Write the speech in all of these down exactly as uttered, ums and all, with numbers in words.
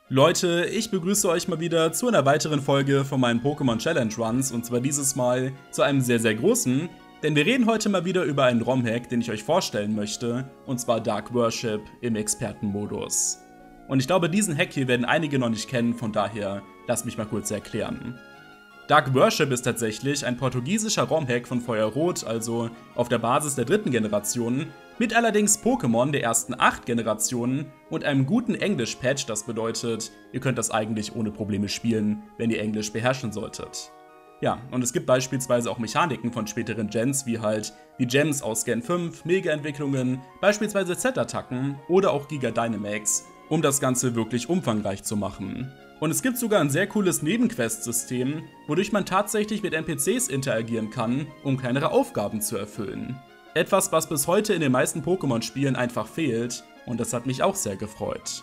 Leute, ich begrüße euch mal wieder zu einer weiteren Folge von meinen Pokémon Challenge Runs und zwar dieses Mal zu einem sehr sehr großen, denn wir reden heute mal wieder über einen ROM-Hack, den ich euch vorstellen möchte, und zwar Dark Worship im Expertenmodus. Und ich glaube, diesen Hack hier werden einige noch nicht kennen, von daher lasst mich mal kurz erklären. Dark Worship ist tatsächlich ein portugiesischer ROM-Hack von Feuerrot, also auf der Basis der dritten Generation, mit allerdings Pokémon der ersten acht Generationen und einem guten Englisch-Patch, das bedeutet, ihr könnt das eigentlich ohne Probleme spielen, wenn ihr Englisch beherrschen solltet. Ja, und es gibt beispielsweise auch Mechaniken von späteren Gens, wie halt die Gems aus Gen fünf, Mega-Entwicklungen, beispielsweise Z-Attacken oder auch Giga Dynamax, um das Ganze wirklich umfangreich zu machen. Und es gibt sogar ein sehr cooles Nebenquest-System, wodurch man tatsächlich mit N P Cs interagieren kann, um kleinere Aufgaben zu erfüllen. Etwas, was bis heute in den meisten Pokémon-Spielen einfach fehlt, und das hat mich auch sehr gefreut.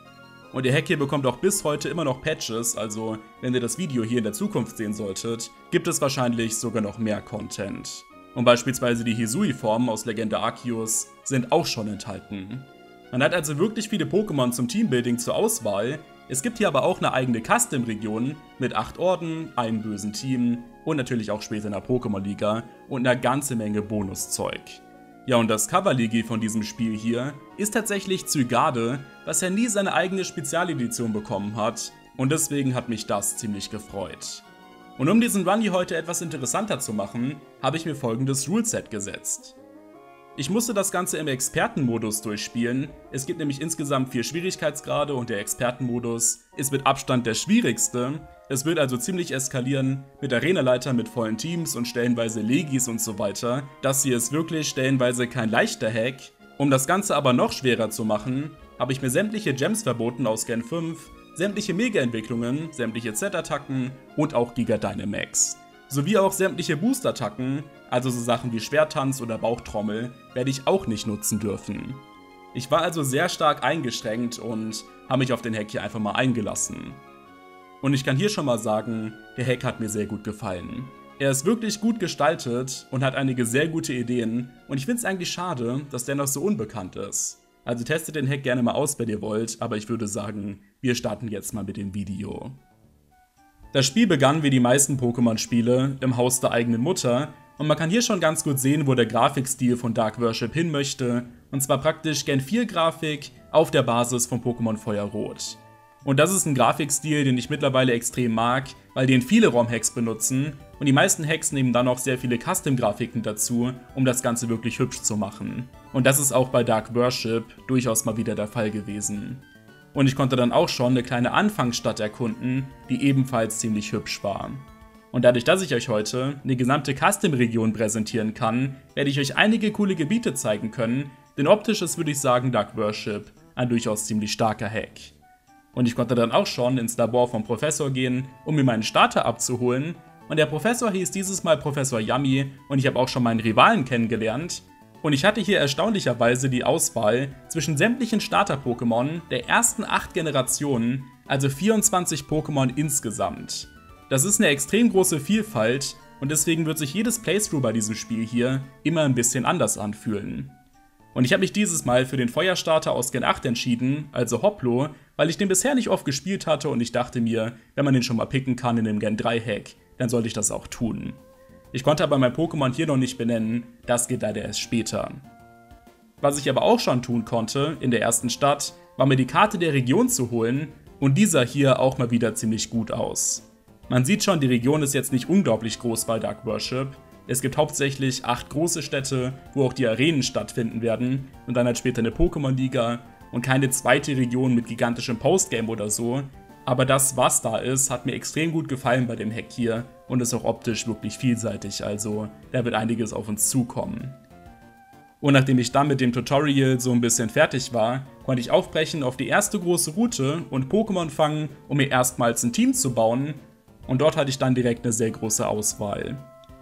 Und der Hack hier bekommt auch bis heute immer noch Patches, also wenn ihr das Video hier in der Zukunft sehen solltet, gibt es wahrscheinlich sogar noch mehr Content. Und beispielsweise die Hisui-Formen aus Legende Arceus sind auch schon enthalten. Man hat also wirklich viele Pokémon zum Teambuilding zur Auswahl. Es gibt hier aber auch eine eigene Custom-Region mit acht Orden, einem bösen Team und natürlich auch später einer Pokémon-Liga und einer ganze Menge Bonuszeug. Ja, und das Coverligi von diesem Spiel hier ist tatsächlich Zygarde, was ja nie seine eigene Spezialedition bekommen hat, und deswegen hat mich das ziemlich gefreut. Und um diesen Run hier heute etwas interessanter zu machen, habe ich mir folgendes Ruleset gesetzt. Ich musste das Ganze im Expertenmodus durchspielen. Es gibt nämlich insgesamt vier Schwierigkeitsgrade und der Expertenmodus ist mit Abstand der schwierigste. Es wird also ziemlich eskalieren mit Arenaleitern mit vollen Teams und stellenweise Legis und so weiter. Das hier ist wirklich stellenweise kein leichter Hack. Um das Ganze aber noch schwerer zu machen, habe ich mir sämtliche Gems verboten aus Gen fünf, sämtliche Mega-Entwicklungen, sämtliche Z-Attacken und auch Giga Dynamax. Sowie auch sämtliche Boost-Attacken, also so Sachen wie Schwerttanz oder Bauchtrommel, werde ich auch nicht nutzen dürfen. Ich war also sehr stark eingeschränkt und habe mich auf den Hack hier einfach mal eingelassen. Und ich kann hier schon mal sagen, der Hack hat mir sehr gut gefallen. Er ist wirklich gut gestaltet und hat einige sehr gute Ideen und ich finde es eigentlich schade, dass der noch so unbekannt ist. Also testet den Hack gerne mal aus, wenn ihr wollt, aber ich würde sagen, wir starten jetzt mal mit dem Video. Das Spiel begann wie die meisten Pokémon-Spiele im Haus der eigenen Mutter und man kann hier schon ganz gut sehen, wo der Grafikstil von Dark Worship hin möchte, und zwar praktisch Gen vier Grafik auf der Basis von Pokémon Feuerrot. Und das ist ein Grafikstil, den ich mittlerweile extrem mag, weil den viele ROM-Hacks benutzen und die meisten Hacks nehmen dann auch sehr viele Custom-Grafiken dazu, um das Ganze wirklich hübsch zu machen. Und das ist auch bei Dark Worship durchaus mal wieder der Fall gewesen. Und ich konnte dann auch schon eine kleine Anfangsstadt erkunden, die ebenfalls ziemlich hübsch war. Und dadurch, dass ich euch heute eine gesamte Custom-Region präsentieren kann, werde ich euch einige coole Gebiete zeigen können, denn optisch ist, würde ich sagen, Dark Worship ein durchaus ziemlich starker Hack. Und ich konnte dann auch schon ins Labor vom Professor gehen, um mir meinen Starter abzuholen, und der Professor hieß dieses Mal Professor Yami und ich habe auch schon meinen Rivalen kennengelernt. Und ich hatte hier erstaunlicherweise die Auswahl zwischen sämtlichen Starter-Pokémon der ersten acht Generationen, also vierundzwanzig Pokémon insgesamt. Das ist eine extrem große Vielfalt und deswegen wird sich jedes Playthrough bei diesem Spiel hier immer ein bisschen anders anfühlen. Und ich habe mich dieses Mal für den Feuerstarter aus Gen acht entschieden, also Hoplo, weil ich den bisher nicht oft gespielt hatte und ich dachte mir, wenn man den schon mal picken kann in dem Gen drei Hack, dann sollte ich das auch tun. Ich konnte aber mein Pokémon hier noch nicht benennen, das geht leider erst später. Was ich aber auch schon tun konnte in der ersten Stadt, war mir die Karte der Region zu holen und dieser hier auch mal wieder ziemlich gut aus. Man sieht schon, die Region ist jetzt nicht unglaublich groß bei Dark Worship. Es gibt hauptsächlich acht große Städte, wo auch die Arenen stattfinden werden und dann halt später eine Pokémon-Liga und keine zweite Region mit gigantischem Postgame oder so. Aber das, was da ist, hat mir extrem gut gefallen bei dem Hack hier und ist auch optisch wirklich vielseitig, also da wird einiges auf uns zukommen. Und nachdem ich dann mit dem Tutorial so ein bisschen fertig war, konnte ich aufbrechen auf die erste große Route und Pokémon fangen, um mir erstmals ein Team zu bauen, und dort hatte ich dann direkt eine sehr große Auswahl.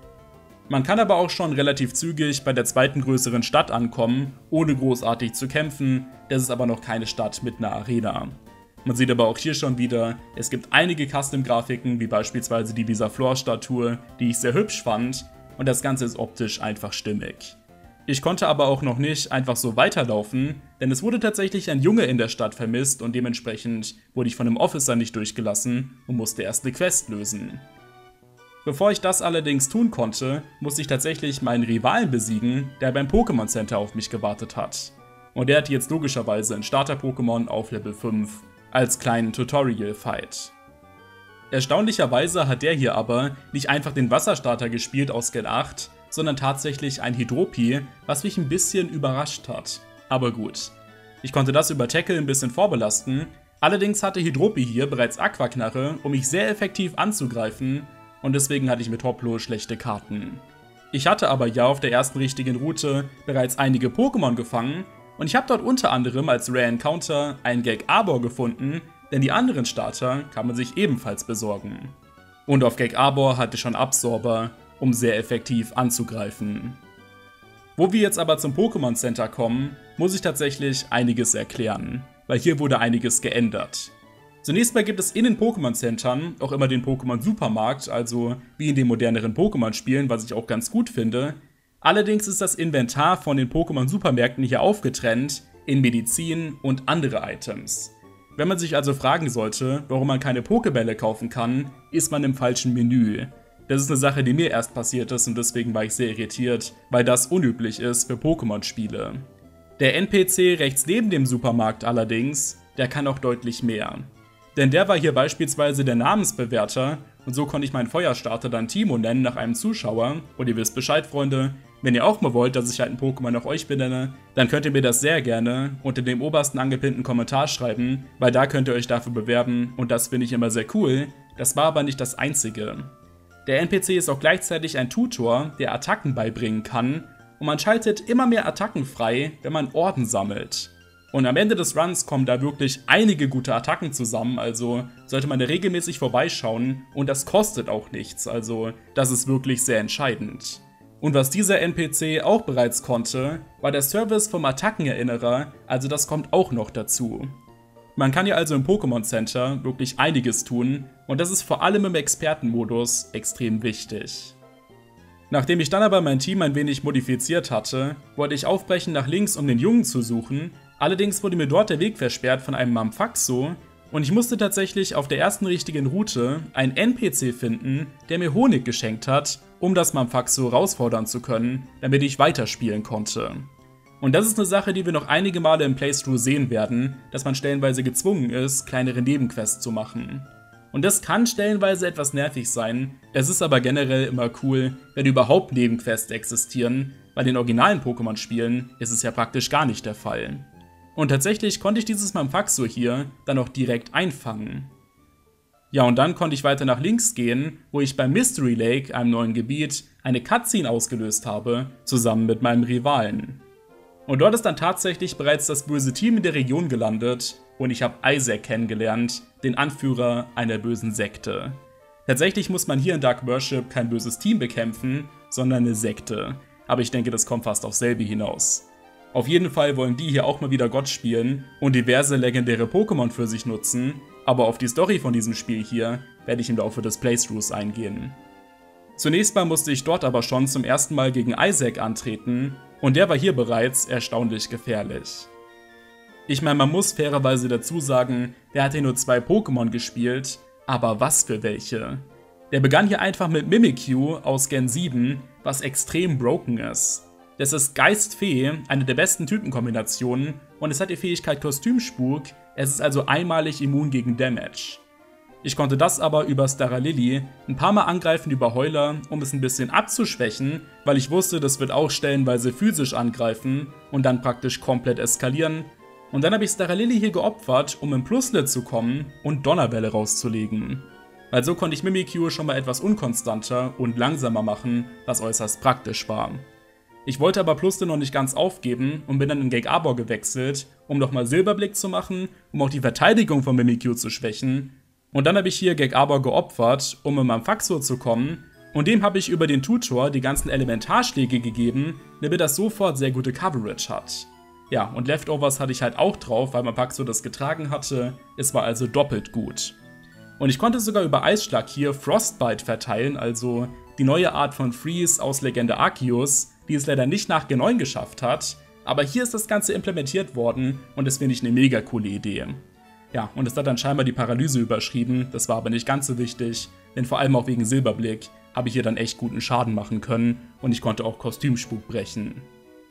Man kann aber auch schon relativ zügig bei der zweiten größeren Stadt ankommen, ohne großartig zu kämpfen, das ist aber noch keine Stadt mit einer Arena. Man sieht aber auch hier schon wieder, es gibt einige Custom-Grafiken, wie beispielsweise die Visaflor-Statue, die ich sehr hübsch fand, und das Ganze ist optisch einfach stimmig. Ich konnte aber auch noch nicht einfach so weiterlaufen, denn es wurde tatsächlich ein Junge in der Stadt vermisst und dementsprechend wurde ich von dem Officer nicht durchgelassen und musste erst eine Quest lösen. Bevor ich das allerdings tun konnte, musste ich tatsächlich meinen Rivalen besiegen, der beim Pokémon Center auf mich gewartet hat. Und der hatte jetzt logischerweise ein Starter-Pokémon auf Level fünf als kleinen Tutorial-Fight. Erstaunlicherweise hat der hier aber nicht einfach den Wasserstarter gespielt aus Gen acht, sondern tatsächlich ein Hydropi, was mich ein bisschen überrascht hat. Aber gut. Ich konnte das über Tackle ein bisschen vorbelasten, allerdings hatte Hydropi hier bereits Aquaknarre, um mich sehr effektiv anzugreifen, und deswegen hatte ich mit Hoplo schlechte Karten. Ich hatte aber ja auf der ersten richtigen Route bereits einige Pokémon gefangen, und ich habe dort unter anderem als Rare Encounter einen Gek-Arbor gefunden, denn die anderen Starter kann man sich ebenfalls besorgen. Und auf Gek-Arbor hatte ich schon Absorber, um sehr effektiv anzugreifen. Wo wir jetzt aber zum Pokémon Center kommen, muss ich tatsächlich einiges erklären, weil hier wurde einiges geändert. Zunächst mal gibt es in den Pokémon Centern auch immer den Pokémon Supermarkt, also wie in den moderneren Pokémon Spielen, was ich auch ganz gut finde. Allerdings ist das Inventar von den Pokémon Supermärkten hier aufgetrennt in Medizin und andere Items. Wenn man sich also fragen sollte, warum man keine Pokébälle kaufen kann, ist man im falschen Menü. Das ist eine Sache, die mir erst passiert ist und deswegen war ich sehr irritiert, weil das unüblich ist für Pokémon-Spiele. Der N P C rechts neben dem Supermarkt allerdings, der kann auch deutlich mehr. Denn der war hier beispielsweise der Namensbewerter und so konnte ich meinen Feuerstarter dann Timo nennen nach einem Zuschauer. Und ihr wisst Bescheid, Freunde, wenn ihr auch mal wollt, dass ich halt ein Pokémon nach euch benenne, dann könnt ihr mir das sehr gerne unter dem obersten angepinnten Kommentar schreiben, weil da könnt ihr euch dafür bewerben und das finde ich immer sehr cool. Das war aber nicht das Einzige. Der N P C ist auch gleichzeitig ein Tutor, der Attacken beibringen kann und man schaltet immer mehr Attacken frei, wenn man Orden sammelt. Und am Ende des Runs kommen da wirklich einige gute Attacken zusammen, also sollte man da regelmäßig vorbeischauen und das kostet auch nichts, also das ist wirklich sehr entscheidend. Und was dieser N P C auch bereits konnte, war der Service vom Attackenerinnerer, also das kommt auch noch dazu. Man kann ja also im Pokémon Center wirklich einiges tun und das ist vor allem im Expertenmodus extrem wichtig. Nachdem ich dann aber mein Team ein wenig modifiziert hatte, wollte ich aufbrechen nach links, um den Jungen zu suchen, allerdings wurde mir dort der Weg versperrt von einem Mampfaxo und ich musste tatsächlich auf der ersten richtigen Route einen N P C finden, der mir Honig geschenkt hat, um das Mampfaxo herausfordern zu können, damit ich weiterspielen konnte. Und das ist eine Sache, die wir noch einige Male im Playthrough sehen werden, dass man stellenweise gezwungen ist, kleinere Nebenquests zu machen. Und das kann stellenweise etwas nervig sein, es ist aber generell immer cool, wenn überhaupt Nebenquests existieren, bei den originalen Pokémon-Spielen ist es ja praktisch gar nicht der Fall. Und tatsächlich konnte ich dieses Mampfaxo hier dann auch direkt einfangen. Ja, und dann konnte ich weiter nach links gehen, wo ich beim Mystery Lake, einem neuen Gebiet, eine Cutscene ausgelöst habe, zusammen mit meinem Rivalen. Und dort ist dann tatsächlich bereits das böse Team in der Region gelandet und ich habe Isaac kennengelernt, den Anführer einer bösen Sekte. Tatsächlich muss man hier in Dark Worship kein böses Team bekämpfen, sondern eine Sekte. Aber ich denke, das kommt fast aufs selbe hinaus. Auf jeden Fall wollen die hier auch mal wieder Gott spielen und diverse legendäre Pokémon für sich nutzen, aber auf die Story von diesem Spiel hier werde ich im Laufe des Playthroughs eingehen. Zunächst mal musste ich dort aber schon zum ersten Mal gegen Isaac antreten und der war hier bereits erstaunlich gefährlich. Ich meine, man muss fairerweise dazu sagen, der hat hier nur zwei Pokémon gespielt, aber was für welche. Der begann hier einfach mit Mimikyu aus Gen sieben, was extrem broken ist. Das ist Geist-Fee, eine der besten Typenkombinationen und es hat die Fähigkeit Kostümspuk, es ist also einmalig immun gegen Damage. Ich konnte das aber über Staralilli ein paar Mal angreifen über Heuler, um es ein bisschen abzuschwächen, weil ich wusste, das wird auch stellenweise physisch angreifen und dann praktisch komplett eskalieren. Und dann habe ich Staralilli hier geopfert, um im Pluslet zu kommen und Donnerwelle rauszulegen. Weil so konnte ich Mimikyu schon mal etwas unkonstanter und langsamer machen, was äußerst praktisch war. Ich wollte aber Pluslet noch nicht ganz aufgeben und bin dann in Gek-Arbor gewechselt, um nochmal Silberblick zu machen, um auch die Verteidigung von Mimikyu zu schwächen. Und dann habe ich hier Gek-Arbor geopfert, um in Mampfaxo zu kommen, und dem habe ich über den Tutor die ganzen Elementarschläge gegeben, damit das sofort sehr gute Coverage hat. Ja, und Leftovers hatte ich halt auch drauf, weil Mampfaxo das getragen hatte, es war also doppelt gut. Und ich konnte sogar über Eisschlag hier Frostbite verteilen, also die neue Art von Freeze aus Legende Arceus, die es leider nicht nach G neun geschafft hat, aber hier ist das Ganze implementiert worden und das finde ich eine mega coole Idee. Ja, und es hat dann scheinbar die Paralyse überschrieben, das war aber nicht ganz so wichtig, denn vor allem auch wegen Silberblick habe ich hier dann echt guten Schaden machen können und ich konnte auch Kostümspuk brechen.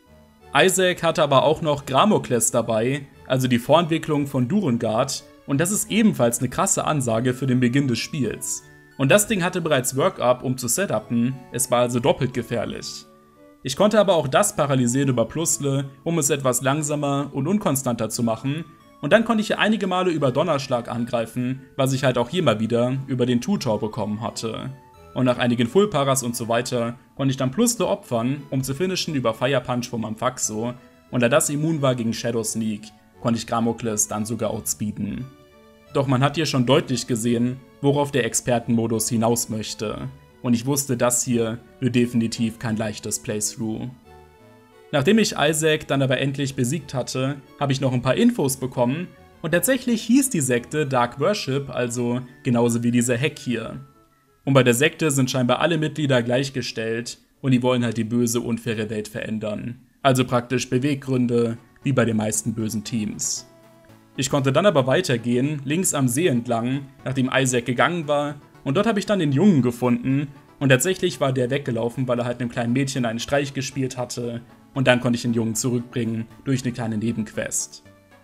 Isaac hatte aber auch noch Gramokles dabei, also die Vorentwicklung von Durengard, und das ist ebenfalls eine krasse Ansage für den Beginn des Spiels. Und das Ding hatte bereits Workup, um zu setupen, es war also doppelt gefährlich. Ich konnte aber auch das paralysieren über Plusle, um es etwas langsamer und unkonstanter zu machen, und dann konnte ich hier einige Male über Donnerschlag angreifen, was ich halt auch hier mal wieder über den Tutor bekommen hatte. Und nach einigen Full-Paras und so weiter konnte ich dann Plusle opfern, um zu finishen über Fire Punch vom Amphaxo, und da das immun war gegen Shadow Sneak, konnte ich Gramokles dann sogar outspeeden. Doch man hat hier schon deutlich gesehen, worauf der Expertenmodus hinaus möchte, und ich wusste, das hier wird definitiv kein leichtes Playthrough. Nachdem ich Isaac dann aber endlich besiegt hatte, habe ich noch ein paar Infos bekommen, und tatsächlich hieß die Sekte Dark Worship, also genauso wie dieser Hack hier. Und bei der Sekte sind scheinbar alle Mitglieder gleichgestellt und die wollen halt die böse, unfaire Welt verändern. Also praktisch Beweggründe, wie bei den meisten bösen Teams. Ich konnte dann aber weitergehen, links am See entlang, nachdem Isaac gegangen war, und dort habe ich dann den Jungen gefunden, und tatsächlich war der weggelaufen, weil er halt einem kleinen Mädchen einen Streich gespielt hatte, und dann konnte ich den Jungen zurückbringen durch eine kleine Nebenquest.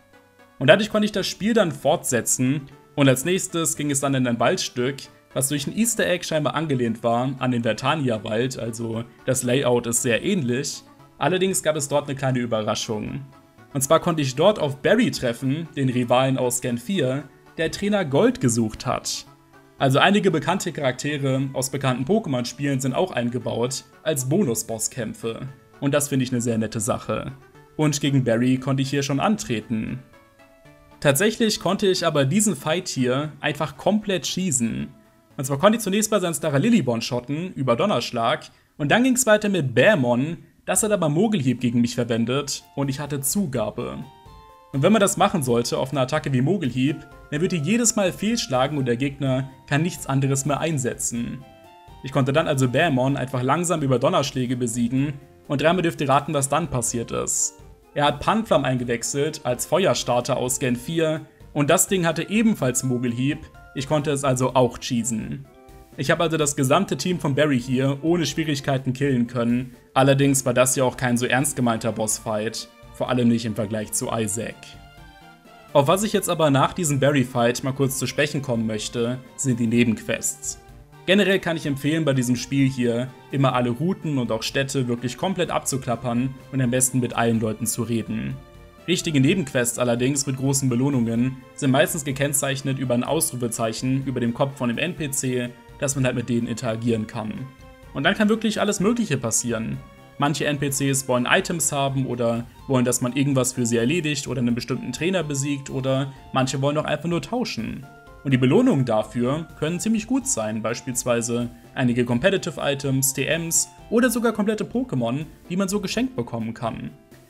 Und dadurch konnte ich das Spiel dann fortsetzen, und als nächstes ging es dann in ein Waldstück, was durch ein Easter Egg scheinbar angelehnt war an den Vertania-Wald, also das Layout ist sehr ähnlich. Allerdings gab es dort eine kleine Überraschung. Und zwar konnte ich dort auf Barry treffen, den Rivalen aus Gen vier, der Trainer Gold gesucht hat. Also einige bekannte Charaktere aus bekannten Pokémon-Spielen sind auch eingebaut als Bonus-Bosskämpfe. Und das finde ich eine sehr nette Sache. Und gegen Barry konnte ich hier schon antreten. Tatsächlich konnte ich aber diesen Fight hier einfach komplett schießen. Und zwar konnte ich zunächst bei seinen Staralilli one-shotten über Donnerschlag und dann ging es weiter mit Bearmon, das hat aber Mogelhieb gegen mich verwendet und ich hatte Zugabe. Und wenn man das machen sollte auf eine Attacke wie Mogelhieb, dann wird die jedes Mal fehlschlagen und der Gegner kann nichts anderes mehr einsetzen. Ich konnte dann also Bearmon einfach langsam über Donnerschläge besiegen und dreimal dürft ihr raten, was dann passiert ist. Er hat Panflam eingewechselt als Feuerstarter aus Gen vier und das Ding hatte ebenfalls Mogelhieb. Ich konnte es also auch cheesen. Ich habe also das gesamte Team von Barry hier ohne Schwierigkeiten killen können, allerdings war das ja auch kein so ernst gemeinter Bossfight, vor allem nicht im Vergleich zu Isaac. Auf was ich jetzt aber nach diesem Barry-Fight mal kurz zu sprechen kommen möchte, sind die Nebenquests. Generell kann ich empfehlen, bei diesem Spiel hier immer alle Routen und auch Städte wirklich komplett abzuklappern und am besten mit allen Leuten zu reden. Richtige Nebenquests allerdings mit großen Belohnungen sind meistens gekennzeichnet über ein Ausrufezeichen über dem Kopf von dem N P C, dass man halt mit denen interagieren kann. Und dann kann wirklich alles Mögliche passieren. Manche N P Cs wollen Items haben oder wollen, dass man irgendwas für sie erledigt oder einen bestimmten Trainer besiegt oder manche wollen auch einfach nur tauschen. Und die Belohnungen dafür können ziemlich gut sein, beispielsweise einige Competitive Items, T Ms oder sogar komplette Pokémon, die man so geschenkt bekommen kann.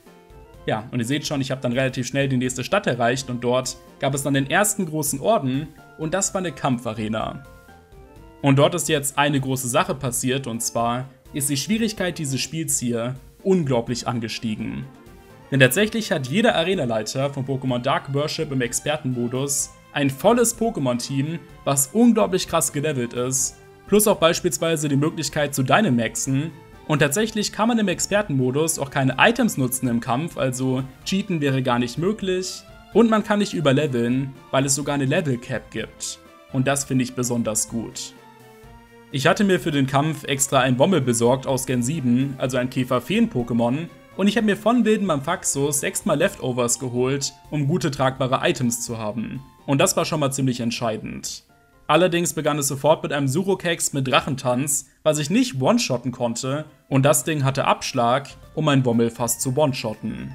Ja, und ihr seht schon, ich habe dann relativ schnell die nächste Stadt erreicht und dort gab es dann den ersten großen Orden und das war eine Kampfarena. Und dort ist jetzt eine große Sache passiert und zwar ist die Schwierigkeit dieses Spiels hier unglaublich angestiegen. Denn tatsächlich hat jeder Arenaleiter von Pokémon Dark Worship im Expertenmodus ein volles Pokémon-Team, was unglaublich krass gelevelt ist, plus auch beispielsweise die Möglichkeit zu Dynamaxen. Und tatsächlich kann man im Expertenmodus auch keine Items nutzen im Kampf, also Cheaten wäre gar nicht möglich. Und man kann nicht überleveln, weil es sogar eine Level Cap gibt. Und das finde ich besonders gut. Ich hatte mir für den Kampf extra ein Wommel besorgt aus Gen sieben, also ein Käfer-Feen-Pokémon, und ich habe mir von wilden Amphaxos sechsmal Leftovers geholt, um gute tragbare Items zu haben. Und das war schon mal ziemlich entscheidend. Allerdings begann es sofort mit einem Surokex mit Drachentanz, was ich nicht one-shotten konnte, und das Ding hatte Abschlag, um mein Wommel fast zu one-shotten.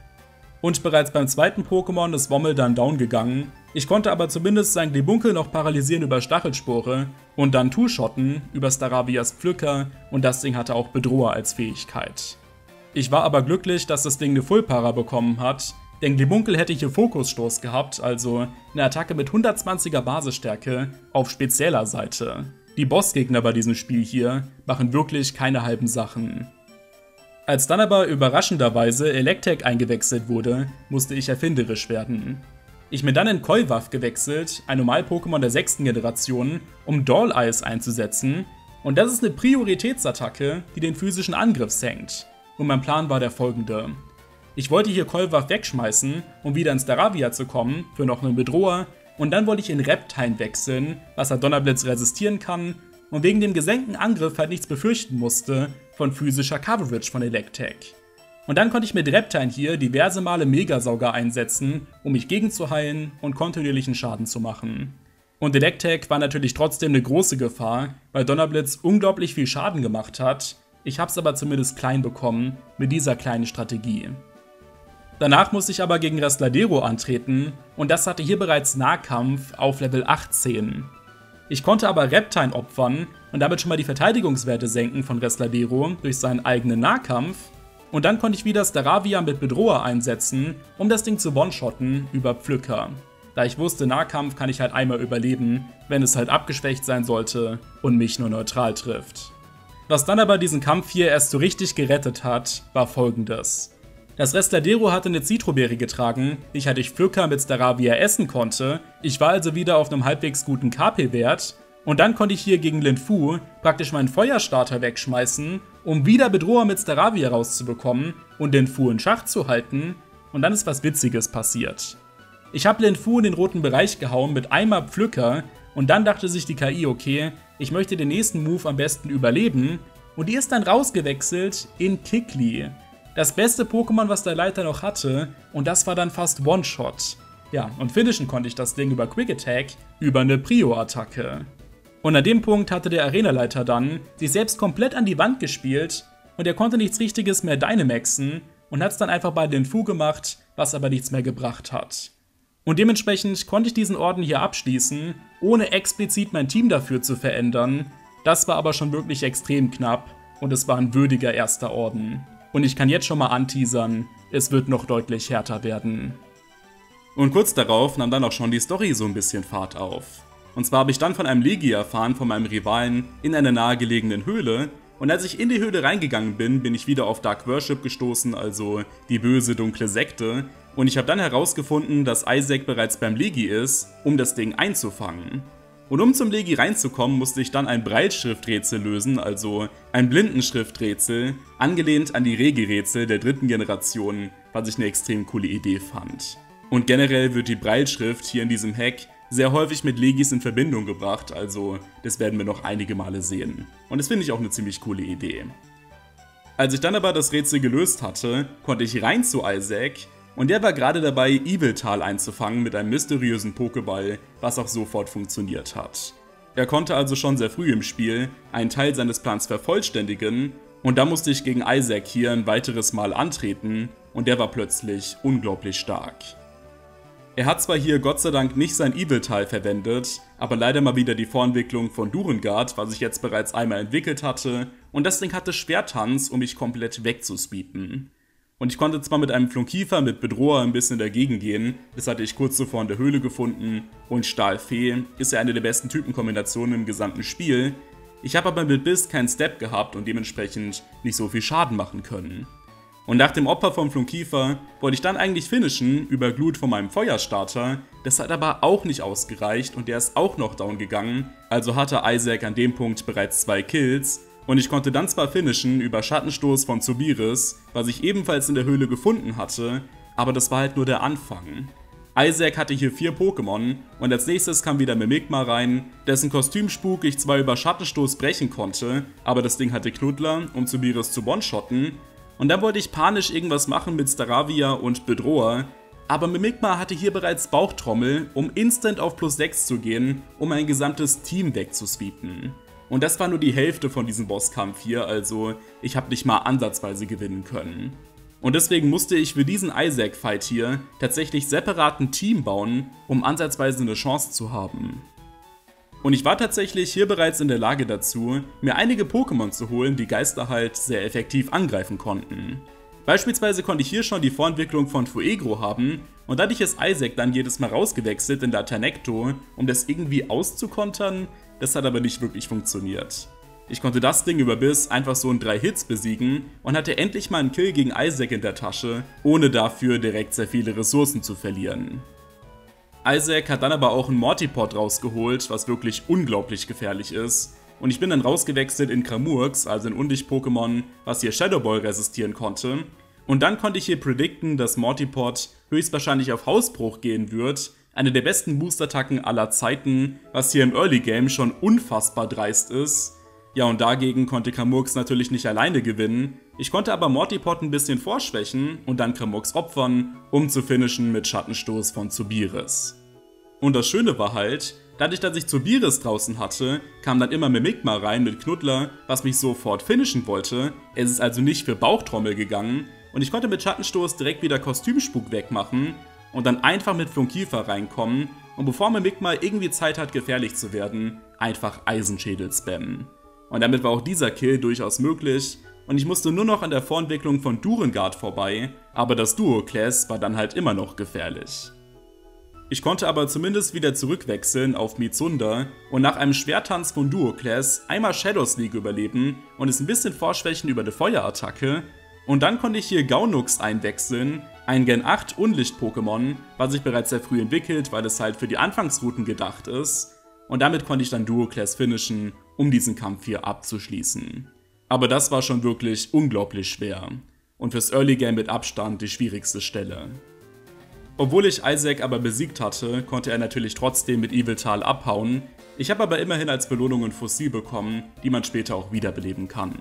Und bereits beim zweiten Pokémon ist Wommel dann down gegangen, ich konnte aber zumindest sein Glibunkel noch paralysieren über Stachelspore und dann Two-shotten über Staravias Pflücker und das Ding hatte auch Bedroher als Fähigkeit. Ich war aber glücklich, dass das Ding eine Full-Para bekommen hat, denn Glibunkel hätte hier Fokusstoß gehabt, also eine Attacke mit hundertzwanziger Basisstärke auf spezieller Seite. Die Bossgegner bei diesem Spiel hier machen wirklich keine halben Sachen. Als dann aber überraschenderweise Electek eingewechselt wurde, musste ich erfinderisch werden. Ich bin dann in Kolwaff gewechselt, ein Normal-Pokémon der sechsten Generation, um Doll Eyes einzusetzen, und das ist eine Prioritätsattacke, die den physischen Angriff senkt. Und mein Plan war der folgende. Ich wollte hier Kolwaff wegschmeißen, um wieder ins Staravia zu kommen, für noch einen Bedroher, und dann wollte ich in Reptile wechseln, was halt Donnerblitz resistieren kann, und wegen dem gesenkten Angriff halt nichts befürchten musste von physischer Coverage von Electek. Und dann konnte ich mit Reptile hier diverse Male Megasauger einsetzen, um mich gegenzuheilen und kontinuierlichen Schaden zu machen. Und Electek war natürlich trotzdem eine große Gefahr, weil Donnerblitz unglaublich viel Schaden gemacht hat. Ich hab's aber zumindest klein bekommen mit dieser kleinen Strategie. Danach musste ich aber gegen Resladero antreten und das hatte hier bereits Nahkampf auf Level achtzehn. Ich konnte aber Reptile opfern und damit schon mal die Verteidigungswerte senken von Resladero durch seinen eigenen Nahkampf. Und dann konnte ich wieder Staravia mit Bedroher einsetzen, um das Ding zu one-shotten über Pflücker. Da ich wusste, Nahkampf kann ich halt einmal überleben, wenn es halt abgeschwächt sein sollte und mich nur neutral trifft. Was dann aber diesen Kampf hier erst so richtig gerettet hat, war folgendes. Das Resladero hatte eine Zitrobeere getragen, die ich halt durch Pflücker mit Staravia essen konnte. Ich war also wieder auf einem halbwegs guten K P-Wert. Und dann konnte ich hier gegen Linfu praktisch meinen Feuerstarter wegschmeißen, um wieder Bedroher mit Staravia rauszubekommen und Linfu in Schach zu halten. Und dann ist was Witziges passiert. Ich habe Linfu in den roten Bereich gehauen mit einmal Pflücker und dann dachte sich die K I, okay, ich möchte den nächsten Move am besten überleben. Und die ist dann rausgewechselt in Kikli. Das beste Pokémon, was der Leiter noch hatte, und das war dann fast One-Shot. Ja, und finishen konnte ich das Ding über Quick Attack, über eine Prio-Attacke. Und an dem Punkt hatte der Arenaleiter dann sich selbst komplett an die Wand gespielt und er konnte nichts Richtiges mehr Dynamaxen und hat es dann einfach bei Linfu gemacht, was aber nichts mehr gebracht hat. Und dementsprechend konnte ich diesen Orden hier abschließen, ohne explizit mein Team dafür zu verändern. Das war aber schon wirklich extrem knapp und es war ein würdiger erster Orden. Und ich kann jetzt schon mal anteasern, es wird noch deutlich härter werden. Und kurz darauf nahm dann auch schon die Story so ein bisschen Fahrt auf. Und zwar habe ich dann von einem Legi erfahren, von meinem Rivalen, in einer nahegelegenen Höhle. Und als ich in die Höhle reingegangen bin, bin ich wieder auf Dark Worship gestoßen, also die böse, dunkle Sekte. Und ich habe dann herausgefunden, dass Isaac bereits beim Legi ist, um das Ding einzufangen. Und um zum Legi reinzukommen, musste ich dann ein Braille-Schrifträtsel lösen, also ein Blindenschrifträtsel, angelehnt an die Regi-Rätsel der dritten Generation, was ich eine extrem coole Idee fand. Und generell wird die Braille-Schrift hier in diesem Hack sehr häufig mit Legis in Verbindung gebracht, also das werden wir noch einige Male sehen. Und das finde ich auch eine ziemlich coole Idee. Als ich dann aber das Rätsel gelöst hatte, konnte ich rein zu Isaac und der war gerade dabei, Yveltal einzufangen mit einem mysteriösen Pokéball, was auch sofort funktioniert hat. Er konnte also schon sehr früh im Spiel einen Teil seines Plans vervollständigen und da musste ich gegen Isaac hier ein weiteres Mal antreten und der war plötzlich unglaublich stark. Er hat zwar hier Gott sei Dank nicht sein Yveltal verwendet, aber leider mal wieder die Vorentwicklung von Durengard, was ich jetzt bereits einmal entwickelt hatte, und das Ding hatte Schwertanz, um mich komplett wegzusweepen. Und ich konnte zwar mit einem Flunkiefer mit Bedroher ein bisschen dagegen gehen, das hatte ich kurz zuvor in der Höhle gefunden, und Stahlfee ist ja eine der besten Typenkombinationen im gesamten Spiel. Ich habe aber mit Biss keinen Step gehabt und dementsprechend nicht so viel Schaden machen können. Und nach dem Opfer vom Flunkiefer wollte ich dann eigentlich finishen über Glut von meinem Feuerstarter, das hat aber auch nicht ausgereicht und der ist auch noch down gegangen, also hatte Isaac an dem Punkt bereits zwei Kills. Und ich konnte dann zwar finishen über Schattenstoß von Zubiris, was ich ebenfalls in der Höhle gefunden hatte, aber das war halt nur der Anfang. Isaac hatte hier vier Pokémon und als nächstes kam wieder Mimikma rein, dessen Kostümspuk ich zwar über Schattenstoß brechen konnte, aber das Ding hatte Knuddler, um Zubiris zu one-shotten. Und dann wollte ich panisch irgendwas machen mit Staravia und Bedroher, aber Mimikma hatte hier bereits Bauchtrommel, um instant auf plus sechs zu gehen, um ein gesamtes Team wegzusweepen. Und das war nur die Hälfte von diesem Bosskampf hier, also ich habe nicht mal ansatzweise gewinnen können. Und deswegen musste ich für diesen Isaac-Fight hier tatsächlich separat ein Team bauen, um ansatzweise eine Chance zu haben. Und ich war tatsächlich hier bereits in der Lage dazu, mir einige Pokémon zu holen, die Geister halt sehr effektiv angreifen konnten. Beispielsweise konnte ich hier schon die Vorentwicklung von Fuegro haben und dadurch ist Isaac dann jedes Mal rausgewechselt in Latanecto, um das irgendwie auszukontern, das hat aber nicht wirklich funktioniert. Ich konnte das Ding über Biss einfach so in drei Hits besiegen und hatte endlich mal einen Kill gegen Isaac in der Tasche, ohne dafür direkt sehr viele Ressourcen zu verlieren. Isaac hat dann aber auch einen Mortipod rausgeholt, was wirklich unglaublich gefährlich ist. Und ich bin dann rausgewechselt in Kramurks, also ein Undicht-Pokémon, was hier Shadow Ball resistieren konnte. Und dann konnte ich hier predikten, dass Mortipod höchstwahrscheinlich auf Hausbruch gehen wird. Eine der besten Boost-Attacken aller Zeiten, was hier im Early Game schon unfassbar dreist ist. Ja, und dagegen konnte Kramurks natürlich nicht alleine gewinnen. Ich konnte aber Mortipod ein bisschen vorschwächen und dann Kramurks opfern, um zu finishen mit Schattenstoß von Zubiris. Und das Schöne war halt, dadurch, dass ich Zubiris draußen hatte, kam dann immer Mimikma rein mit Knuddler, was mich sofort finishen wollte. Es ist also nicht für Bauchtrommel gegangen und ich konnte mit Schattenstoß direkt wieder Kostümspuk wegmachen und dann einfach mit Flunkiefer reinkommen und bevor Mimikma irgendwie Zeit hat, gefährlich zu werden, einfach Eisenschädel spammen. Und damit war auch dieser Kill durchaus möglich und ich musste nur noch an der Vorentwicklung von Durengard vorbei, aber das Duo-Class war dann halt immer noch gefährlich. Ich konnte aber zumindest wieder zurückwechseln auf Mizunda und nach einem Schwertanz von Duo-Class einmal Shadows League überleben und es ein bisschen vorschwächen über eine Feuerattacke. Und dann konnte ich hier Gaunux einwechseln, ein Gen acht Unlicht-Pokémon, was sich bereits sehr früh entwickelt, weil es halt für die Anfangsrouten gedacht ist. Und damit konnte ich dann Duo-Class finishen, um diesen Kampf hier abzuschließen. Aber das war schon wirklich unglaublich schwer. Und fürs Early Game mit Abstand die schwierigste Stelle. Obwohl ich Isaac aber besiegt hatte, konnte er natürlich trotzdem mit Yveltal abhauen. Ich habe aber immerhin als Belohnung ein Fossil bekommen, die man später auch wiederbeleben kann.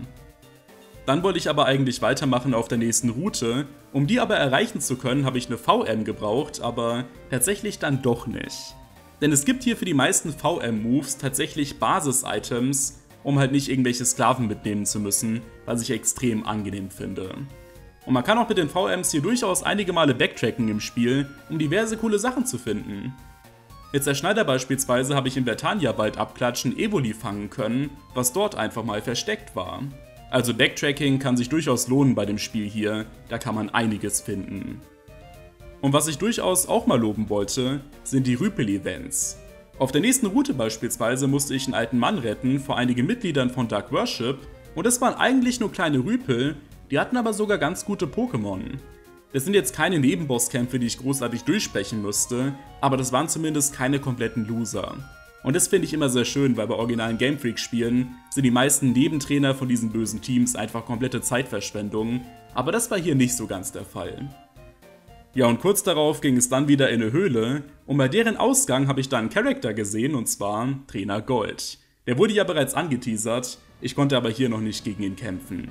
Dann wollte ich aber eigentlich weitermachen auf der nächsten Route. Um die aber erreichen zu können, habe ich eine V M gebraucht, aber tatsächlich dann doch nicht. Denn es gibt hier für die meisten V M-Moves tatsächlich Basis-Items, um halt nicht irgendwelche Sklaven mitnehmen zu müssen, was ich extrem angenehm finde. Und man kann auch mit den V Ms hier durchaus einige Male backtracken im Spiel, um diverse coole Sachen zu finden. Jetzt der Schneider beispielsweise habe ich im Vertania-Wald abklatschen Evoli fangen können, was dort einfach mal versteckt war. Also Backtracking kann sich durchaus lohnen bei dem Spiel hier, da kann man einiges finden. Und was ich durchaus auch mal loben wollte, sind die Rüpel-Events. Auf der nächsten Route beispielsweise musste ich einen alten Mann retten vor einigen Mitgliedern von Dark Worship und es waren eigentlich nur kleine Rüpel, die hatten aber sogar ganz gute Pokémon. Das sind jetzt keine Nebenbosskämpfe, die ich großartig durchsprechen müsste, aber das waren zumindest keine kompletten Loser. Und das finde ich immer sehr schön, weil bei originalen Game Freak Spielen sind die meisten Nebentrainer von diesen bösen Teams einfach komplette Zeitverschwendung, aber das war hier nicht so ganz der Fall. Ja, und kurz darauf ging es dann wieder in eine Höhle und bei deren Ausgang habe ich da einen Charakter gesehen und zwar Trainer Gold. Der wurde ja bereits angeteasert, ich konnte aber hier noch nicht gegen ihn kämpfen.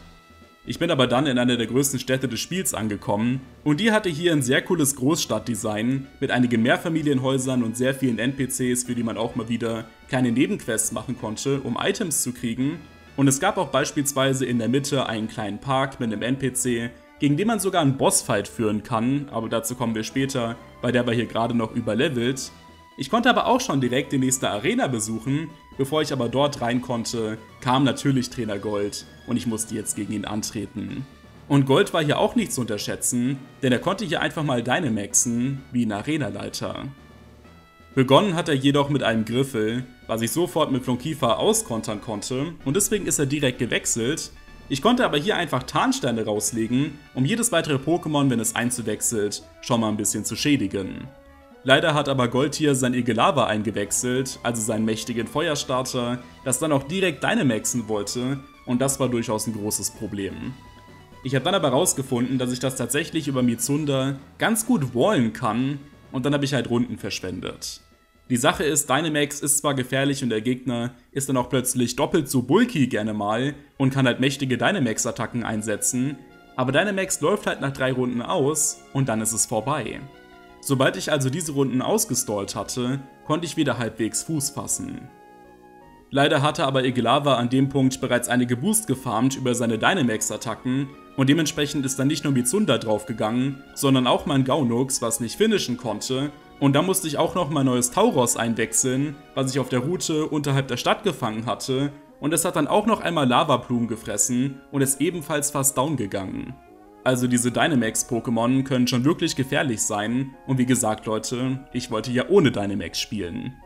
Ich bin aber dann in einer der größten Städte des Spiels angekommen und die hatte hier ein sehr cooles Großstadtdesign mit einigen Mehrfamilienhäusern und sehr vielen N P Cs, für die man auch mal wieder kleine Nebenquests machen konnte, um Items zu kriegen. Und es gab auch beispielsweise in der Mitte einen kleinen Park mit einem N P C, gegen den man sogar einen Bossfight führen kann, aber dazu kommen wir später, weil der war hier gerade noch überlevelt. Ich konnte aber auch schon direkt die nächste Arena besuchen, bevor ich aber dort rein konnte, kam natürlich Trainer Gold und ich musste jetzt gegen ihn antreten. Und Gold war hier auch nicht zu unterschätzen, denn er konnte hier einfach mal Dynamaxen wie ein Arenaleiter. Begonnen hat er jedoch mit einem Griffel, was ich sofort mit Flunkiefer auskontern konnte und deswegen ist er direkt gewechselt. Ich konnte aber hier einfach Tarnsteine rauslegen, um jedes weitere Pokémon, wenn es einzuwechselt, schon mal ein bisschen zu schädigen. Leider hat aber Gold hier sein Igelava eingewechselt, also seinen mächtigen Feuerstarter, das dann auch direkt Dynamaxen wollte und das war durchaus ein großes Problem. Ich habe dann aber herausgefunden, dass ich das tatsächlich über Mizunda ganz gut wallen kann und dann habe ich halt Runden verschwendet. Die Sache ist, Dynamax ist zwar gefährlich und der Gegner ist dann auch plötzlich doppelt so bulky gerne mal und kann halt mächtige Dynamax-Attacken einsetzen, aber Dynamax läuft halt nach drei Runden aus und dann ist es vorbei. Sobald ich also diese Runden ausgestallt hatte, konnte ich wieder halbwegs Fuß fassen. Leider hatte aber Igelava an dem Punkt bereits einige Boost gefarmt über seine Dynamax-Attacken und dementsprechend ist dann nicht nur Mizunda draufgegangen, sondern auch mein Gaunux, was nicht finishen konnte. Und da musste ich auch noch mein neues Tauros einwechseln, was ich auf der Route unterhalb der Stadt gefangen hatte. Und es hat dann auch noch einmal Lavablumen gefressen und ist ebenfalls fast down gegangen. Also diese Dynamax-Pokémon können schon wirklich gefährlich sein. Und wie gesagt, Leute, ich wollte ja ohne Dynamax spielen.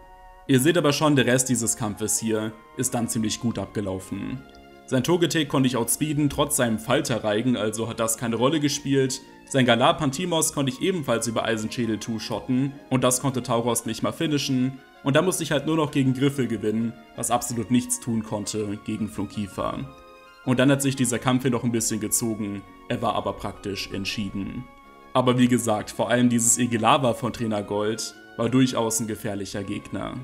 Ihr seht aber schon, der Rest dieses Kampfes hier ist dann ziemlich gut abgelaufen. Sein Togetic konnte ich outspeeden, trotz seinem Falterreigen, also hat das keine Rolle gespielt. Sein Galar Pantimos konnte ich ebenfalls über Eisenschädel two-shotten und das konnte Tauros nicht mal finishen. Und da musste ich halt nur noch gegen Griffel gewinnen, was absolut nichts tun konnte gegen Flunkifer. Und dann hat sich dieser Kampf hier noch ein bisschen gezogen, er war aber praktisch entschieden. Aber wie gesagt, vor allem dieses Igelava von Trainer Gold war durchaus ein gefährlicher Gegner.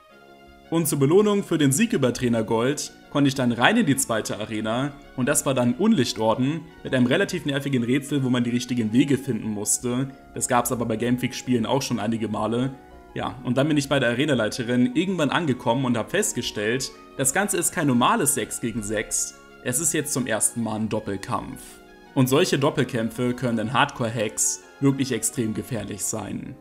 Und zur Belohnung für den Sieg über Trainer Gold konnte ich dann rein in die zweite Arena und das war dann Unlichtorden mit einem relativ nervigen Rätsel, wo man die richtigen Wege finden musste. Das gab es aber bei Gamefix-Spielen auch schon einige Male. Ja, und dann bin ich bei der Arenaleiterin irgendwann angekommen und habe festgestellt, das Ganze ist kein normales sechs gegen sechs, es ist jetzt zum ersten Mal ein Doppelkampf. Und solche Doppelkämpfe können in Hardcore-Hacks wirklich extrem gefährlich sein.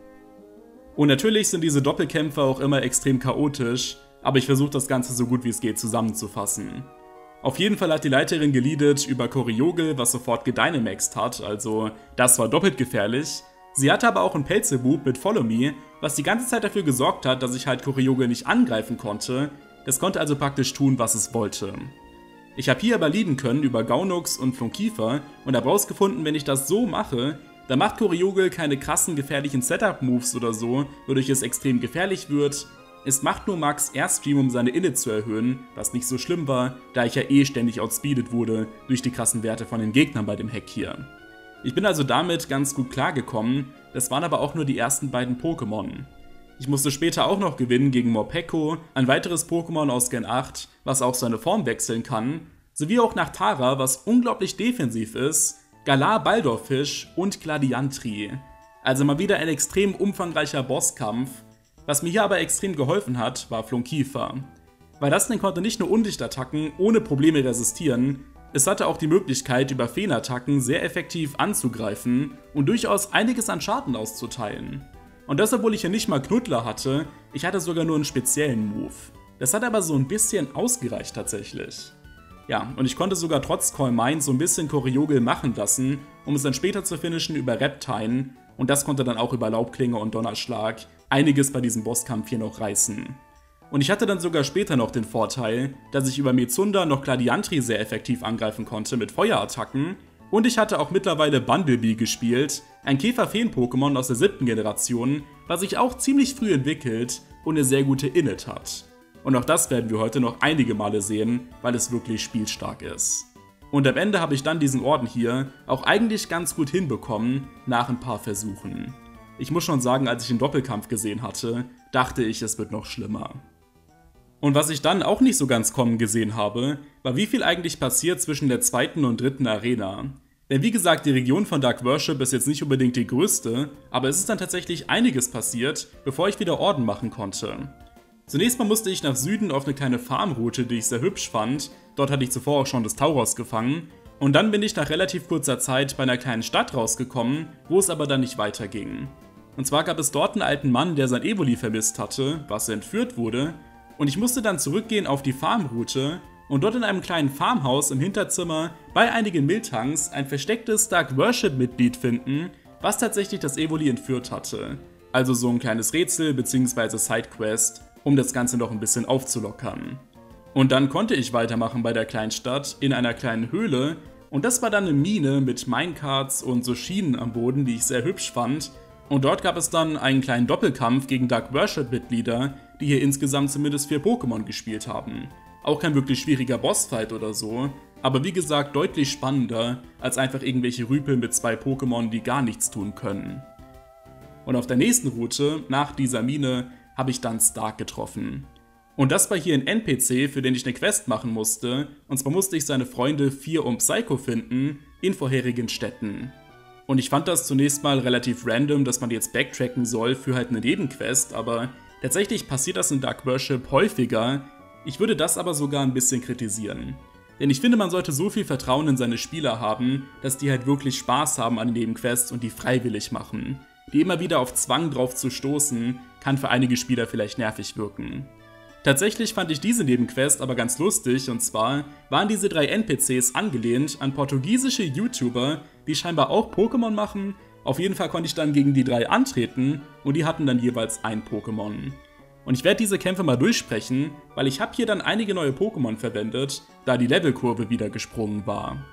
Und natürlich sind diese Doppelkämpfe auch immer extrem chaotisch, aber ich versuche das Ganze so gut wie es geht zusammenzufassen. Auf jeden Fall hat die Leiterin geleadet über Choreogel, was sofort gedynamaxed hat, also das war doppelt gefährlich. Sie hatte aber auch einen Pelzebub mit Follow Me, was die ganze Zeit dafür gesorgt hat, dass ich halt Choreogel nicht angreifen konnte. Das konnte also praktisch tun, was es wollte. Ich habe hier aber leaden können über Gaunux und Flunkifer und habe rausgefunden, wenn ich das so mache, dann macht Choreogel keine krassen gefährlichen Setup-Moves oder so, wodurch es extrem gefährlich wird. Es macht nur Max Airstream, um seine Init zu erhöhen, was nicht so schlimm war, da ich ja eh ständig outspeedet wurde durch die krassen Werte von den Gegnern bei dem Hack hier. Ich bin also damit ganz gut klargekommen, das waren aber auch nur die ersten beiden Pokémon. Ich musste später auch noch gewinnen gegen Morpeko, ein weiteres Pokémon aus Gen acht, was auch seine Form wechseln kann, sowie auch nach Tara, was unglaublich defensiv ist, Galar Baldorfisch und Gladiantri. Also mal wieder ein extrem umfangreicher Bosskampf. Was mir hier aber extrem geholfen hat, war Flunkifer. Weil das Ding konnte nicht nur Undichtattacken ohne Probleme resistieren, es hatte auch die Möglichkeit, über Feenattacken sehr effektiv anzugreifen und durchaus einiges an Schaden auszuteilen. Und das, obwohl ich hier nicht mal Knuddler hatte, ich hatte sogar nur einen speziellen Move. Das hat aber so ein bisschen ausgereicht tatsächlich. Ja, und ich konnte sogar trotz Call Mine so ein bisschen Choreogel machen lassen, um es dann später zu finishen über Reptine, und das konnte dann auch über Laubklinge und Donnerschlag einiges bei diesem Bosskampf hier noch reißen. Und ich hatte dann sogar später noch den Vorteil, dass ich über Mezunda noch Gladiantri sehr effektiv angreifen konnte mit Feuerattacken, und ich hatte auch mittlerweile Bumblebee gespielt, ein Käfer-Feen-Pokémon aus der siebten Generation, was sich auch ziemlich früh entwickelt und eine sehr gute Init hat. Und auch das werden wir heute noch einige Male sehen, weil es wirklich spielstark ist. Und am Ende habe ich dann diesen Orden hier auch eigentlich ganz gut hinbekommen, nach ein paar Versuchen. Ich muss schon sagen, als ich den Doppelkampf gesehen hatte, dachte ich, es wird noch schlimmer. Und was ich dann auch nicht so ganz kommen gesehen habe, war wie viel eigentlich passiert zwischen der zweiten und dritten Arena. Denn wie gesagt, die Region von Dark Worship ist jetzt nicht unbedingt die größte, aber es ist dann tatsächlich einiges passiert, bevor ich wieder Orden machen konnte. Zunächst mal musste ich nach Süden auf eine kleine Farmroute, die ich sehr hübsch fand. Dort hatte ich zuvor auch schon das Tauros gefangen. Und dann bin ich nach relativ kurzer Zeit bei einer kleinen Stadt rausgekommen, wo es aber dann nicht weiterging. Und zwar gab es dort einen alten Mann, der sein Evoli vermisst hatte, was entführt wurde. Und ich musste dann zurückgehen auf die Farmroute und dort in einem kleinen Farmhaus im Hinterzimmer bei einigen Miltanks ein verstecktes Dark Worship Mitglied finden, was tatsächlich das Evoli entführt hatte. Also so ein kleines Rätsel bzw. Sidequest, um das Ganze noch ein bisschen aufzulockern. Und dann konnte ich weitermachen bei der Kleinstadt in einer kleinen Höhle und das war dann eine Mine mit Minecarts und so Schienen am Boden, die ich sehr hübsch fand. Und dort gab es dann einen kleinen Doppelkampf gegen Dark Worship Mitglieder, die hier insgesamt zumindest vier Pokémon gespielt haben. Auch kein wirklich schwieriger Bossfight oder so, aber wie gesagt deutlich spannender als einfach irgendwelche Rüpel mit zwei Pokémon, die gar nichts tun können. Und auf der nächsten Route, nach dieser Mine, habe ich dann Stark getroffen. Und das war hier ein N P C, für den ich eine Quest machen musste, und zwar musste ich seine Freunde Fear und Psycho finden, in vorherigen Städten. Und ich fand das zunächst mal relativ random, dass man jetzt backtracken soll für halt eine Nebenquest, aber tatsächlich passiert das in Dark Worship häufiger. Ich würde das aber sogar ein bisschen kritisieren. Denn ich finde, man sollte so viel Vertrauen in seine Spieler haben, dass die halt wirklich Spaß haben an den Nebenquests und die freiwillig machen. Die immer wieder auf Zwang drauf zu stoßen, kann für einige Spieler vielleicht nervig wirken. Tatsächlich fand ich diese Nebenquest aber ganz lustig, und zwar waren diese drei N P Cs angelehnt an portugiesische YouTuber, die scheinbar auch Pokémon machen. Auf jeden Fall konnte ich dann gegen die drei antreten und die hatten dann jeweils ein Pokémon. Und ich werde diese Kämpfe mal durchsprechen, weil ich habe hier dann einige neue Pokémon verwendet, da die Levelkurve wieder gesprungen war.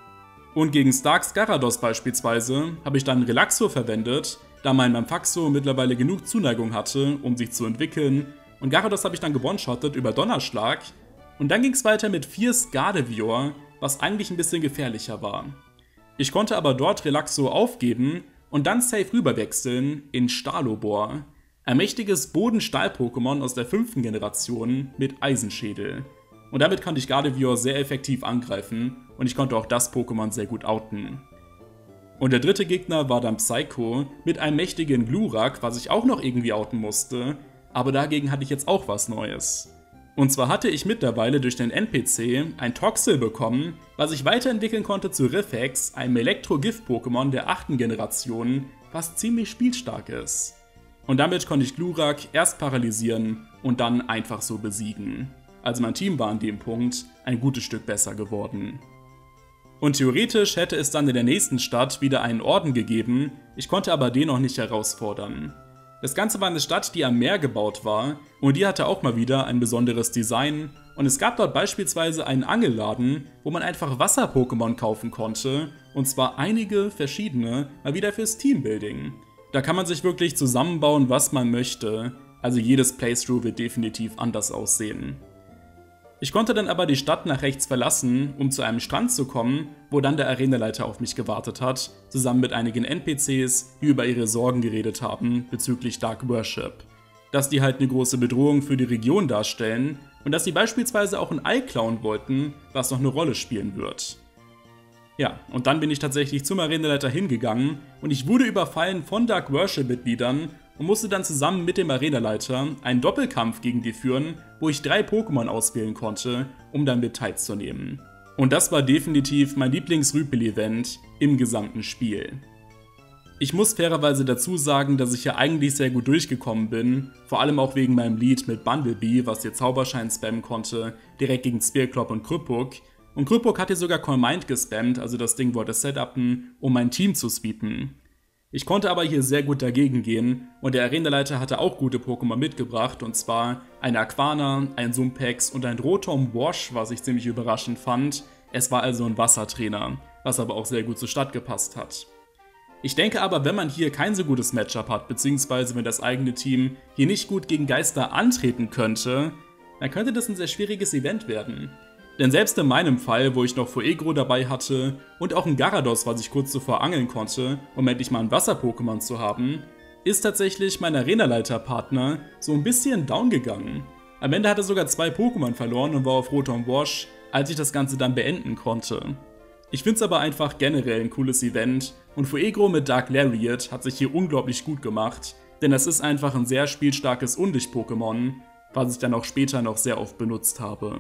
Und gegen Starks Gyarados beispielsweise habe ich dann Relaxo verwendet, da mein Manfaxo mittlerweile genug Zuneigung hatte, um sich zu entwickeln. Und Gyarados habe ich dann gewone-shottet über Donnerschlag. Und dann ging es weiter mit Fierce Gardevoir, was eigentlich ein bisschen gefährlicher war. Ich konnte aber dort Relaxo aufgeben und dann safe rüberwechseln in Stalobor, ein mächtiges Boden-Stahl-Pokémon aus der fünften Generation mit Eisenschädel. Und damit konnte ich Gardevoir sehr effektiv angreifen und ich konnte auch das Pokémon sehr gut outen. Und der dritte Gegner war dann Psycho mit einem mächtigen Glurak, was ich auch noch irgendwie outen musste, aber dagegen hatte ich jetzt auch was Neues. Und zwar hatte ich mittlerweile durch den N P C ein Toxel bekommen, was ich weiterentwickeln konnte zu Riffex, einem Elektro-Gift-Pokémon der achten Generation, was ziemlich spielstark ist. Und damit konnte ich Glurak erst paralysieren und dann einfach so besiegen. Also mein Team war an dem Punkt ein gutes Stück besser geworden. Und theoretisch hätte es dann in der nächsten Stadt wieder einen Orden gegeben, ich konnte aber den noch nicht herausfordern. Das Ganze war eine Stadt, die am Meer gebaut war und die hatte auch mal wieder ein besonderes Design und es gab dort beispielsweise einen Angelladen, wo man einfach Wasser-Pokémon kaufen konnte und zwar einige verschiedene, mal wieder fürs Teambuilding. Da kann man sich wirklich zusammenbauen, was man möchte, also jedes Playthrough wird definitiv anders aussehen. Ich konnte dann aber die Stadt nach rechts verlassen, um zu einem Strand zu kommen, wo dann der Arenaleiter auf mich gewartet hat, zusammen mit einigen N P Cs, die über ihre Sorgen geredet haben bezüglich Dark Worship. Dass die halt eine große Bedrohung für die Region darstellen und dass sie beispielsweise auch ein Ei klauen wollten, was noch eine Rolle spielen wird. Ja, und dann bin ich tatsächlich zum Arenaleiter hingegangen und ich wurde überfallen von Dark Worship-Mitgliedern und musste dann zusammen mit dem Arenaleiter einen Doppelkampf gegen die führen, wo ich drei Pokémon auswählen konnte, um dann mit teilzunehmen. Und das war definitiv mein Lieblings-Rüpel-Event im gesamten Spiel. Ich muss fairerweise dazu sagen, dass ich hier eigentlich sehr gut durchgekommen bin, vor allem auch wegen meinem Lead mit Bumblebee, was ihr Zauberschein spammen konnte, direkt gegen Spearclop und Krüppuk. Und Krüppuk hat hier sogar Call Mind gespammt, also das Ding wollte setupen, um mein Team zu sweepen. Ich konnte aber hier sehr gut dagegen gehen und der Arenaleiter hatte auch gute Pokémon mitgebracht und zwar eine Aquana, ein Sumpex und ein Rotom Wash, was ich ziemlich überraschend fand. Es war also ein Wassertrainer, was aber auch sehr gut zur Stadt gepasst hat. Ich denke aber, wenn man hier kein so gutes Matchup hat, beziehungsweise wenn das eigene Team hier nicht gut gegen Geister antreten könnte, dann könnte das ein sehr schwieriges Event werden. Denn selbst in meinem Fall, wo ich noch Fuegro dabei hatte und auch ein Gyarados, was ich kurz zuvor angeln konnte, um endlich mal ein Wasser-Pokémon zu haben, ist tatsächlich mein Arenaleiter-Partner so ein bisschen down gegangen. Am Ende hat er sogar zwei Pokémon verloren und war auf Rotom Wash, als ich das Ganze dann beenden konnte. Ich finde es aber einfach generell ein cooles Event und Fuegro mit Dark Lariat hat sich hier unglaublich gut gemacht, denn das ist einfach ein sehr spielstarkes Undicht-Pokémon, was ich dann auch später noch sehr oft benutzt habe.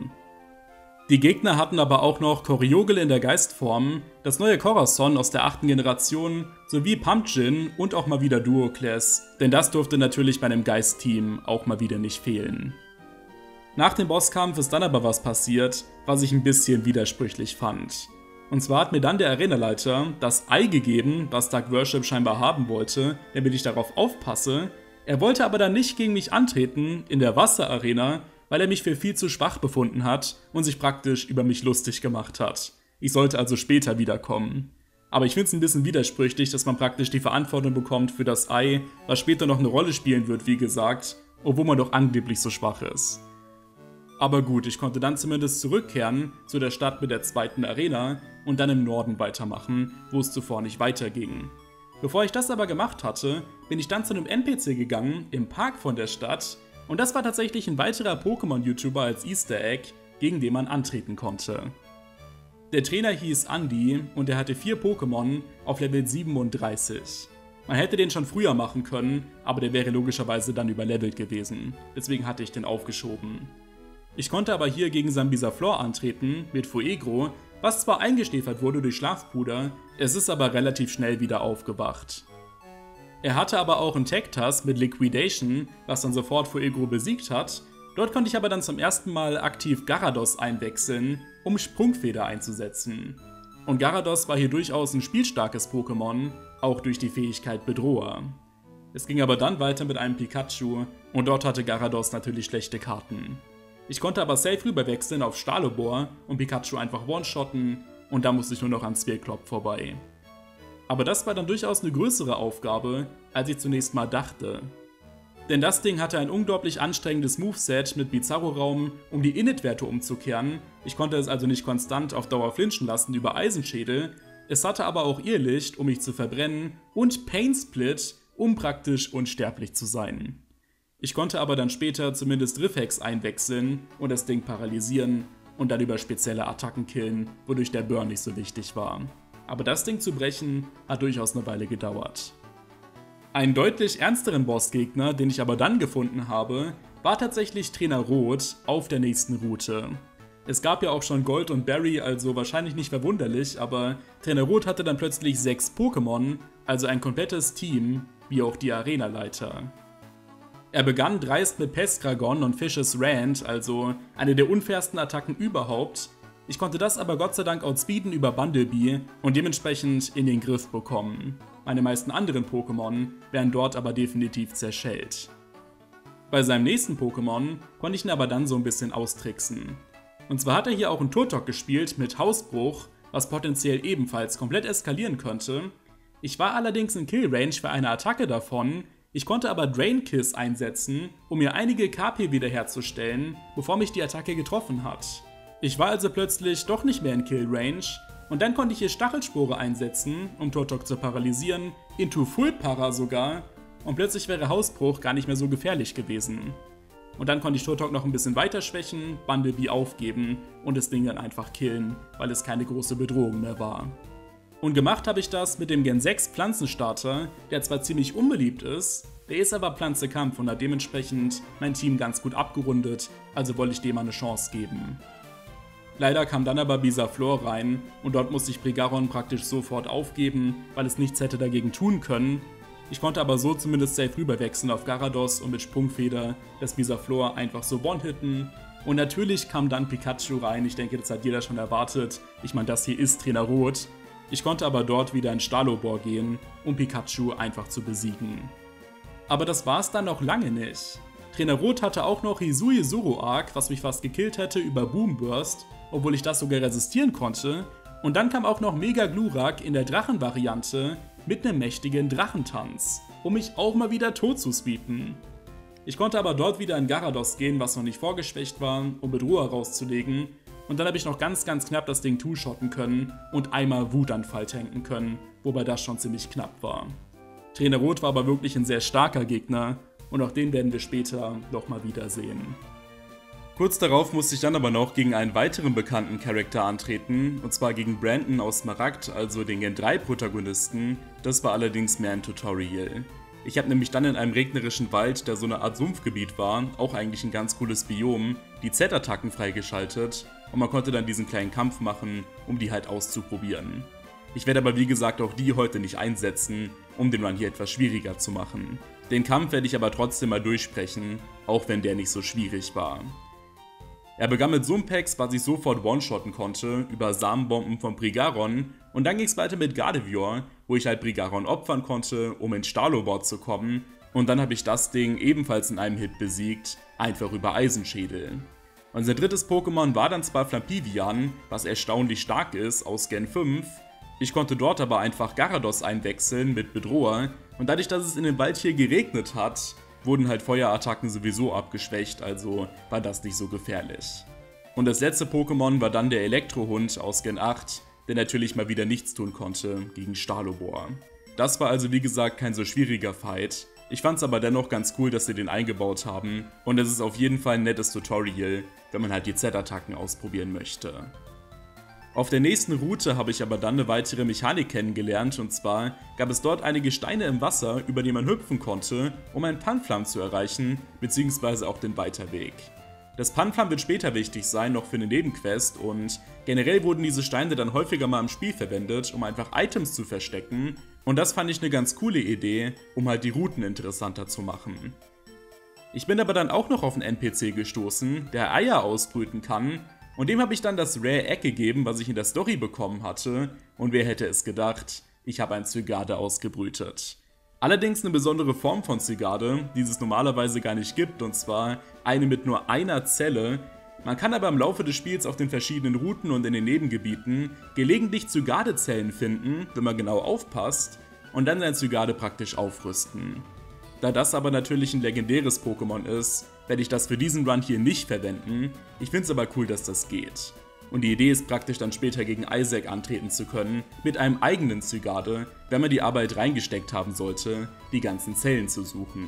Die Gegner hatten aber auch noch Coriogel in der Geistform, das neue Corazon aus der achten Generation sowie Pumpkin und auch mal wieder Duoclass, denn das durfte natürlich bei einem Geist-Team auch mal wieder nicht fehlen. Nach dem Bosskampf ist dann aber was passiert, was ich ein bisschen widersprüchlich fand. Und zwar hat mir dann der Arenaleiter das Ei gegeben, was Dark Worship scheinbar haben wollte, damit ich darauf aufpasse. Er wollte aber dann nicht gegen mich antreten in der Wasserarena, weil er mich für viel zu schwach befunden hat und sich praktisch über mich lustig gemacht hat. Ich sollte also später wiederkommen. Aber ich finde es ein bisschen widersprüchlich, dass man praktisch die Verantwortung bekommt für das Ei, was später noch eine Rolle spielen wird, wie gesagt, obwohl man doch angeblich so schwach ist. Aber gut, ich konnte dann zumindest zurückkehren zu der Stadt mit der zweiten Arena und dann im Norden weitermachen, wo es zuvor nicht weiterging. Bevor ich das aber gemacht hatte, bin ich dann zu einem N P C gegangen, im Park von der Stadt, und das war tatsächlich ein weiterer Pokémon-YouTuber als Easter Egg, gegen den man antreten konnte. Der Trainer hieß Andy und er hatte vier Pokémon auf Level siebenunddreißig. Man hätte den schon früher machen können, aber der wäre logischerweise dann überlevelt gewesen, deswegen hatte ich den aufgeschoben. Ich konnte aber hier gegen Sambisaflor antreten, mit Fuegro, was zwar eingeschläfert wurde durch Schlafpuder, es ist aber relativ schnell wieder aufgewacht. Er hatte aber auch einen Tech-Task mit Liquidation, was dann sofort Fuegro besiegt hat. Dort konnte ich aber dann zum ersten Mal aktiv Gyarados einwechseln, um Sprungfeder einzusetzen. Und Gyarados war hier durchaus ein spielstarkes Pokémon, auch durch die Fähigkeit Bedroher. Es ging aber dann weiter mit einem Pikachu, Und dort hatte Garados natürlich schlechte Karten. Ich konnte aber safe rüberwechseln auf Stalobor und Pikachu einfach one-shotten und da musste ich nur noch an Spheklop vorbei. Aber das war dann durchaus eine größere Aufgabe, als ich zunächst mal dachte. Denn das Ding hatte ein unglaublich anstrengendes Moveset mit Bizarro-Raum, um die Init-Werte umzukehren. Ich konnte es also nicht konstant auf Dauer flinchen lassen über Eisenschädel. Es hatte aber auch Irrlicht, um mich zu verbrennen, und Pain Split, um praktisch unsterblich zu sein. Ich konnte aber dann später zumindest Riffex einwechseln und das Ding paralysieren und dann über spezielle Attacken killen, wodurch der Burn nicht so wichtig war. Aber das Ding zu brechen, hat durchaus eine Weile gedauert. Einen deutlich ernsteren Bossgegner, den ich aber dann gefunden habe, war tatsächlich Trainer Rot auf der nächsten Route. Es gab ja auch schon Gold und Barry, also wahrscheinlich nicht verwunderlich, aber Trainer Rot hatte dann plötzlich sechs Pokémon, also ein komplettes Team, wie auch die Arenaleiter. Er begann dreist mit Peskragon und Fishes Rant, also eine der unfairsten Attacken überhaupt. Ich konnte das aber Gott sei Dank outspeeden über Bumblebee und dementsprechend in den Griff bekommen. Meine meisten anderen Pokémon wären dort aber definitiv zerschellt. Bei seinem nächsten Pokémon konnte ich ihn aber dann so ein bisschen austricksen. Und zwar hat er hier auch einen Turtok gespielt mit Hausbruch, was potenziell ebenfalls komplett eskalieren könnte. Ich war allerdings in Kill-Range für eine Attacke davon. Ich konnte aber Drain Kiss einsetzen, um mir einige K P wiederherzustellen, bevor mich die Attacke getroffen hat. Ich war also plötzlich doch nicht mehr in Kill Range und dann konnte ich hier Stachelspore einsetzen, um Turtok zu paralysieren, into Full Para sogar, und plötzlich wäre Hausbruch gar nicht mehr so gefährlich gewesen. Und dann konnte ich Turtok noch ein bisschen weiter schwächen, Bumblebee aufgeben und das Ding dann einfach killen, weil es keine große Bedrohung mehr war. Und gemacht habe ich das mit dem Gen sechs Pflanzenstarter, der zwar ziemlich unbeliebt ist, der ist aber Pflanzekampf und hat dementsprechend mein Team ganz gut abgerundet, also wollte ich dem mal eine Chance geben. Leider kam dann aber Bisaflor rein und dort musste ich Brigaron praktisch sofort aufgeben, weil es nichts hätte dagegen tun können. Ich konnte aber so zumindest safe rüberwechseln auf Garados und mit Sprungfeder das Bisaflor einfach so one-hitten. Und natürlich kam dann Pikachu rein, ich denke, das hat jeder schon erwartet. Ich meine, das hier ist Trainer Rot. Ich konnte aber dort wieder in Stalobor gehen, um Pikachu einfach zu besiegen. Aber das war es dann noch lange nicht. Trainer Rot hatte auch noch Hisui Zoroark, was mich fast gekillt hätte über Boomburst, obwohl ich das sogar resistieren konnte. Und dann kam auch noch Mega Glurak in der Drachenvariante mit einem mächtigen Drachentanz, um mich auch mal wieder tot zu speeden. Ich konnte aber dort wieder in Garados gehen, was noch nicht vorgeschwächt war, um Bedroher rauszulegen. Und dann habe ich noch ganz ganz knapp das Ding two-shotten können und einmal Wutanfall tanken können, wobei das schon ziemlich knapp war. Trainer Rot war aber wirklich ein sehr starker Gegner und auch den werden wir später nochmal wiedersehen. Kurz darauf musste ich dann aber noch gegen einen weiteren bekannten Charakter antreten, und zwar gegen Brandon aus Smaragd, also den Gen drei Protagonisten. Das war allerdings mehr ein Tutorial. Ich habe nämlich dann in einem regnerischen Wald, der so eine Art Sumpfgebiet war, auch eigentlich ein ganz cooles Biom, die Z-Attacken freigeschaltet und man konnte dann diesen kleinen Kampf machen, um die halt auszuprobieren. Ich werde aber wie gesagt auch die heute nicht einsetzen, um den Run hier etwas schwieriger zu machen. Den Kampf werde ich aber trotzdem mal durchsprechen, auch wenn der nicht so schwierig war. Er begann mit Sumpex, was ich sofort one-shotten konnte, über Samenbomben von Brigaron, und dann ging es weiter mit Gardevoir, wo ich halt Brigaron opfern konnte, um in Stalobor zu kommen, und dann habe ich das Ding ebenfalls in einem Hit besiegt, einfach über Eisenschädel. Unser drittes Pokémon war dann zwar Flampivian, was erstaunlich stark ist, aus Gen fünf, ich konnte dort aber einfach Garados einwechseln mit Bedroher, und dadurch, dass es in dem Wald hier geregnet hat, wurden halt Feuerattacken sowieso abgeschwächt, also war das nicht so gefährlich. Und das letzte Pokémon war dann der Elektrohund aus Gen acht, der natürlich mal wieder nichts tun konnte gegen Stalobor. Das war also wie gesagt kein so schwieriger Fight. Ich fand es aber dennoch ganz cool, dass sie den eingebaut haben, und es ist auf jeden Fall ein nettes Tutorial, wenn man halt die Z-Attacken ausprobieren möchte. Auf der nächsten Route habe ich aber dann eine weitere Mechanik kennengelernt, und zwar gab es dort einige Steine im Wasser, über die man hüpfen konnte, um einen Panflam zu erreichen, beziehungsweise auch den Weiterweg. Das Panflam wird später wichtig sein, noch für eine Nebenquest, und generell wurden diese Steine dann häufiger mal im Spiel verwendet, um einfach Items zu verstecken, und das fand ich eine ganz coole Idee, um halt die Routen interessanter zu machen. Ich bin aber dann auch noch auf einen N P C gestoßen, der Eier ausbrüten kann, und dem habe ich dann das Rare Egg gegeben, was ich in der Story bekommen hatte, und wer hätte es gedacht, ich habe ein Zygarde ausgebrütet. Allerdings eine besondere Form von Zygarde, die es normalerweise gar nicht gibt, und zwar eine mit nur einer Zelle. Man kann aber im Laufe des Spiels auf den verschiedenen Routen und in den Nebengebieten gelegentlich Zygarde-Zellen finden, wenn man genau aufpasst, und dann sein Zygarde praktisch aufrüsten. Da das aber natürlich ein legendäres Pokémon ist, werde ich das für diesen Run hier nicht verwenden. Ich finde es aber cool, dass das geht. Und die Idee ist praktisch dann später gegen Isaac antreten zu können, mit einem eigenen Zygarde, wenn man die Arbeit reingesteckt haben sollte, die ganzen Zellen zu suchen.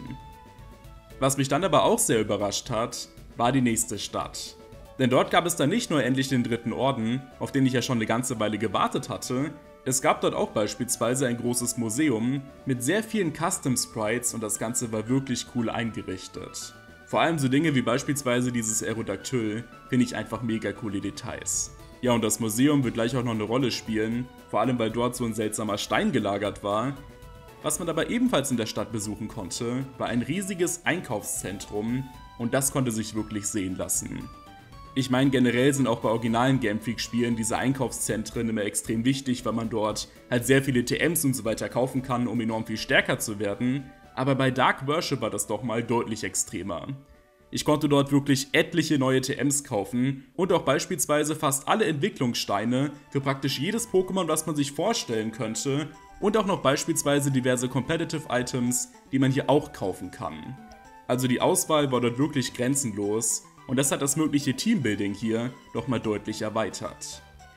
Was mich dann aber auch sehr überrascht hat, war die nächste Stadt. Denn dort gab es dann nicht nur endlich den dritten Orden, auf den ich ja schon eine ganze Weile gewartet hatte, es gab dort auch beispielsweise ein großes Museum mit sehr vielen Custom Sprites und das Ganze war wirklich cool eingerichtet. Vor allem so Dinge wie beispielsweise dieses Aerodactyl finde ich einfach mega coole Details. Ja, und das Museum wird gleich auch noch eine Rolle spielen, vor allem weil dort so ein seltsamer Stein gelagert war. Was man aber ebenfalls in der Stadt besuchen konnte, war ein riesiges Einkaufszentrum und das konnte sich wirklich sehen lassen. Ich meine, generell sind auch bei originalen Game Freak Spielen diese Einkaufszentren immer extrem wichtig, weil man dort halt sehr viele T Ms und so weiter kaufen kann, um enorm viel stärker zu werden. Aber bei Dark Worship war das doch mal deutlich extremer. Ich konnte dort wirklich etliche neue T Ms kaufen und auch beispielsweise fast alle Entwicklungssteine für praktisch jedes Pokémon, was man sich vorstellen könnte, und auch noch beispielsweise diverse Competitive Items, die man hier auch kaufen kann. Also die Auswahl war dort wirklich grenzenlos. Und das hat das mögliche Teambuilding hier doch mal deutlich erweitert.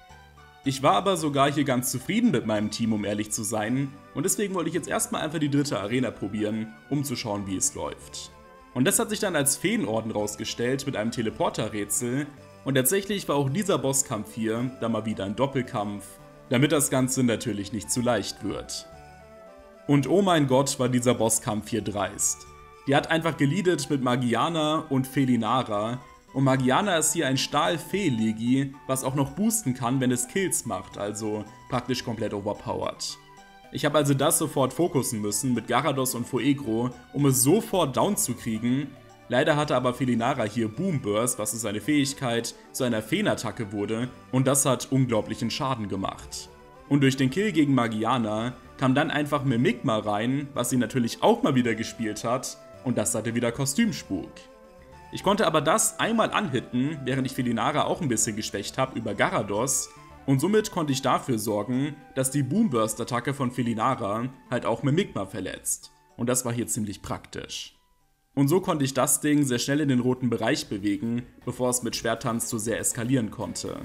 Ich war aber sogar hier ganz zufrieden mit meinem Team, um ehrlich zu sein, und deswegen wollte ich jetzt erstmal einfach die dritte Arena probieren, um zu schauen, wie es läuft. Und das hat sich dann als Feenorden rausgestellt mit einem Teleporter-Rätsel, und tatsächlich war auch dieser Bosskampf hier dann mal wieder ein Doppelkampf, damit das Ganze natürlich nicht zu leicht wird. Und oh mein Gott, war dieser Bosskampf hier dreist. Die hat einfach geleadet mit Magiana und Felinara. Und Magiana ist hier ein Stahl-Fee-Legi, was auch noch boosten kann, wenn es Kills macht, also praktisch komplett overpowered. Ich habe also das sofort fokussen müssen mit Gyarados und Fuegro, um es sofort down zu kriegen. Leider hatte aber Felinara hier Boom Burst, was seine Fähigkeit zu einer Feenattacke wurde, und das hat unglaublichen Schaden gemacht. Und durch den Kill gegen Magiana kam dann einfach Mimikma rein, was sie natürlich auch mal wieder gespielt hat, und das hatte wieder Kostümspuk. Ich konnte aber das einmal anhitten, während ich Felinara auch ein bisschen geschwächt habe über Gyarados, und somit konnte ich dafür sorgen, dass die Boomburst-Attacke von Felinara halt auch Mimikma verletzt. Und das war hier ziemlich praktisch. Und so konnte ich das Ding sehr schnell in den roten Bereich bewegen, bevor es mit Schwerttanz zu sehr eskalieren konnte.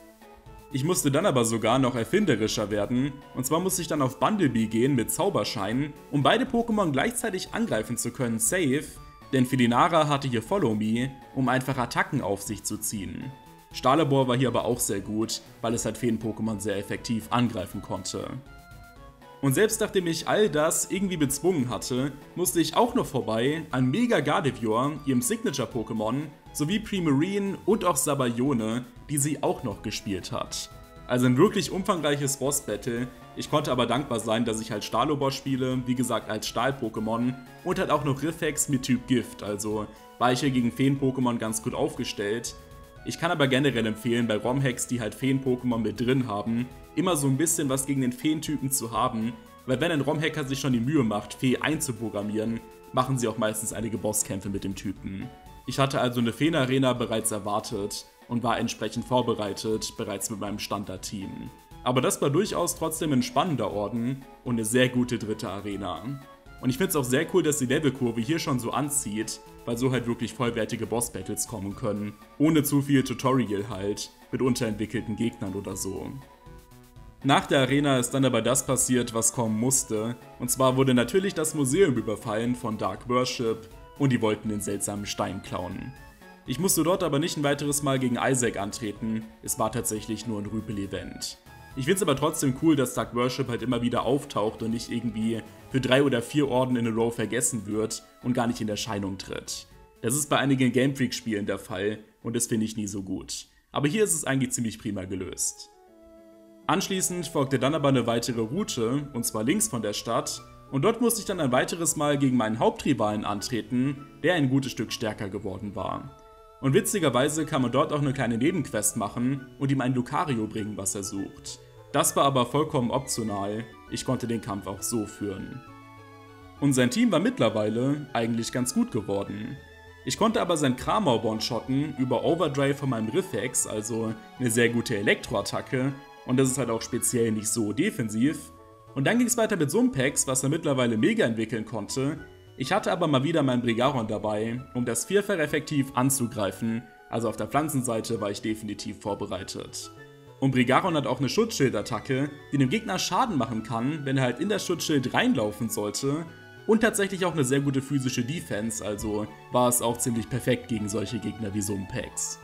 Ich musste dann aber sogar noch erfinderischer werden, und zwar musste ich dann auf Bumblebee gehen mit Zauberschein, um beide Pokémon gleichzeitig angreifen zu können, safe, denn Felinara hatte hier Follow Me, um einfach Attacken auf sich zu ziehen. Stahlebor war hier aber auch sehr gut, weil es halt Feen-Pokémon sehr effektiv angreifen konnte. Und selbst nachdem ich all das irgendwie bezwungen hatte, musste ich auch noch vorbei an Mega Gardevoir, ihrem Signature-Pokémon, sowie Primarine und auch Sabayone, die sie auch noch gespielt hat. Also ein wirklich umfangreiches Boss-Battle. Ich konnte aber dankbar sein, dass ich halt Stahlobor spiele, wie gesagt als Stahl-Pokémon, und halt auch noch Riffex mit Typ Gift, also war ich hier gegen Feen-Pokémon ganz gut aufgestellt. Ich kann aber generell empfehlen, bei ROM-Hacks, die halt Feen-Pokémon mit drin haben, immer so ein bisschen was gegen den Feen-Typen zu haben, weil wenn ein ROM-Hacker sich schon die Mühe macht, Fee einzuprogrammieren, machen sie auch meistens einige Bosskämpfe mit dem Typen. Ich hatte also eine Feen-Arena bereits erwartet und war entsprechend vorbereitet, bereits mit meinem Standard-Team. Aber das war durchaus trotzdem ein spannender Orden und eine sehr gute dritte Arena. Und ich finde es auch sehr cool, dass die Levelkurve hier schon so anzieht, weil so halt wirklich vollwertige Boss-Battles kommen können, ohne zu viel Tutorial halt, mit unterentwickelten Gegnern oder so. Nach der Arena ist dann aber das passiert, was kommen musste, und zwar wurde natürlich das Museum überfallen von Dark Worship und die wollten den seltsamen Stein klauen. Ich musste dort aber nicht ein weiteres Mal gegen Isaac antreten, es war tatsächlich nur ein Rüpel-Event. Ich finde es aber trotzdem cool, dass Dark Worship halt immer wieder auftaucht und nicht irgendwie für drei oder vier Orden in a row vergessen wird und gar nicht in Erscheinung tritt. Das ist bei einigen Game Freak Spielen der Fall und das finde ich nie so gut. Aber hier ist es eigentlich ziemlich prima gelöst. Anschließend folgte dann aber eine weitere Route, und zwar links von der Stadt, und dort musste ich dann ein weiteres Mal gegen meinen Hauptrivalen antreten, der ein gutes Stück stärker geworden war. Und witzigerweise kann man dort auch eine kleine Nebenquest machen und ihm ein Lucario bringen, was er sucht. Das war aber vollkommen optional, ich konnte den Kampf auch so führen. Und sein Team war mittlerweile eigentlich ganz gut geworden. Ich konnte aber sein Kramau one-shotten über Overdrive von meinem Riffex, also eine sehr gute Elektroattacke, und das ist halt auch speziell nicht so defensiv. Und dann ging es weiter mit Sumpex, was er mittlerweile mega entwickeln konnte. Ich hatte aber mal wieder meinen Brigaron dabei, um das Vierfach effektiv anzugreifen, also auf der Pflanzenseite war ich definitiv vorbereitet. Und Brigaron hat auch eine Schutzschildattacke, die dem Gegner Schaden machen kann, wenn er halt in das Schutzschild reinlaufen sollte. Und tatsächlich auch eine sehr gute physische Defense, also war es auch ziemlich perfekt gegen solche Gegner wie Sumpex.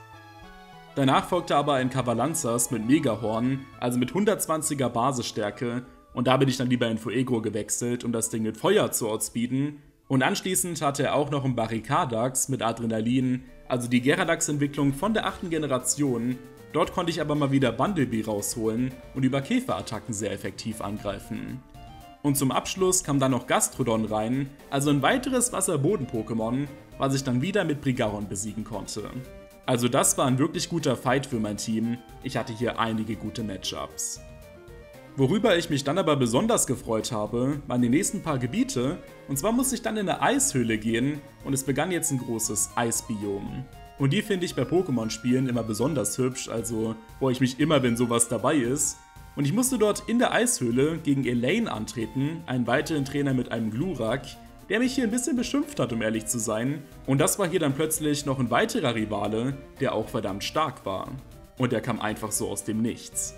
Danach folgte aber ein Kavalanzas mit Megahorn, also mit hundertzwanziger Basisstärke, und da bin ich dann lieber in Fuego gewechselt, um das Ding mit Feuer zu outspeeden. Und anschließend hatte er auch noch einen Barrikadax mit Adrenalin, also die Geradax-Entwicklung von der achten Generation. Dort konnte ich aber mal wieder Bundlebee rausholen und über Käferattacken sehr effektiv angreifen. Und zum Abschluss kam dann noch Gastrodon rein, also ein weiteres Wasser-Boden-Pokémon, was ich dann wieder mit Brigaron besiegen konnte. Also das war ein wirklich guter Fight für mein Team, ich hatte hier einige gute Matchups. Worüber ich mich dann aber besonders gefreut habe, waren die nächsten paar Gebiete, und zwar musste ich dann in eine Eishöhle gehen und es begann jetzt ein großes Eisbiom. Und die finde ich bei Pokémon-Spielen immer besonders hübsch, also freue ich mich immer, wenn sowas dabei ist. Und ich musste dort in der Eishöhle gegen Elaine antreten, einen weiteren Trainer mit einem Glurak, der mich hier ein bisschen beschimpft hat, um ehrlich zu sein. Und das war hier dann plötzlich noch ein weiterer Rivale, der auch verdammt stark war. Und der kam einfach so aus dem Nichts.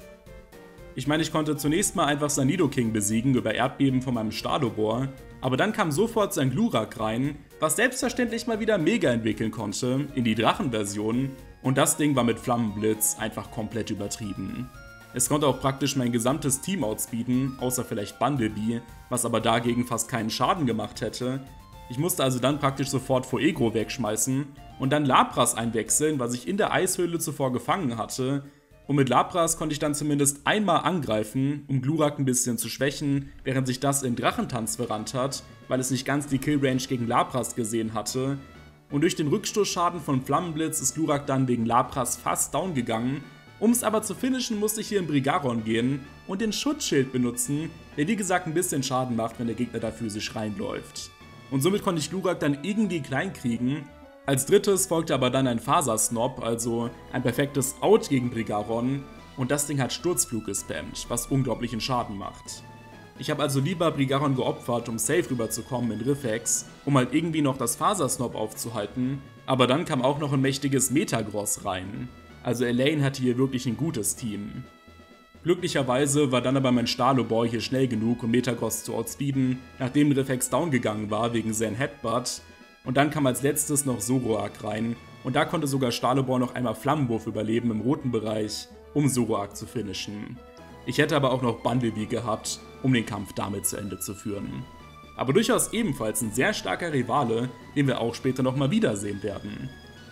Ich meine, ich konnte zunächst mal einfach sein Nidoking besiegen über Erdbeben von meinem Stadobor, aber dann kam sofort sein Glurak rein, was selbstverständlich mal wieder mega entwickeln konnte in die Drachenversion, und das Ding war mit Flammenblitz einfach komplett übertrieben. Es konnte auch praktisch mein gesamtes Team outspeeden, außer vielleicht Bundlebee, was aber dagegen fast keinen Schaden gemacht hätte. Ich musste also dann praktisch sofort Fuego wegschmeißen und dann Lapras einwechseln, was ich in der Eishöhle zuvor gefangen hatte. Und mit Lapras konnte ich dann zumindest einmal angreifen, um Glurak ein bisschen zu schwächen, während sich das in Drachentanz verrannt hat, weil es nicht ganz die Killrange gegen Lapras gesehen hatte. Und durch den Rückstoßschaden von Flammenblitz ist Glurak dann wegen Lapras fast down gegangen. Um es aber zu finishen, musste ich hier in Brigaron gehen und den Schutzschild benutzen, der wie gesagt ein bisschen Schaden macht, wenn der Gegner da physisch reinläuft. Und somit konnte ich Glurak dann irgendwie klein kriegen. Als drittes folgte aber dann ein Fasersnob, also ein perfektes Out gegen Brigaron, und das Ding hat Sturzflug gespammt, was unglaublichen Schaden macht. Ich habe also lieber Brigaron geopfert, um safe rüberzukommen in Riffex, um halt irgendwie noch das Fasersnob aufzuhalten, aber dann kam auch noch ein mächtiges Metagross rein. Also Elaine hatte hier wirklich ein gutes Team. Glücklicherweise war dann aber mein Staloboy hier schnell genug, um Metagross zu outspeeden, nachdem Riffex down gegangen war wegen Zen Headbutt. Und dann kam als letztes noch Zoroark rein, und da konnte sogar Staloboy noch einmal Flammenwurf überleben im roten Bereich, um Zoroark zu finishen. Ich hätte aber auch noch Bundlebee gehabt, um den Kampf damit zu Ende zu führen. Aber durchaus ebenfalls ein sehr starker Rivale, den wir auch später nochmal wiedersehen werden.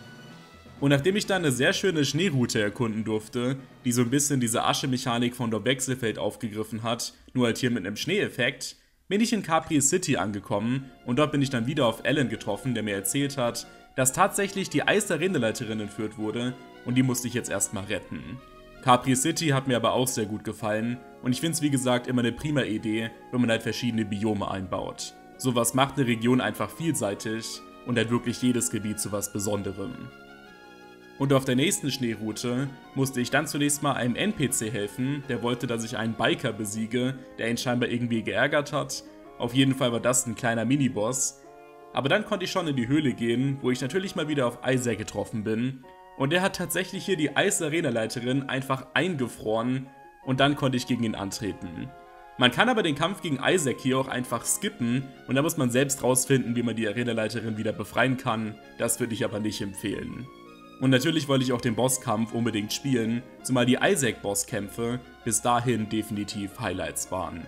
Und nachdem ich dann eine sehr schöne Schneeroute erkunden durfte, die so ein bisschen diese Asche-Mechanik von Dorf Wechselfeld aufgegriffen hat, nur halt hier mit einem Schneeeffekt, bin ich in Capri City angekommen, und dort bin ich dann wieder auf Alan getroffen, der mir erzählt hat, dass tatsächlich die Eis-Arenaleiterin entführt wurde, und die musste ich jetzt erstmal retten. Capri City hat mir aber auch sehr gut gefallen, und ich finde es wie gesagt immer eine prima Idee, wenn man halt verschiedene Biome einbaut. Sowas macht eine Region einfach vielseitig und hat wirklich jedes Gebiet zu was Besonderem. Und auf der nächsten Schneeroute musste ich dann zunächst mal einem N P C helfen, der wollte, dass ich einen Biker besiege, der ihn scheinbar irgendwie geärgert hat. Auf jeden Fall war das ein kleiner Miniboss. Aber dann konnte ich schon in die Höhle gehen, wo ich natürlich mal wieder auf Isaac getroffen bin. Und der hat tatsächlich hier die Eis-Arena-Leiterin einfach eingefroren, und dann konnte ich gegen ihn antreten. Man kann aber den Kampf gegen Isaac hier auch einfach skippen, und da muss man selbst rausfinden, wie man die Arena-Leiterin wieder befreien kann. Das würde ich aber nicht empfehlen. Und natürlich wollte ich auch den Bosskampf unbedingt spielen, zumal die Isaac-Bosskämpfe bis dahin definitiv Highlights waren.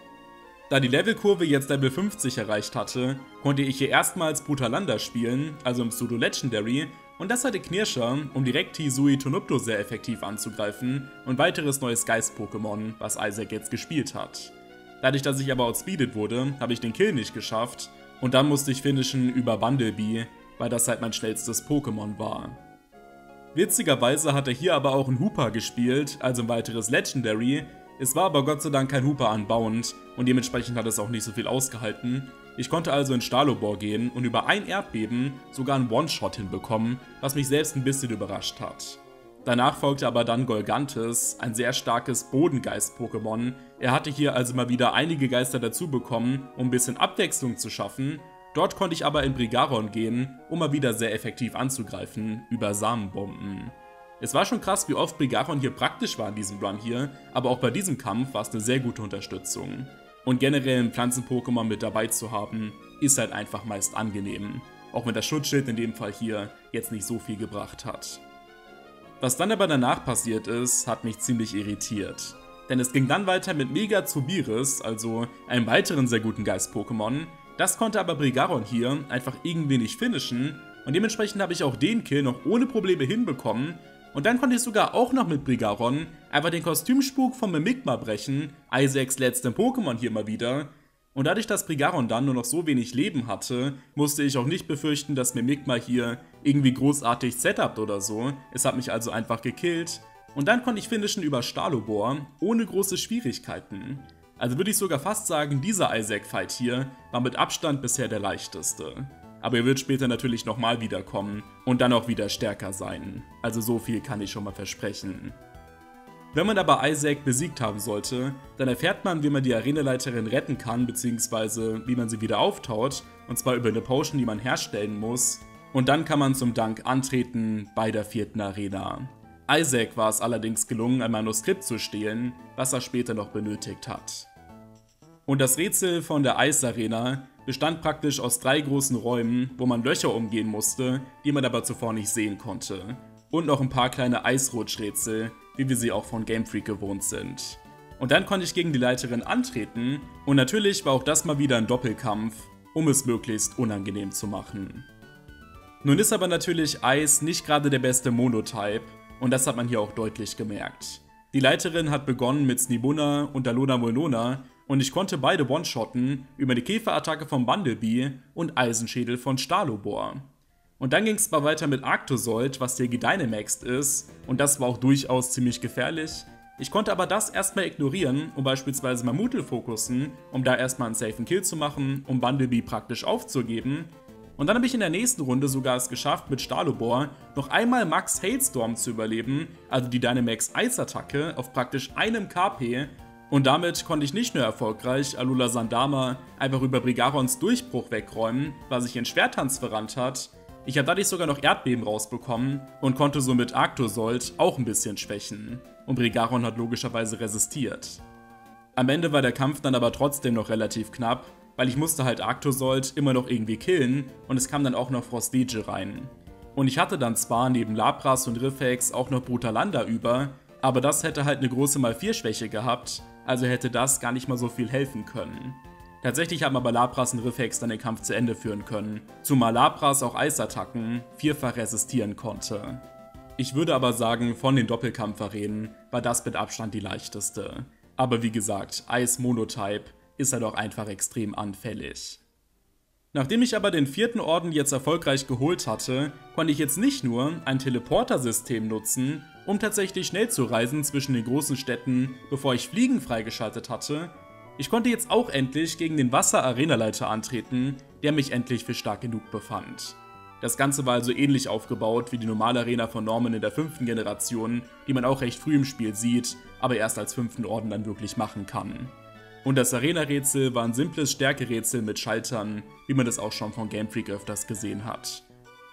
Da die Levelkurve jetzt Level fünfzig erreicht hatte, konnte ich hier erstmals Brutalander spielen, also im Pseudo-Legendary, und das hatte Knirscher, um direkt Hisui Tonupto sehr effektiv anzugreifen und weiteres neues Geist-Pokémon, was Isaac jetzt gespielt hat. Dadurch, dass ich aber outspeedet wurde, habe ich den Kill nicht geschafft, und dann musste ich finishen über Bundlebee, weil das halt mein schnellstes Pokémon war. Witzigerweise hat er hier aber auch einen Hooper gespielt, also ein weiteres Legendary. Es war aber Gott sei Dank kein Hooper unbound und dementsprechend hat es auch nicht so viel ausgehalten. Ich konnte also in Stalobor gehen und über ein Erdbeben sogar einen One-Shot hinbekommen, was mich selbst ein bisschen überrascht hat. Danach folgte aber dann Golgantis, ein sehr starkes Bodengeist-Pokémon. Er hatte hier also mal wieder einige Geister dazu bekommen, um ein bisschen Abwechslung zu schaffen. Dort konnte ich aber in Brigaron gehen, um mal wieder sehr effektiv anzugreifen, über Samenbomben. Es war schon krass, wie oft Brigaron hier praktisch war in diesem Run hier, aber auch bei diesem Kampf war es eine sehr gute Unterstützung. Und generell ein Pflanzen-Pokémon mit dabei zu haben, ist halt einfach meist angenehm. Auch wenn das Schutzschild in dem Fall hier jetzt nicht so viel gebracht hat. Was dann aber danach passiert ist, hat mich ziemlich irritiert. Denn es ging dann weiter mit Mega Zubiris, also einem weiteren sehr guten Geist-Pokémon. Das konnte aber Brigaron hier einfach irgendwie nicht finishen und dementsprechend habe ich auch den Kill noch ohne Probleme hinbekommen. Und dann konnte ich sogar auch noch mit Brigaron einfach den Kostümspuk von Mimikma brechen, Isaacs letztem Pokémon hier mal wieder. Und dadurch, dass Brigaron dann nur noch so wenig Leben hatte, musste ich auch nicht befürchten, dass Mimikma hier irgendwie großartig setupt oder so. Es hat mich also einfach gekillt. Und dann konnte ich finishen über Stalobor, ohne große Schwierigkeiten. Also würde ich sogar fast sagen, dieser Isaac-Fight hier war mit Abstand bisher der leichteste. Aber er wird später natürlich nochmal wiederkommen und dann auch wieder stärker sein. Also so viel kann ich schon mal versprechen. Wenn man aber Isaac besiegt haben sollte, dann erfährt man, wie man die Arenaleiterin retten kann, beziehungsweise wie man sie wieder auftaut, und zwar über eine Potion, die man herstellen muss. Und dann kann man zum Dank antreten bei der vierten Arena. Isaac war es allerdings gelungen, ein Manuskript zu stehlen, was er später noch benötigt hat. Und das Rätsel von der Eisarena bestand praktisch aus drei großen Räumen, wo man Löcher umgehen musste, die man aber zuvor nicht sehen konnte. Und noch ein paar kleine Eisrutschrätsel, wie wir sie auch von Game Freak gewohnt sind. Und dann konnte ich gegen die Leiterin antreten und natürlich war auch das mal wieder ein Doppelkampf, um es möglichst unangenehm zu machen. Nun ist aber natürlich Eis nicht gerade der beste Monotype und das hat man hier auch deutlich gemerkt. Die Leiterin hat begonnen mit Snibuna und Alona Molnona und ich konnte beide One-Shotten über die Käferattacke von Bumblebee und Eisenschädel von Stalobor. Und dann ging es mal weiter mit Arctozold, was hier gedynamaxed ist, und das war auch durchaus ziemlich gefährlich. Ich konnte aber das erstmal ignorieren, um beispielsweise Mamutel fokussen, um da erstmal einen safen Kill zu machen, um Bumblebee praktisch aufzugeben. Und dann habe ich in der nächsten Runde sogar es geschafft, mit Stalobor noch einmal Max Hailstorm zu überleben, also die Dynamax Eisattacke auf praktisch einem K P. Und damit konnte ich nicht nur erfolgreich Alola Sandama einfach über Brigarons Durchbruch wegräumen, was sich in Schwertanz verrannt hat. Ich habe dadurch sogar noch Erdbeben rausbekommen und konnte somit Arctozold auch ein bisschen schwächen. Und Brigaron hat logischerweise resistiert. Am Ende war der Kampf dann aber trotzdem noch relativ knapp, weil ich musste halt Arctozold immer noch irgendwie killen und es kam dann auch noch Frostige rein. Und ich hatte dann zwar neben Lapras und Riffex auch noch Brutalanda über, aber das hätte halt eine große mal vier Schwäche gehabt, also hätte das gar nicht mal so viel helfen können. Tatsächlich haben aber Lapras und Riffex dann den Kampf zu Ende führen können, zumal Lapras auch Eisattacken vierfach resistieren konnte. Ich würde aber sagen, von den Doppelkampfarenen war das mit Abstand die leichteste. Aber wie gesagt, Eis-Monotype ist halt auch einfach extrem anfällig. Nachdem ich aber den vierten Orden jetzt erfolgreich geholt hatte, konnte ich jetzt nicht nur ein Teleporter-System nutzen, um tatsächlich schnell zu reisen zwischen den großen Städten, bevor ich Fliegen freigeschaltet hatte. Ich konnte jetzt auch endlich gegen den Wasser-Arenaleiter antreten, der mich endlich für stark genug befand. Das Ganze war also ähnlich aufgebaut wie die normale Arena von Norman in der fünften Generation, die man auch recht früh im Spiel sieht, aber erst als fünften Orden dann wirklich machen kann. Und das Arena-Rätsel war ein simples Stärkerätsel mit Schaltern, wie man das auch schon von Game Freak öfters gesehen hat.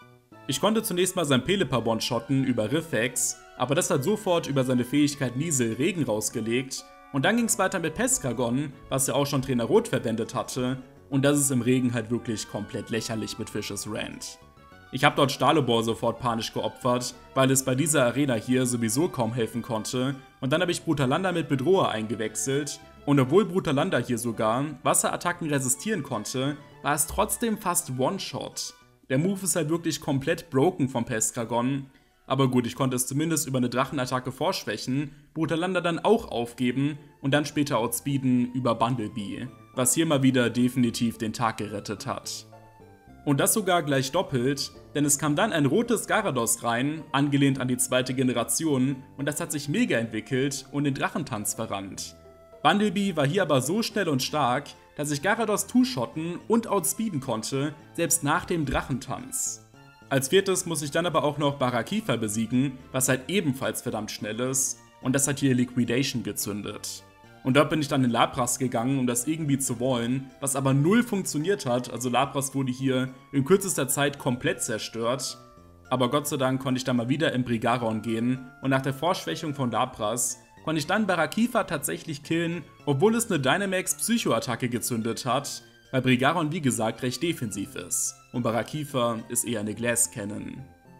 Ich konnte zunächst mal sein Pelipper one-shotten über Riffex, aber das hat sofort über seine Fähigkeit Niesel Regen rausgelegt. Und dann ging es weiter mit Pescagon, was ja auch schon Trainer Rot verwendet hatte, und das ist im Regen halt wirklich komplett lächerlich mit Vicious Rant. Ich habe dort Stalobor sofort panisch geopfert, weil es bei dieser Arena hier sowieso kaum helfen konnte, und dann habe ich Brutalanda mit Bedroher eingewechselt, und obwohl Brutalanda hier sogar Wasserattacken resistieren konnte, war es trotzdem fast One-Shot. Der Move ist halt wirklich komplett broken von Pescagon. Aber gut, ich konnte es zumindest über eine Drachenattacke vorschwächen, Brutalanda dann auch aufgeben und dann später outspeeden über Bumblebee, was hier mal wieder definitiv den Tag gerettet hat. Und das sogar gleich doppelt, denn es kam dann ein rotes Gyarados rein, angelehnt an die zweite Generation, und das hat sich mega entwickelt und den Drachentanz verrannt. Bumblebee war hier aber so schnell und stark, dass ich Gyarados two-shotten und outspeeden konnte, selbst nach dem Drachentanz. Als viertes muss ich dann aber auch noch Barakifa besiegen, was halt ebenfalls verdammt schnell ist, und das hat hier Liquidation gezündet. Und dort bin ich dann in Lapras gegangen, um das irgendwie zu wollen, was aber null funktioniert hat, also Lapras wurde hier in kürzester Zeit komplett zerstört. Aber Gott sei Dank konnte ich dann mal wieder in Brigaron gehen und nach der Vorschwächung von Lapras konnte ich dann Barakifa tatsächlich killen, obwohl es eine Dynamax Psycho-Attacke gezündet hat, weil Brigaron wie gesagt recht defensiv ist und Barakifa ist eher eine Glass Cannon.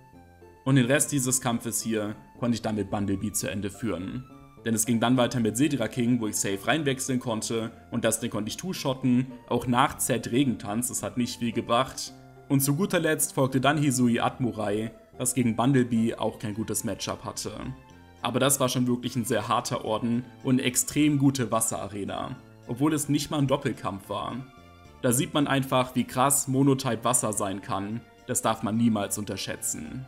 Und den Rest dieses Kampfes hier konnte ich dann mit Bumblebee zu Ende führen. Denn es ging dann weiter mit Sidra King, wo ich safe reinwechseln konnte und das Ding konnte ich two-shotten, auch nach Z Regentanz, das hat nicht viel gebracht. Und zu guter Letzt folgte dann Hisui Admurai, was gegen Bumblebee auch kein gutes Matchup hatte. Aber das war schon wirklich ein sehr harter Orden und eine extrem gute Wasserarena, obwohl es nicht mal ein Doppelkampf war. Da sieht man einfach, wie krass Monotype Wasser sein kann, das darf man niemals unterschätzen.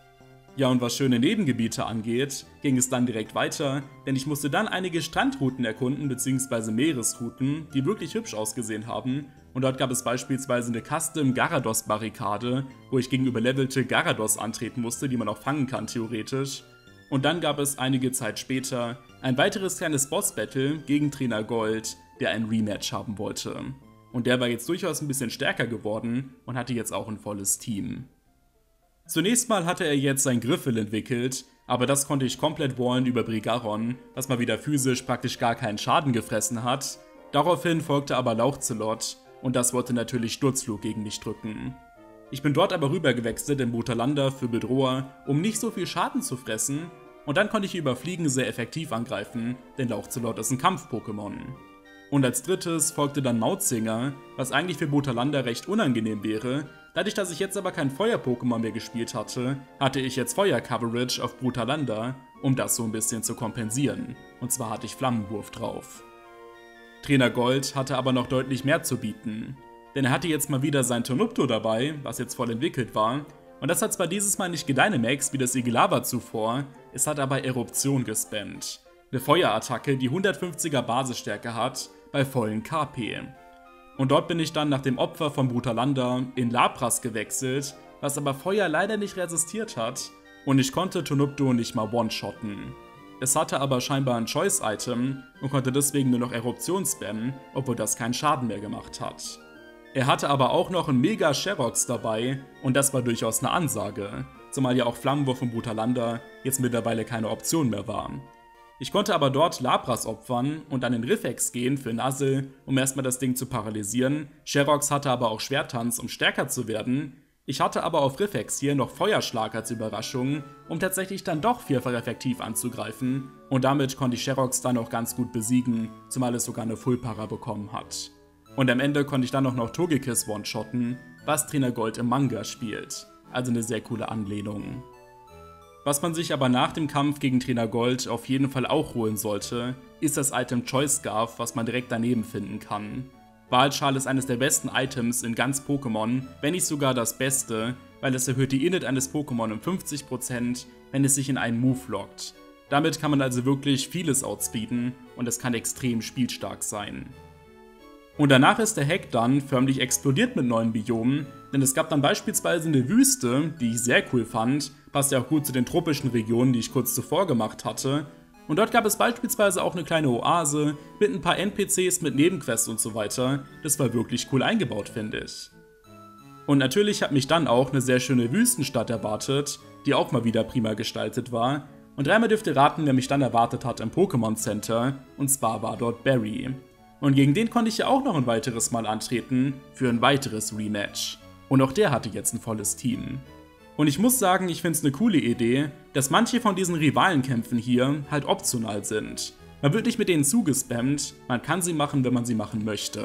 Ja, und was schöne Nebengebiete angeht, ging es dann direkt weiter, denn ich musste dann einige Strandrouten erkunden bzw. Meeresrouten, die wirklich hübsch ausgesehen haben. Und dort gab es beispielsweise eine Custom Gyarados Barrikade, wo ich gegen überlevelte Gyarados antreten musste, die man auch fangen kann theoretisch. Und dann gab es einige Zeit später ein weiteres kleines Boss-Battle gegen Trainer Gold, der ein Rematch haben wollte. Und der war jetzt durchaus ein bisschen stärker geworden und hatte jetzt auch ein volles Team. Zunächst mal hatte er jetzt sein Griffel entwickelt, aber das konnte ich komplett wallen über Brigaron, was mal wieder physisch praktisch gar keinen Schaden gefressen hat. Daraufhin folgte aber Lauchzelot und das wollte natürlich Sturzflug gegen mich drücken. Ich bin dort aber rüber gewechselt in Botalanda für Bedroher, um nicht so viel Schaden zu fressen, und dann konnte ich über Fliegen sehr effektiv angreifen, denn Lauchzelot ist ein Kampf-Pokémon. Und als drittes folgte dann Mautzinger, was eigentlich für Botalanda recht unangenehm wäre. Dadurch, dass ich jetzt aber kein Feuer-Pokémon mehr gespielt hatte, hatte ich jetzt Feuer-Coverage auf Botalanda, um das so ein bisschen zu kompensieren. Und zwar hatte ich Flammenwurf drauf. Trainer Gold hatte aber noch deutlich mehr zu bieten. Denn er hatte jetzt mal wieder sein Tonupto dabei, was jetzt voll entwickelt war. Und das hat zwar dieses Mal nicht gedynamaxed wie das Igelava zuvor, es hat aber Eruption gespammt. Eine Feuerattacke, die hundertfünfziger Basisstärke hat, bei vollen K P. Und dort bin ich dann nach dem Opfer von Botalanda in Lapras gewechselt, was aber Feuer leider nicht resistiert hat und ich konnte Tonupto nicht mal one-shotten. Es hatte aber scheinbar ein Choice-Item und konnte deswegen nur noch Eruption spammen, obwohl das keinen Schaden mehr gemacht hat. Er hatte aber auch noch einen Mega Sherox dabei und das war durchaus eine Ansage, zumal ja auch Flammenwurf von Botalanda jetzt mittlerweile keine Option mehr war. Ich konnte aber dort Lapras opfern und an den Riffex gehen für Nuzzle, um erstmal das Ding zu paralysieren. Sherox hatte aber auch Schwerttanz, um stärker zu werden. Ich hatte aber auf Riffex hier noch Feuerschlag als Überraschung, um tatsächlich dann doch vierfach effektiv anzugreifen. Und damit konnte ich Sherox dann auch ganz gut besiegen, zumal es sogar eine Full-Para bekommen hat. Und am Ende konnte ich dann auch noch Togekiss one-shotten, was Trainer Gold im Manga spielt. Also eine sehr coole Anlehnung. Was man sich aber nach dem Kampf gegen Trainer Gold auf jeden Fall auch holen sollte, ist das Item Choice Scarf, was man direkt daneben finden kann. Walschal ist eines der besten Items in ganz Pokémon, wenn nicht sogar das beste, weil es erhöht die Init eines Pokémon um fünfzig Prozent, wenn es sich in einen Move lockt. Damit kann man also wirklich vieles outspeeden und es kann extrem spielstark sein. Und danach ist der Hack dann förmlich explodiert mit neuen Biomen, denn es gab dann beispielsweise eine Wüste, die ich sehr cool fand, passt ja auch gut zu den tropischen Regionen, die ich kurz zuvor gemacht hatte. Und dort gab es beispielsweise auch eine kleine Oase mit ein paar N P Cs mit Nebenquests und so weiter. Das war wirklich cool eingebaut, finde ich. Und natürlich hat mich dann auch eine sehr schöne Wüstenstadt erwartet, die auch mal wieder prima gestaltet war. Und dreimal dürft ihr raten, wer mich dann erwartet hat im Pokémon Center, und zwar war dort Barry. Und gegen den konnte ich ja auch noch ein weiteres Mal antreten, für ein weiteres Rematch. Und auch der hatte jetzt ein volles Team. Und ich muss sagen, ich finde es eine coole Idee, dass manche von diesen Rivalenkämpfen hier halt optional sind. Man wird nicht mit denen zugespammt, man kann sie machen, wenn man sie machen möchte.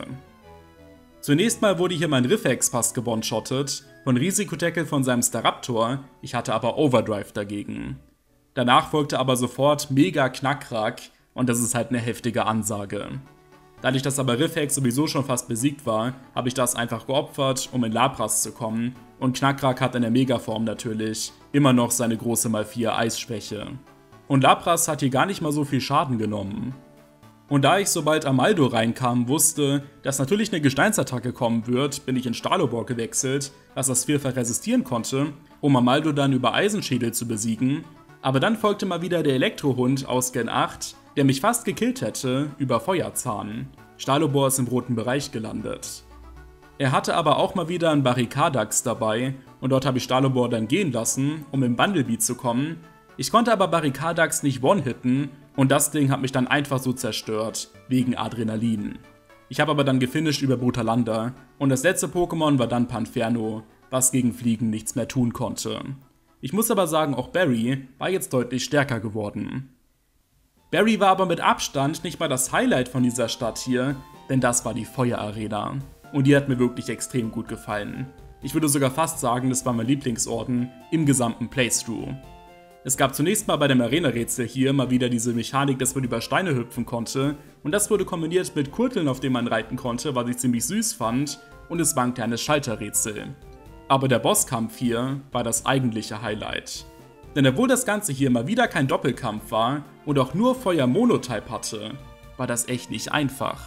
Zunächst mal wurde hier mein Riffex fast gewone-shottet, von Risikotackle von seinem Staraptor, ich hatte aber Overdrive dagegen. Danach folgte aber sofort Mega Knackrack und das ist halt eine heftige Ansage. Dadurch, dass aber Riffex sowieso schon fast besiegt war, habe ich das einfach geopfert, um in Lapras zu kommen. Und Knackrack hat in der Megaform natürlich immer noch seine große mal vier Eisschwäche. Und Lapras hat hier gar nicht mal so viel Schaden genommen. Und da ich sobald Amaldo reinkam wusste, dass natürlich eine Gesteinsattacke kommen wird, bin ich in Stalobor gewechselt, was das vielfach resistieren konnte, um Amaldo dann über Eisenschädel zu besiegen. Aber dann folgte mal wieder der Elektrohund aus Gen acht, der mich fast gekillt hätte, über Feuerzahn. Stalobor ist im roten Bereich gelandet. Er hatte aber auch mal wieder einen Barrikadax dabei und dort habe ich Stalobor dann gehen lassen, um im Bundlebeat zu kommen. Ich konnte aber Barrikadax nicht one-hitten und das Ding hat mich dann einfach so zerstört, wegen Adrenalin. Ich habe aber dann gefinisht über Brutalanda und das letzte Pokémon war dann Panferno, was gegen Fliegen nichts mehr tun konnte. Ich muss aber sagen, auch Barry war jetzt deutlich stärker geworden. Barry war aber mit Abstand nicht mal das Highlight von dieser Stadt hier, denn das war die Feuerarena. Und die hat mir wirklich extrem gut gefallen. Ich würde sogar fast sagen, das war mein Lieblingsorden im gesamten Playthrough. Es gab zunächst mal bei dem Arena-Rätsel hier mal wieder diese Mechanik, dass man über Steine hüpfen konnte und das wurde kombiniert mit Kurteln, auf denen man reiten konnte, was ich ziemlich süß fand und es war ein kleines Schalterrätsel. Aber der Bosskampf hier war das eigentliche Highlight. Denn obwohl das Ganze hier mal wieder kein Doppelkampf war und auch nur Feuer-Monotype hatte, war das echt nicht einfach.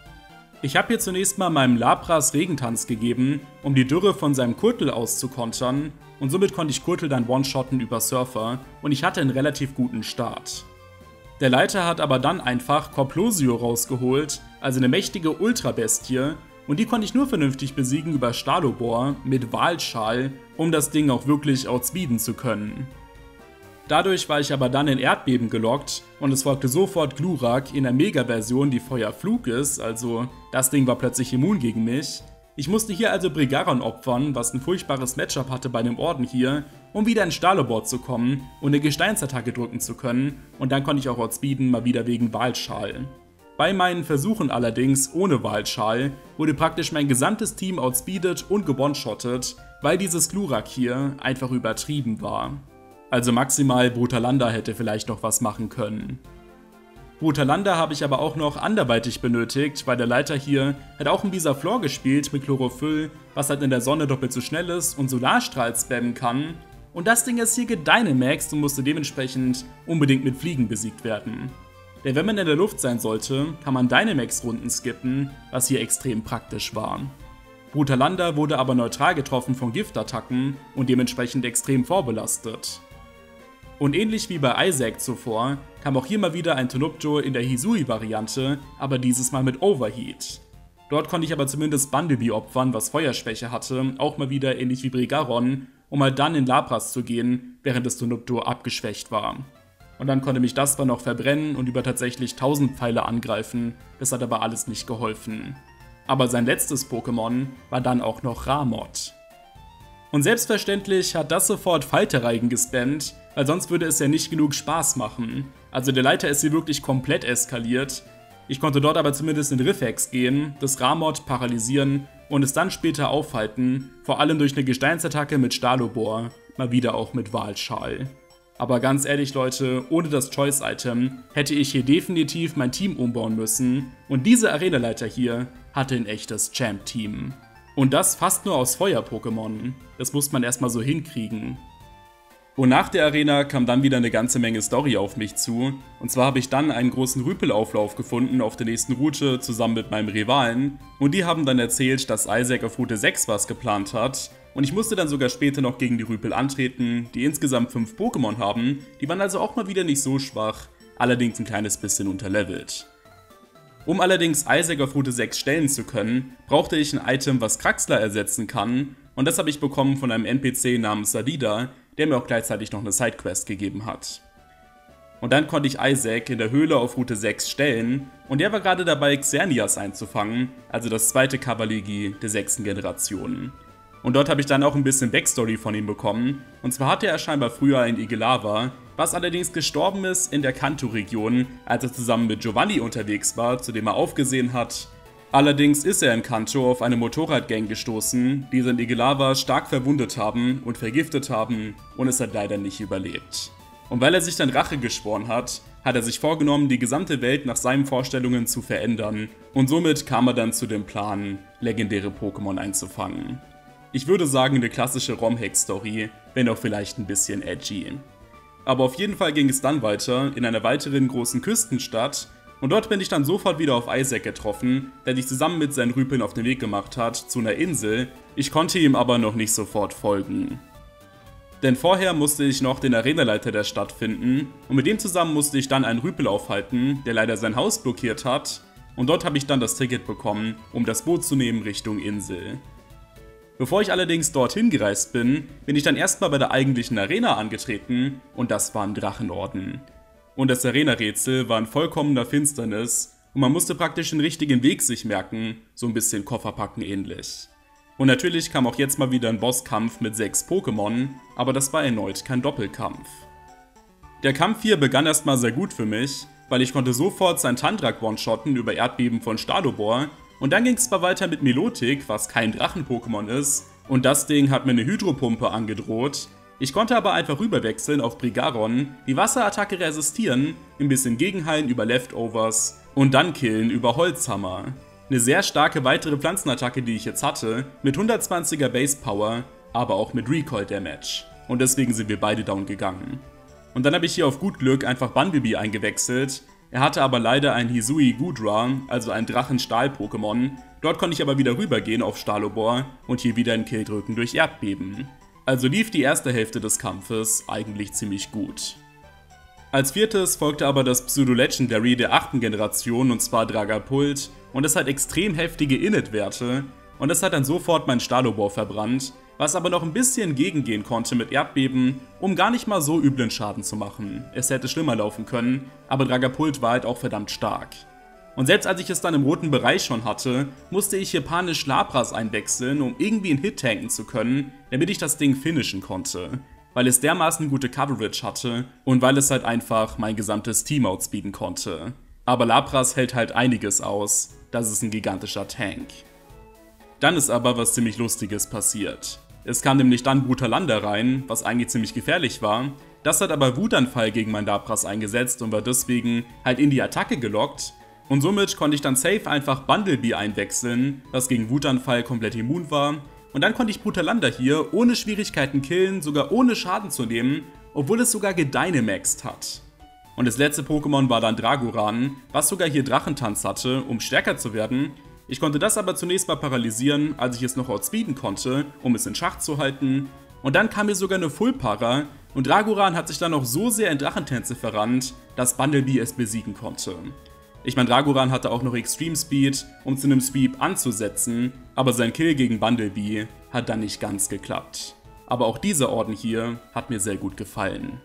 Ich habe hier zunächst mal meinem Lapras Regentanz gegeben, um die Dürre von seinem Kurtel auszukontern und somit konnte ich Kurtel dann one-shotten über Surfer und ich hatte einen relativ guten Start. Der Leiter hat aber dann einfach Corplosio rausgeholt, also eine mächtige Ultrabestie, und die konnte ich nur vernünftig besiegen über Stalobor mit Walschal, um das Ding auch wirklich outspeeden zu können. Dadurch war ich aber dann in Erdbeben gelockt und es folgte sofort Glurak in der Mega-Version, die Feuerflug ist, also das Ding war plötzlich immun gegen mich. Ich musste hier also Brigaron opfern, was ein furchtbares Matchup hatte bei dem Orden hier, um wieder in Stalobor zu kommen und eine Gesteinsattacke drücken zu können und dann konnte ich auch outspeeden, mal wieder wegen Walschal. Bei meinen Versuchen allerdings ohne Walschal wurde praktisch mein gesamtes Team outspeedet und gewone-shottet, weil dieses Glurak hier einfach übertrieben war. Also maximal Brutalanda hätte vielleicht noch was machen können. Brutalanda habe ich aber auch noch anderweitig benötigt, weil der Leiter hier hat auch ein Bisaflor gespielt mit Chlorophyll, was halt in der Sonne doppelt so schnell ist und Solarstrahl spammen kann. Und das Ding ist hier gedynamaxed und musste dementsprechend unbedingt mit Fliegen besiegt werden. Denn wenn man in der Luft sein sollte, kann man Dynamax-Runden skippen, was hier extrem praktisch war. Brutalanda wurde aber neutral getroffen von Giftattacken und dementsprechend extrem vorbelastet. Und ähnlich wie bei Isaac zuvor, kam auch hier mal wieder ein Tonopjo in der Hisui-Variante, aber dieses Mal mit Overheat. Dort konnte ich aber zumindest Bundlebeat opfern, was Feuerschwäche hatte, auch mal wieder ähnlich wie Brigaron, um halt dann in Lapras zu gehen, während das Tonopjo abgeschwächt war. Und dann konnte mich das zwar noch verbrennen und über tatsächlich tausend Pfeile angreifen, das hat aber alles nicht geholfen. Aber sein letztes Pokémon war dann auch noch Ramot. Und selbstverständlich hat das sofort Falterreigen gespammt, weil sonst würde es ja nicht genug Spaß machen. Also der Leiter ist hier wirklich komplett eskaliert. Ich konnte dort aber zumindest in Riffex gehen, das Ramot paralysieren und es dann später aufhalten, vor allem durch eine Gesteinsattacke mit Stalobor, mal wieder auch mit Walschal. Aber ganz ehrlich Leute, ohne das Choice-Item hätte ich hier definitiv mein Team umbauen müssen und diese Arenaleiter hier hatte ein echtes Champ-Team. Und das fast nur aus Feuer-Pokémon. Das muss man erstmal so hinkriegen. Und nach der Arena kam dann wieder eine ganze Menge Story auf mich zu. Und zwar habe ich dann einen großen Rüpelauflauf gefunden auf der nächsten Route zusammen mit meinem Rivalen. Und die haben dann erzählt, dass Isaac auf Route sechs was geplant hat. Und ich musste dann sogar später noch gegen die Rüpel antreten, die insgesamt fünf Pokémon haben. Die waren also auch mal wieder nicht so schwach, allerdings ein kleines bisschen unterlevelt. Um allerdings Isaac auf Route sechs stellen zu können, brauchte ich ein Item, was Kraxler ersetzen kann. Und das habe ich bekommen von einem N P C namens Sadida, der mir auch gleichzeitig noch eine Sidequest gegeben hat. Und dann konnte ich Isaac in der Höhle auf Route sechs stellen und der war gerade dabei, Xerneas einzufangen, also das zweite Cavalier der sechsten Generation. Und dort habe ich dann auch ein bisschen Backstory von ihm bekommen, und zwar hatte er scheinbar früher ein Igelava, was allerdings gestorben ist in der Kanto-Region, als er zusammen mit Giovanni unterwegs war, zu dem er aufgesehen hat. Allerdings ist er in Kanto auf eine Motorradgang gestoßen, die sein Igelava stark verwundet haben und vergiftet haben und es hat leider nicht überlebt. Und weil er sich dann Rache geschworen hat, hat er sich vorgenommen, die gesamte Welt nach seinen Vorstellungen zu verändern und somit kam er dann zu dem Plan, legendäre Pokémon einzufangen. Ich würde sagen, eine klassische ROM-Hack-Story, wenn auch vielleicht ein bisschen edgy. Aber auf jeden Fall ging es dann weiter in einer weiteren großen Küstenstadt Und dort bin ich dann sofort wieder auf Isaac getroffen, der sich zusammen mit seinen Rüpeln auf den Weg gemacht hat zu einer Insel, ich konnte ihm aber noch nicht sofort folgen. Denn vorher musste ich noch den Arenaleiter der Stadt finden und mit dem zusammen musste ich dann einen Rüpel aufhalten, der leider sein Haus blockiert hat, und dort habe ich dann das Ticket bekommen, um das Boot zu nehmen Richtung Insel. Bevor ich allerdings dorthin gereist bin, bin ich dann erstmal bei der eigentlichen Arena angetreten und das war ein Drachenorden. Und das Arena-Rätsel war in vollkommener Finsternis und man musste praktisch den richtigen Weg sich merken, so ein bisschen Kofferpacken ähnlich. Und natürlich kam auch jetzt mal wieder ein Bosskampf mit sechs Pokémon, aber das war erneut kein Doppelkampf. Der Kampf hier begann erstmal sehr gut für mich, weil ich konnte sofort sein Tandrak one-shotten über Erdbeben von Stadobor und dann ging es zwar weiter mit Milotic, was kein Drachen-Pokémon ist, und das Ding hat mir eine Hydropumpe angedroht. Ich konnte aber einfach rüberwechseln auf Brigaron, die Wasserattacke resistieren, ein bisschen gegenheilen über Leftovers und dann killen über Holzhammer. Eine sehr starke weitere Pflanzenattacke, die ich jetzt hatte, mit hundertzwanziger Base Power, aber auch mit Recoil Damage. Und deswegen sind wir beide down gegangen. Und dann habe ich hier auf gut Glück einfach Bumblebee eingewechselt. Er hatte aber leider ein Hisui Gudra, also ein Drachen-Stahl-Pokémon. Dort konnte ich aber wieder rübergehen auf Stalobor und hier wieder einen Kill drücken durch Erdbeben. Also lief die erste Hälfte des Kampfes eigentlich ziemlich gut. Als viertes folgte aber das Pseudo-Legendary der achten Generation, und zwar Dragapult, und es hat extrem heftige Init-Werte, und es hat dann sofort mein Stalobor verbrannt, was aber noch ein bisschen gegengehen konnte mit Erdbeben, um gar nicht mal so üblen Schaden zu machen. Es hätte schlimmer laufen können, aber Dragapult war halt auch verdammt stark. Und selbst als ich es dann im roten Bereich schon hatte, musste ich hier panisch Lapras einwechseln, um irgendwie einen Hit tanken zu können, damit ich das Ding finishen konnte. Weil es dermaßen gute Coverage hatte und weil es halt einfach mein gesamtes Team outspeeden konnte. Aber Lapras hält halt einiges aus, das ist ein gigantischer Tank. Dann ist aber was ziemlich Lustiges passiert. Es kam nämlich dann Brutalanda rein, was eigentlich ziemlich gefährlich war. Das hat aber Wutanfall gegen mein Lapras eingesetzt und war deswegen halt in die Attacke gelockt. Und somit konnte ich dann safe einfach Bumblebee einwechseln, das gegen Wutanfall komplett immun war. Und dann konnte ich Brutalanda hier ohne Schwierigkeiten killen, sogar ohne Schaden zu nehmen, obwohl es sogar gedynamaxed hat. Und das letzte Pokémon war dann Dragoran, was sogar hier Drachentanz hatte, um stärker zu werden. Ich konnte das aber zunächst mal paralysieren, als ich es noch outspeeden konnte, um es in Schach zu halten. Und dann kam mir sogar eine Full-Para und Dragoran hat sich dann noch so sehr in Drachentänze verrannt, dass Bumblebee es besiegen konnte. Ich meine, Dragoran hatte auch noch Extreme Speed, um zu einem Sweep anzusetzen, aber sein Kill gegen Bumblebee hat dann nicht ganz geklappt. Aber auch dieser Orden hier hat mir sehr gut gefallen.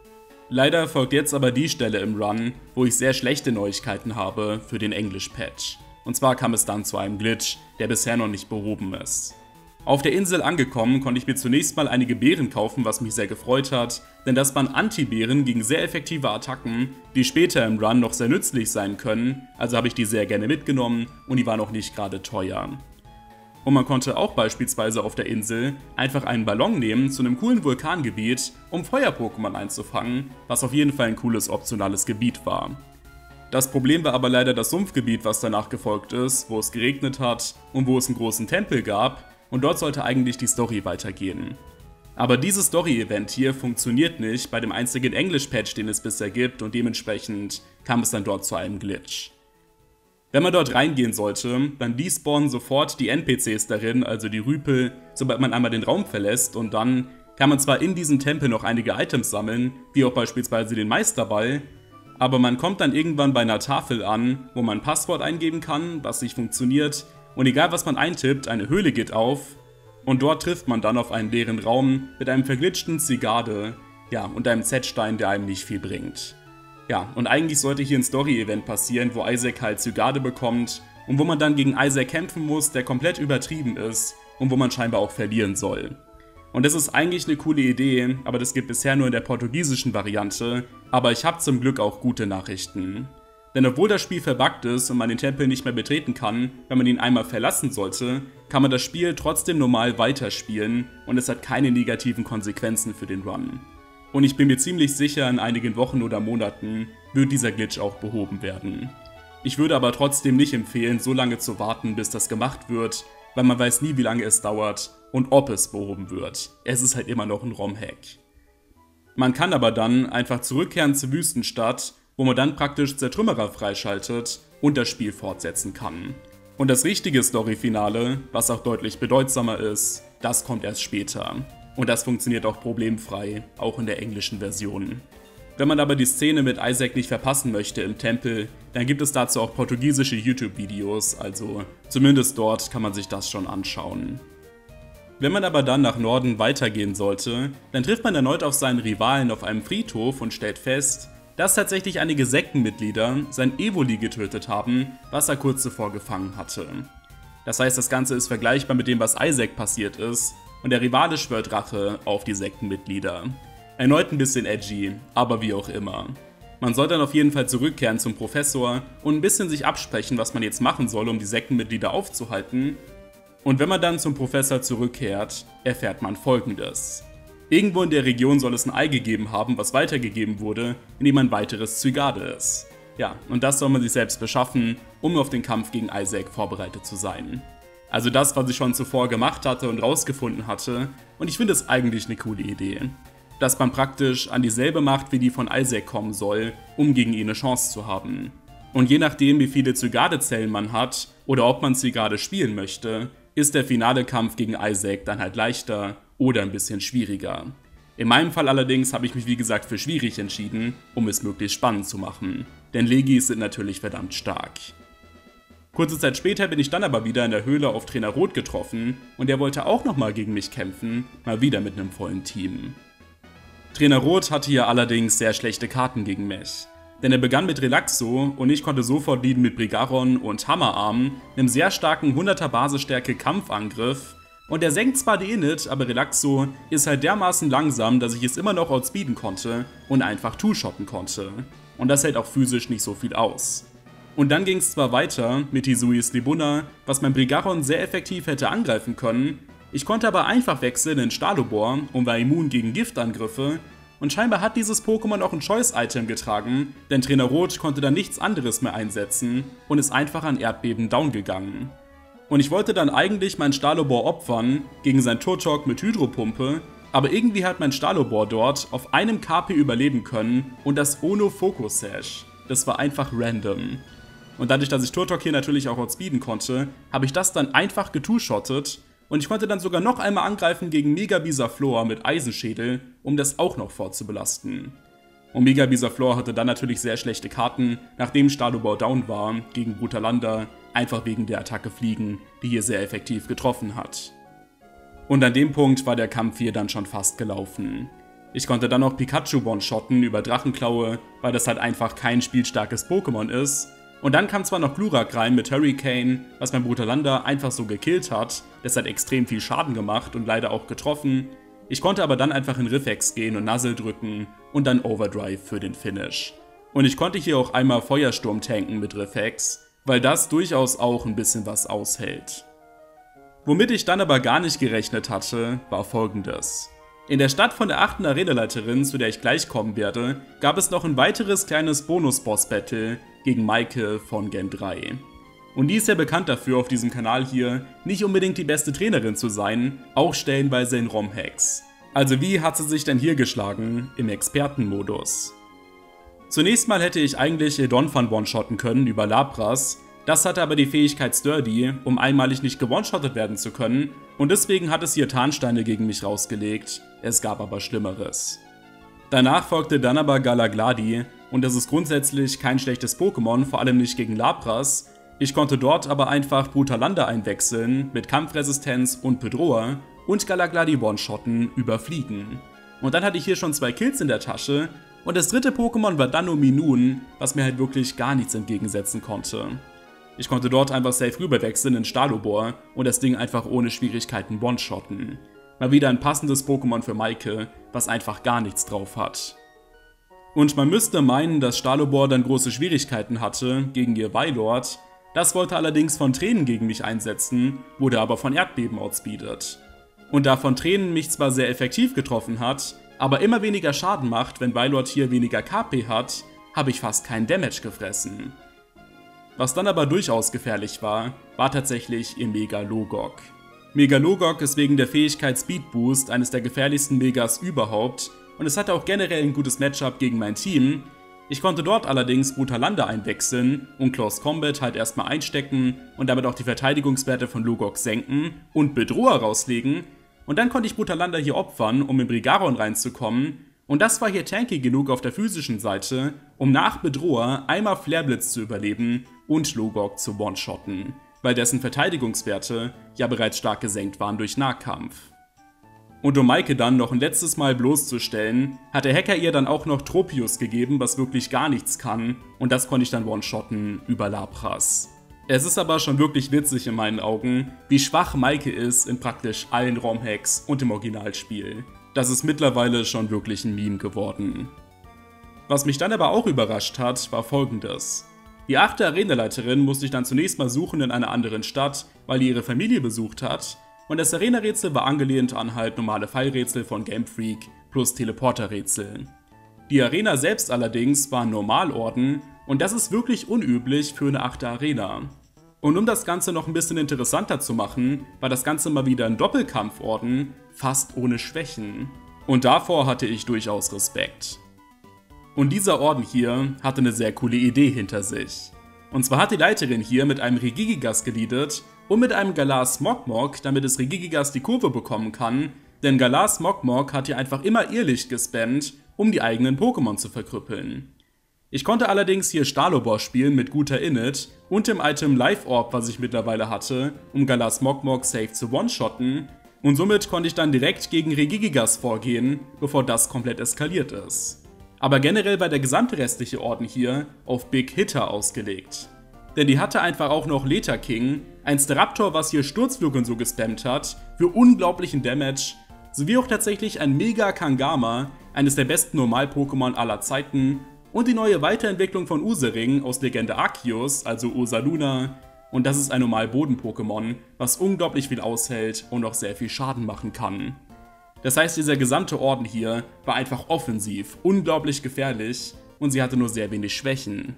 Leider folgt jetzt aber die Stelle im Run, wo ich sehr schlechte Neuigkeiten habe für den English-Patch. Und zwar kam es dann zu einem Glitch, der bisher noch nicht behoben ist. Auf der Insel angekommen, konnte ich mir zunächst mal einige Beeren kaufen, was mich sehr gefreut hat, denn das waren Anti-Beeren gegen sehr effektive Attacken, die später im Run noch sehr nützlich sein können, also habe ich die sehr gerne mitgenommen und die waren auch nicht gerade teuer. Und man konnte auch beispielsweise auf der Insel einfach einen Ballon nehmen zu einem coolen Vulkangebiet, um Feuer-Pokémon einzufangen, was auf jeden Fall ein cooles optionales Gebiet war. Das Problem war aber leider das Sumpfgebiet, was danach gefolgt ist, wo es geregnet hat und wo es einen großen Tempel gab, und dort sollte eigentlich die Story weitergehen. Aber dieses Story-Event hier funktioniert nicht bei dem einzigen English-Patch, den es bisher gibt, und dementsprechend kam es dann dort zu einem Glitch. Wenn man dort reingehen sollte, dann despawnen sofort die N P Cs darin, also die Rüpel, sobald man einmal den Raum verlässt, und dann kann man zwar in diesem Tempel noch einige Items sammeln, wie auch beispielsweise den Meisterball, aber man kommt dann irgendwann bei einer Tafel an, wo man ein Passwort eingeben kann, was nicht funktioniert, und egal was man eintippt, eine Höhle geht auf und dort trifft man dann auf einen leeren Raum mit einem verglitschten Zygarde, ja, und einem Z-Stein, der einem nicht viel bringt. Ja, und eigentlich sollte hier ein Story-Event passieren, wo Isaac halt Zygarde bekommt und wo man dann gegen Isaac kämpfen muss, der komplett übertrieben ist und wo man scheinbar auch verlieren soll. Und das ist eigentlich eine coole Idee, aber das gibt bisher nur in der portugiesischen Variante, aber ich habe zum Glück auch gute Nachrichten. Denn obwohl das Spiel verbuggt ist und man den Tempel nicht mehr betreten kann, wenn man ihn einmal verlassen sollte, kann man das Spiel trotzdem normal weiterspielen und es hat keine negativen Konsequenzen für den Run. Und ich bin mir ziemlich sicher, in einigen Wochen oder Monaten wird dieser Glitch auch behoben werden. Ich würde aber trotzdem nicht empfehlen, so lange zu warten, bis das gemacht wird, weil man weiß nie, wie lange es dauert und ob es behoben wird. Es ist halt immer noch ein ROM-Hack. Man kann aber dann einfach zurückkehren zur Wüstenstadt wo man dann praktisch Zertrümmerer freischaltet und das Spiel fortsetzen kann. Und das richtige Story-Finale, was auch deutlich bedeutsamer ist, das kommt erst später. Und das funktioniert auch problemfrei, auch in der englischen Version. Wenn man aber die Szene mit Isaac nicht verpassen möchte im Tempel, dann gibt es dazu auch portugiesische YouTube-Videos, also zumindest dort kann man sich das schon anschauen. Wenn man aber dann nach Norden weitergehen sollte, dann trifft man erneut auf seinen Rivalen auf einem Friedhof und stellt fest, dass tatsächlich einige Sektenmitglieder sein Evoli getötet haben, was er kurz zuvor gefangen hatte. Das heißt, das Ganze ist vergleichbar mit dem, was Isaac passiert ist, und der Rivale schwört Rache auf die Sektenmitglieder. Erneut ein bisschen edgy, aber wie auch immer. Man soll dann auf jeden Fall zurückkehren zum Professor und ein bisschen sich absprechen, was man jetzt machen soll, um die Sektenmitglieder aufzuhalten. Und wenn man dann zum Professor zurückkehrt, erfährt man Folgendes. Irgendwo in der Region soll es ein Ei gegeben haben, was weitergegeben wurde, in dem ein weiteres Zygarde ist. Ja, und das soll man sich selbst beschaffen, um auf den Kampf gegen Isaac vorbereitet zu sein. Also das, was ich schon zuvor gemacht hatte und rausgefunden hatte, und ich finde es eigentlich eine coole Idee. Dass man praktisch an dieselbe Macht wie die von Isaac kommen soll, um gegen ihn eine Chance zu haben. Und je nachdem, wie viele Zygarde-Zellen man hat, oder ob man Zygarde spielen möchte, ist der finale Kampf gegen Isaac dann halt leichter oder ein bisschen schwieriger. In meinem Fall allerdings habe ich mich wie gesagt für schwierig entschieden, um es möglichst spannend zu machen, denn Legis sind natürlich verdammt stark. Kurze Zeit später bin ich dann aber wieder in der Höhle auf Trainer Rot getroffen und der wollte auch nochmal gegen mich kämpfen, mal wieder mit einem vollen Team. Trainer Rot hatte hier allerdings sehr schlechte Karten gegen mich. Denn er begann mit Relaxo und ich konnte sofort leaden mit Brigaron und Hammerarm, einem sehr starken hunderter Basisstärke Kampfangriff. Und er senkt zwar die Init, aber Relaxo ist halt dermaßen langsam, dass ich es immer noch outspeeden konnte und einfach two-shotten konnte. Und das hält auch physisch nicht so viel aus. Und dann ging es zwar weiter mit Hisui's Libuna, was mein Brigaron sehr effektiv hätte angreifen können, ich konnte aber einfach wechseln in Stalobor und war immun gegen Giftangriffe. Und scheinbar hat dieses Pokémon auch ein Choice-Item getragen, denn Trainer Rot konnte dann nichts anderes mehr einsetzen und ist einfach an Erdbeben down gegangen. Und ich wollte dann eigentlich meinen Stalobor opfern gegen sein Turtok mit Hydropumpe, aber irgendwie hat mein Stalobor dort auf einem K P überleben können und das ohne Focus Sash. Das war einfach random. Und dadurch, dass ich Turtok hier natürlich auch outspeeden konnte, habe ich das dann einfach getwo-shottet. Und ich konnte dann sogar noch einmal angreifen gegen Mega Bisaflor mit Eisenschädel, um das auch noch vorzubelasten. Und Mega Bisaflor hatte dann natürlich sehr schlechte Karten, nachdem Stalobor down war, gegen Brutalander, einfach wegen der Attacke Fliegen, die hier sehr effektiv getroffen hat. Und an dem Punkt war der Kampf hier dann schon fast gelaufen. Ich konnte dann noch Pikachu one-shotten über Drachenklaue, weil das halt einfach kein spielstarkes Pokémon ist. Und dann kam zwar noch Glurak rein mit Hurricane, was mein Brutalander einfach so gekillt hat, das hat extrem viel Schaden gemacht und leider auch getroffen. Ich konnte aber dann einfach in Riffex gehen und Nuzzle drücken und dann Overdrive für den Finish. Und ich konnte hier auch einmal Feuersturm tanken mit Riffex, weil das durchaus auch ein bisschen was aushält. Womit ich dann aber gar nicht gerechnet hatte, war folgendes. In der Stadt von der achten Arenaleiterin, zu der ich gleich kommen werde, gab es noch ein weiteres kleines Bonus-Boss-Battle gegen Maike von Gen drei. Und die ist ja bekannt dafür, auf diesem Kanal hier nicht unbedingt die beste Trainerin zu sein, auch stellenweise in ROM-Hacks. Also wie hat sie sich denn hier geschlagen im Expertenmodus? Zunächst mal hätte ich eigentlich Edonphan one-shotten können über Lapras, das hatte aber die Fähigkeit Sturdy, um einmalig nicht gewone-shottet werden zu können, und deswegen hat es hier Tarnsteine gegen mich rausgelegt, es gab aber Schlimmeres. Danach folgte dann aber Galagladi, und das ist grundsätzlich kein schlechtes Pokémon, vor allem nicht gegen Lapras. Ich konnte dort aber einfach Brutalander einwechseln mit Kampfresistenz und Bedroher und Galagladi one-shotten über Fliegen. Und dann hatte ich hier schon zwei Kills in der Tasche und das dritte Pokémon war dann nur Minun, was mir halt wirklich gar nichts entgegensetzen konnte. Ich konnte dort einfach safe rüberwechseln in Stalobor und das Ding einfach ohne Schwierigkeiten one-shotten. Mal wieder ein passendes Pokémon für Maike, was einfach gar nichts drauf hat. Und man müsste meinen, dass Stalobor dann große Schwierigkeiten hatte gegen ihr Wailord. Das wollte allerdings von Tränen gegen mich einsetzen, wurde aber von Erdbeben outspeedet. Und da von Tränen mich zwar sehr effektiv getroffen hat, aber immer weniger Schaden macht, wenn Wailord hier weniger K P hat, habe ich fast keinen Damage gefressen. Was dann aber durchaus gefährlich war, war tatsächlich ihr Megalogok. Megalogok ist wegen der Fähigkeit Speed Boost eines der gefährlichsten Megas überhaupt und es hatte auch generell ein gutes Matchup gegen mein Team, Ich konnte dort allerdings Brutallander einwechseln und Close Combat halt erstmal einstecken und damit auch die Verteidigungswerte von Lugok senken und Bedroher rauslegen, und dann konnte ich Brutallander hier opfern, um in Brigaron reinzukommen, und das war hier tanky genug auf der physischen Seite, um nach Bedroher einmal Flareblitz zu überleben und Lugok zu one-shotten, weil dessen Verteidigungswerte ja bereits stark gesenkt waren durch Nahkampf. Und um Maike dann noch ein letztes Mal bloßzustellen, hat der Hacker ihr dann auch noch Tropius gegeben, was wirklich gar nichts kann, und das konnte ich dann one-shotten über Lapras. Es ist aber schon wirklich witzig in meinen Augen, wie schwach Maike ist in praktisch allen ROM-Hacks und im Originalspiel. Das ist mittlerweile schon wirklich ein Meme geworden. Was mich dann aber auch überrascht hat, war folgendes. Die achte Arenaleiterin musste ich dann zunächst mal suchen in einer anderen Stadt, weil die ihre Familie besucht hat, und das Arena-Rätsel war angelehnt an halt normale Fallrätsel von Game Freak plus Teleporter-Rätsel. Die Arena selbst allerdings war ein Normalorden, und das ist wirklich unüblich für eine achte Arena. Und um das Ganze noch ein bisschen interessanter zu machen, war das Ganze mal wieder ein Doppelkampforden, fast ohne Schwächen. Und davor hatte ich durchaus Respekt. Und dieser Orden hier hatte eine sehr coole Idee hinter sich. Und zwar hat die Leiterin hier mit einem Regigigas geleadet und mit einem Galar Smogmog, damit es Regigigas die Kurve bekommen kann, denn Galar Smogmog hat hier einfach immer Irrlicht gespammt, um die eigenen Pokémon zu verkrüppeln. Ich konnte allerdings hier Stalobor spielen mit guter Init und dem Item Life Orb, was ich mittlerweile hatte, um Galar Smogmog safe zu one-shotten, und somit konnte ich dann direkt gegen Regigigas vorgehen, bevor das komplett eskaliert ist. Aber generell war der gesamte restliche Orden hier auf Big Hitter ausgelegt. Denn die hatte einfach auch noch Leta King, ein Staraptor, was hier Sturzflug und so gespammt hat, für unglaublichen Damage, sowie auch tatsächlich ein Mega Kangama, eines der besten Normal-Pokémon aller Zeiten, und die neue Weiterentwicklung von Ursaring aus Legende Arceus, also Ursaluna, und das ist ein Normal-Boden-Pokémon, was unglaublich viel aushält und auch sehr viel Schaden machen kann. Das heißt, dieser gesamte Orden hier war einfach offensiv, unglaublich gefährlich, und sie hatte nur sehr wenig Schwächen.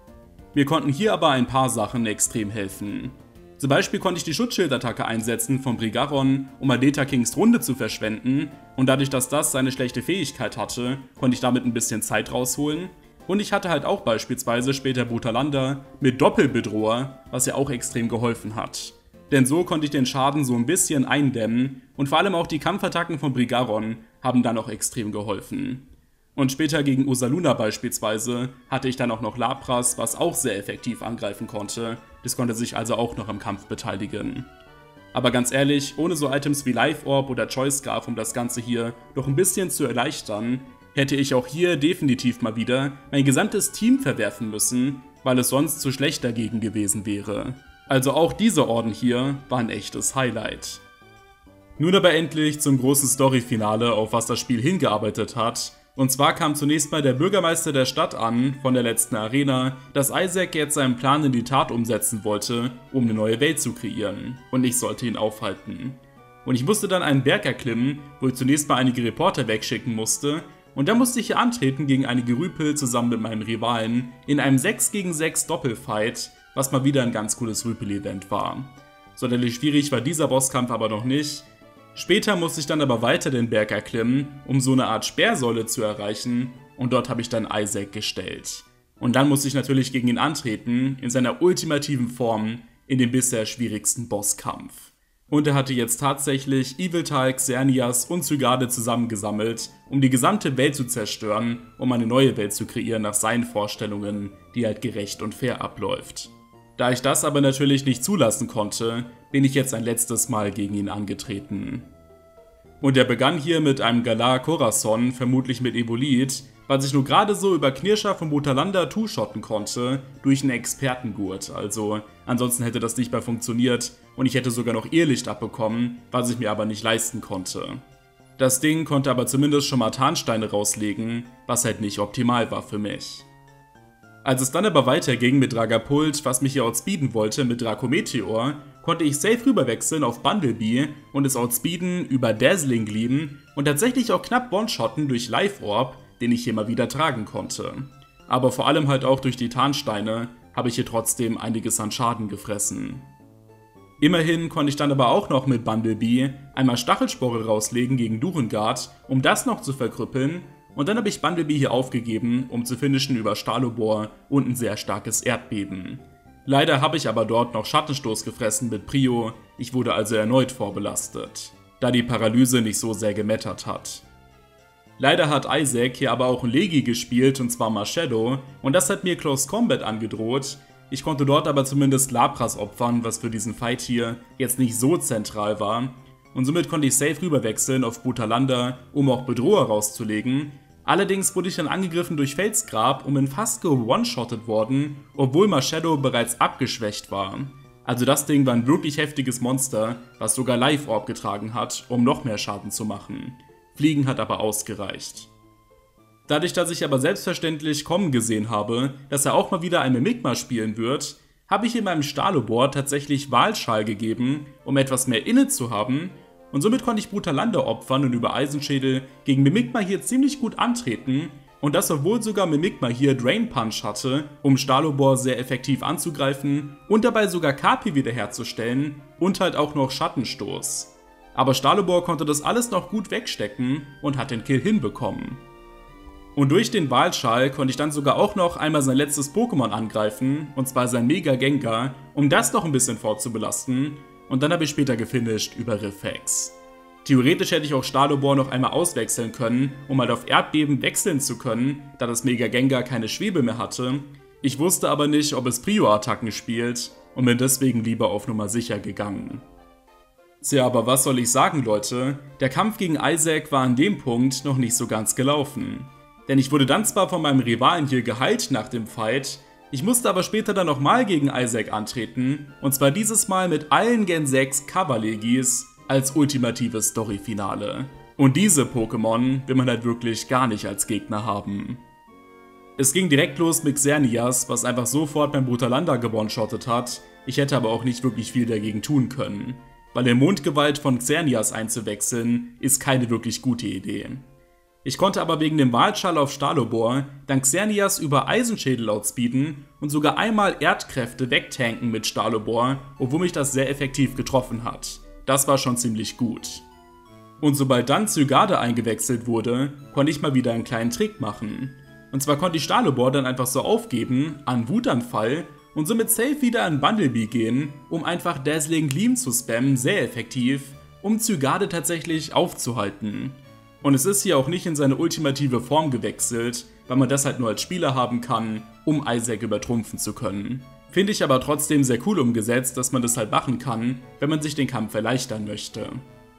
Mir konnten hier aber ein paar Sachen extrem helfen. Zum Beispiel konnte ich die Schutzschildattacke einsetzen von Brigaron, um Leta Kings Runde zu verschwenden, und dadurch, dass das seine schlechte Fähigkeit hatte, konnte ich damit ein bisschen Zeit rausholen. Und ich hatte halt auch beispielsweise später Brutallander mit Doppelbedroher, was ja auch extrem geholfen hat. Denn so konnte ich den Schaden so ein bisschen eindämmen, und vor allem auch die Kampfattacken von Brigaron haben dann auch extrem geholfen. Und später gegen Ursaluna beispielsweise hatte ich dann auch noch Lapras, was auch sehr effektiv angreifen konnte, das konnte sich also auch noch im Kampf beteiligen. Aber ganz ehrlich, ohne so Items wie Life Orb oder Choice Scarf, um das Ganze hier noch ein bisschen zu erleichtern, hätte ich auch hier definitiv mal wieder mein gesamtes Team verwerfen müssen, weil es sonst zu schlecht dagegen gewesen wäre. Also auch dieser Orden hier war ein echtes Highlight. Nun aber endlich zum großen Storyfinale, auf was das Spiel hingearbeitet hat. Und zwar kam zunächst mal der Bürgermeister der Stadt an, von der letzten Arena, dass Isaac jetzt seinen Plan in die Tat umsetzen wollte, um eine neue Welt zu kreieren. Und ich sollte ihn aufhalten. Und ich musste dann einen Berg erklimmen, wo ich zunächst mal einige Reporter wegschicken musste. Und dann musste ich hier antreten gegen einige Rüpel zusammen mit meinem Rivalen in einem sechs gegen sechs Doppelfight, was mal wieder ein ganz cooles Rüpel-Event war. Sonderlich schwierig war dieser Bosskampf aber noch nicht. Später musste ich dann aber weiter den Berg erklimmen, um so eine Art Sperrsäule zu erreichen, und dort habe ich dann Isaac gestellt. Und dann musste ich natürlich gegen ihn antreten, in seiner ultimativen Form, in dem bisher schwierigsten Bosskampf. Und er hatte jetzt tatsächlich Yveltal, Xerneas und Zygarde zusammengesammelt, um die gesamte Welt zu zerstören, um eine neue Welt zu kreieren nach seinen Vorstellungen, die halt gerecht und fair abläuft. Da ich das aber natürlich nicht zulassen konnte, bin ich jetzt ein letztes Mal gegen ihn angetreten. Und er begann hier mit einem Galar Corazon, vermutlich mit Evolit, was ich nur gerade so über Knirscher von Brutallander two-shotten konnte, durch einen Expertengurt, also ansonsten hätte das nicht mehr funktioniert und ich hätte sogar noch Irrlicht abbekommen, was ich mir aber nicht leisten konnte. Das Ding konnte aber zumindest schon mal Tarnsteine rauslegen, was halt nicht optimal war für mich. Als es dann aber weiterging mit Dragapult, was mich hier outspeeden wollte mit Dracometeor, konnte ich safe rüberwechseln auf Bumblebee und es outspeeden über Dazzling Gleam und tatsächlich auch knapp one-shotten durch Life Orb, den ich hier mal wieder tragen konnte. Aber vor allem halt auch durch die Tarnsteine habe ich hier trotzdem einiges an Schaden gefressen. Immerhin konnte ich dann aber auch noch mit Bumblebee einmal Stachelspore rauslegen gegen Durengard, um das noch zu verkrüppeln, Und dann habe ich Bumblebee hier aufgegeben, um zu finishen über Stalobor und ein sehr starkes Erdbeben. Leider habe ich aber dort noch Schattenstoß gefressen mit Prio, ich wurde also erneut vorbelastet, da die Paralyse nicht so sehr gemettert hat. Leider hat Isaac hier aber auch ein Legi gespielt, und zwar Marshadow, und das hat mir Close Combat angedroht. Ich konnte dort aber zumindest Lapras opfern, was für diesen Fight hier jetzt nicht so zentral war, und somit konnte ich safe rüberwechseln auf Brutalanda, um auch Bedroher rauszulegen. Allerdings wurde ich dann angegriffen durch Felsgrab und bin fast ge-one-shottet worden, obwohl Marshadow bereits abgeschwächt war. Also das Ding war ein wirklich heftiges Monster, was sogar Life-Orb getragen hat, um noch mehr Schaden zu machen. Fliegen hat aber ausgereicht. Dadurch, dass ich aber selbstverständlich kommen gesehen habe, dass er auch mal wieder ein Mimikma spielen wird, habe ich in meinem Stalobor tatsächlich Walschal gegeben, um etwas mehr inne zu haben, und somit konnte ich Brutalanda opfern und über Eisenschädel gegen Mimikma hier ziemlich gut antreten, und das obwohl sogar Mimikma hier Drain Punch hatte, um Stalobor sehr effektiv anzugreifen und dabei sogar K P wiederherzustellen und halt auch noch Schattenstoß. Aber Stalobor konnte das alles noch gut wegstecken und hat den Kill hinbekommen. Und durch den Walschal konnte ich dann sogar auch noch einmal sein letztes Pokémon angreifen, und zwar sein Mega Gengar, um das noch ein bisschen vorzubelasten, und dann habe ich später gefinisht über Reflex. Theoretisch hätte ich auch Stalobor noch einmal auswechseln können, um halt auf Erdbeben wechseln zu können, da das Mega Gengar keine Schwebe mehr hatte. Ich wusste aber nicht, ob es Prio-Attacken spielt und bin deswegen lieber auf Nummer sicher gegangen. Tja, aber was soll ich sagen, Leute? Der Kampf gegen Isaac war an dem Punkt noch nicht so ganz gelaufen. Denn ich wurde dann zwar von meinem Rivalen hier geheilt nach dem Fight, ich musste aber später dann nochmal gegen Isaac antreten, und zwar dieses Mal mit allen Gen sechs Coverlegis als ultimatives Storyfinale. Und diese Pokémon will man halt wirklich gar nicht als Gegner haben. Es ging direkt los mit Xerneas, was einfach sofort beim Brutalanda gewone-shottet hat, ich hätte aber auch nicht wirklich viel dagegen tun können. Weil in Mondgewalt von Xerneas einzuwechseln, ist keine wirklich gute Idee. Ich konnte aber wegen dem Walschal auf Stalobor dank Xerneas über Eisenschädel outspeeden und sogar einmal Erdkräfte wegtanken mit Stalobor, obwohl mich das sehr effektiv getroffen hat. Das war schon ziemlich gut. Und sobald dann Zygarde eingewechselt wurde, konnte ich mal wieder einen kleinen Trick machen. Und zwar konnte ich Stalobor dann einfach so aufgeben, an Wutanfall, und somit safe wieder an Bumblebee gehen, um einfach Dazzling Gleam zu spammen, sehr effektiv, um Zygarde tatsächlich aufzuhalten. Und es ist hier auch nicht in seine ultimative Form gewechselt, weil man das halt nur als Spieler haben kann, um Isaac übertrumpfen zu können. Finde ich aber trotzdem sehr cool umgesetzt, dass man das halt machen kann, wenn man sich den Kampf erleichtern möchte.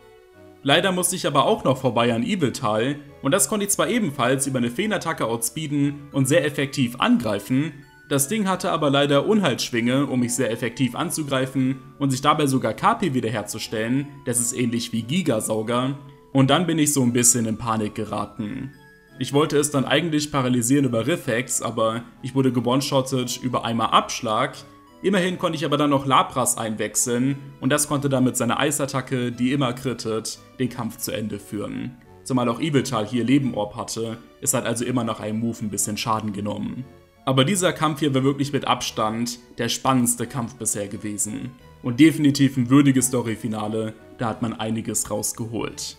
Leider musste ich aber auch noch vorbei an Yveltal, und das konnte ich zwar ebenfalls über eine Feenattacke outspeeden und sehr effektiv angreifen, das Ding hatte aber leider Unheilschwinge, um mich sehr effektiv anzugreifen und sich dabei sogar K P wiederherzustellen, das ist ähnlich wie Gigasauger. Und dann bin ich so ein bisschen in Panik geraten. Ich wollte es dann eigentlich paralysieren über Reflex, aber ich wurde gewone-shottet über einmal Abschlag. Immerhin konnte ich aber dann noch Lapras einwechseln und das konnte dann mit seiner Eisattacke, die immer crittet, den Kampf zu Ende führen. Zumal auch Yveltal hier Leben-Orb hatte, es hat also immer nach einem Move ein bisschen Schaden genommen. Aber dieser Kampf hier war wirklich mit Abstand der spannendste Kampf bisher gewesen. Und definitiv ein würdiges Storyfinale, da hat man einiges rausgeholt.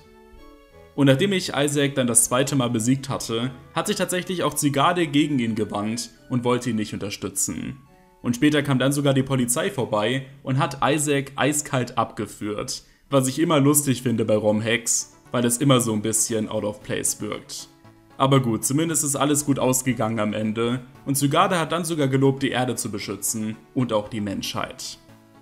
Und nachdem ich Isaac dann das zweite Mal besiegt hatte, hat sich tatsächlich auch Zygarde gegen ihn gewandt und wollte ihn nicht unterstützen. Und später kam dann sogar die Polizei vorbei und hat Isaac eiskalt abgeführt, was ich immer lustig finde bei ROM-Hacks, weil es immer so ein bisschen out of place wirkt. Aber gut, zumindest ist alles gut ausgegangen am Ende und Zygarde hat dann sogar gelobt, die Erde zu beschützen und auch die Menschheit.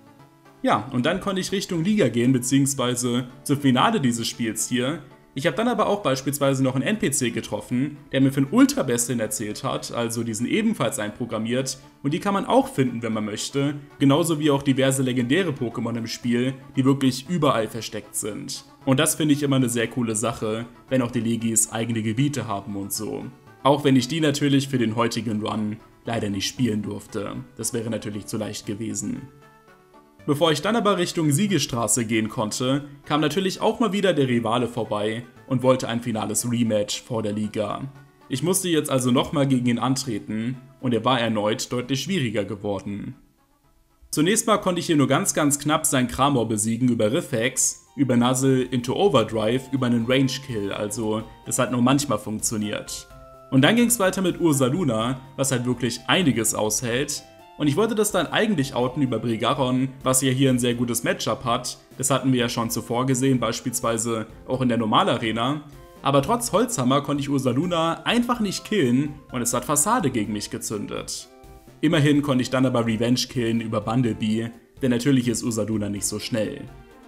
Ja, und dann konnte ich Richtung Liga gehen, beziehungsweise zum Finale dieses Spiels hier. Ich habe dann aber auch beispielsweise noch einen N P C getroffen, der mir von Ultra-Bestin erzählt hat, also diesen ebenfalls einprogrammiert, und die kann man auch finden, wenn man möchte, genauso wie auch diverse legendäre Pokémon im Spiel, die wirklich überall versteckt sind. Und das finde ich immer eine sehr coole Sache, wenn auch die Legis eigene Gebiete haben und so. Auch wenn ich die natürlich für den heutigen Run leider nicht spielen durfte, das wäre natürlich zu leicht gewesen. Bevor ich dann aber Richtung Siegestraße gehen konnte, kam natürlich auch mal wieder der Rivale vorbei und wollte ein finales Rematch vor der Liga. Ich musste jetzt also nochmal gegen ihn antreten und er war erneut deutlich schwieriger geworden. Zunächst mal konnte ich hier nur ganz ganz knapp seinen Cramor besiegen über Reflex, über Nuzzle into Overdrive über einen Range Kill, also das hat nur manchmal funktioniert. Und dann ging es weiter mit Ursaluna, was halt wirklich einiges aushält. Und ich wollte das dann eigentlich outen über Brigaron, was ja hier ein sehr gutes Matchup hat. Das hatten wir ja schon zuvor gesehen, beispielsweise auch in der Normalarena. Aber trotz Holzhammer konnte ich Ursaluna einfach nicht killen und es hat Fassade gegen mich gezündet. Immerhin konnte ich dann aber Revenge killen über Bumblebee, denn natürlich ist Ursaluna nicht so schnell.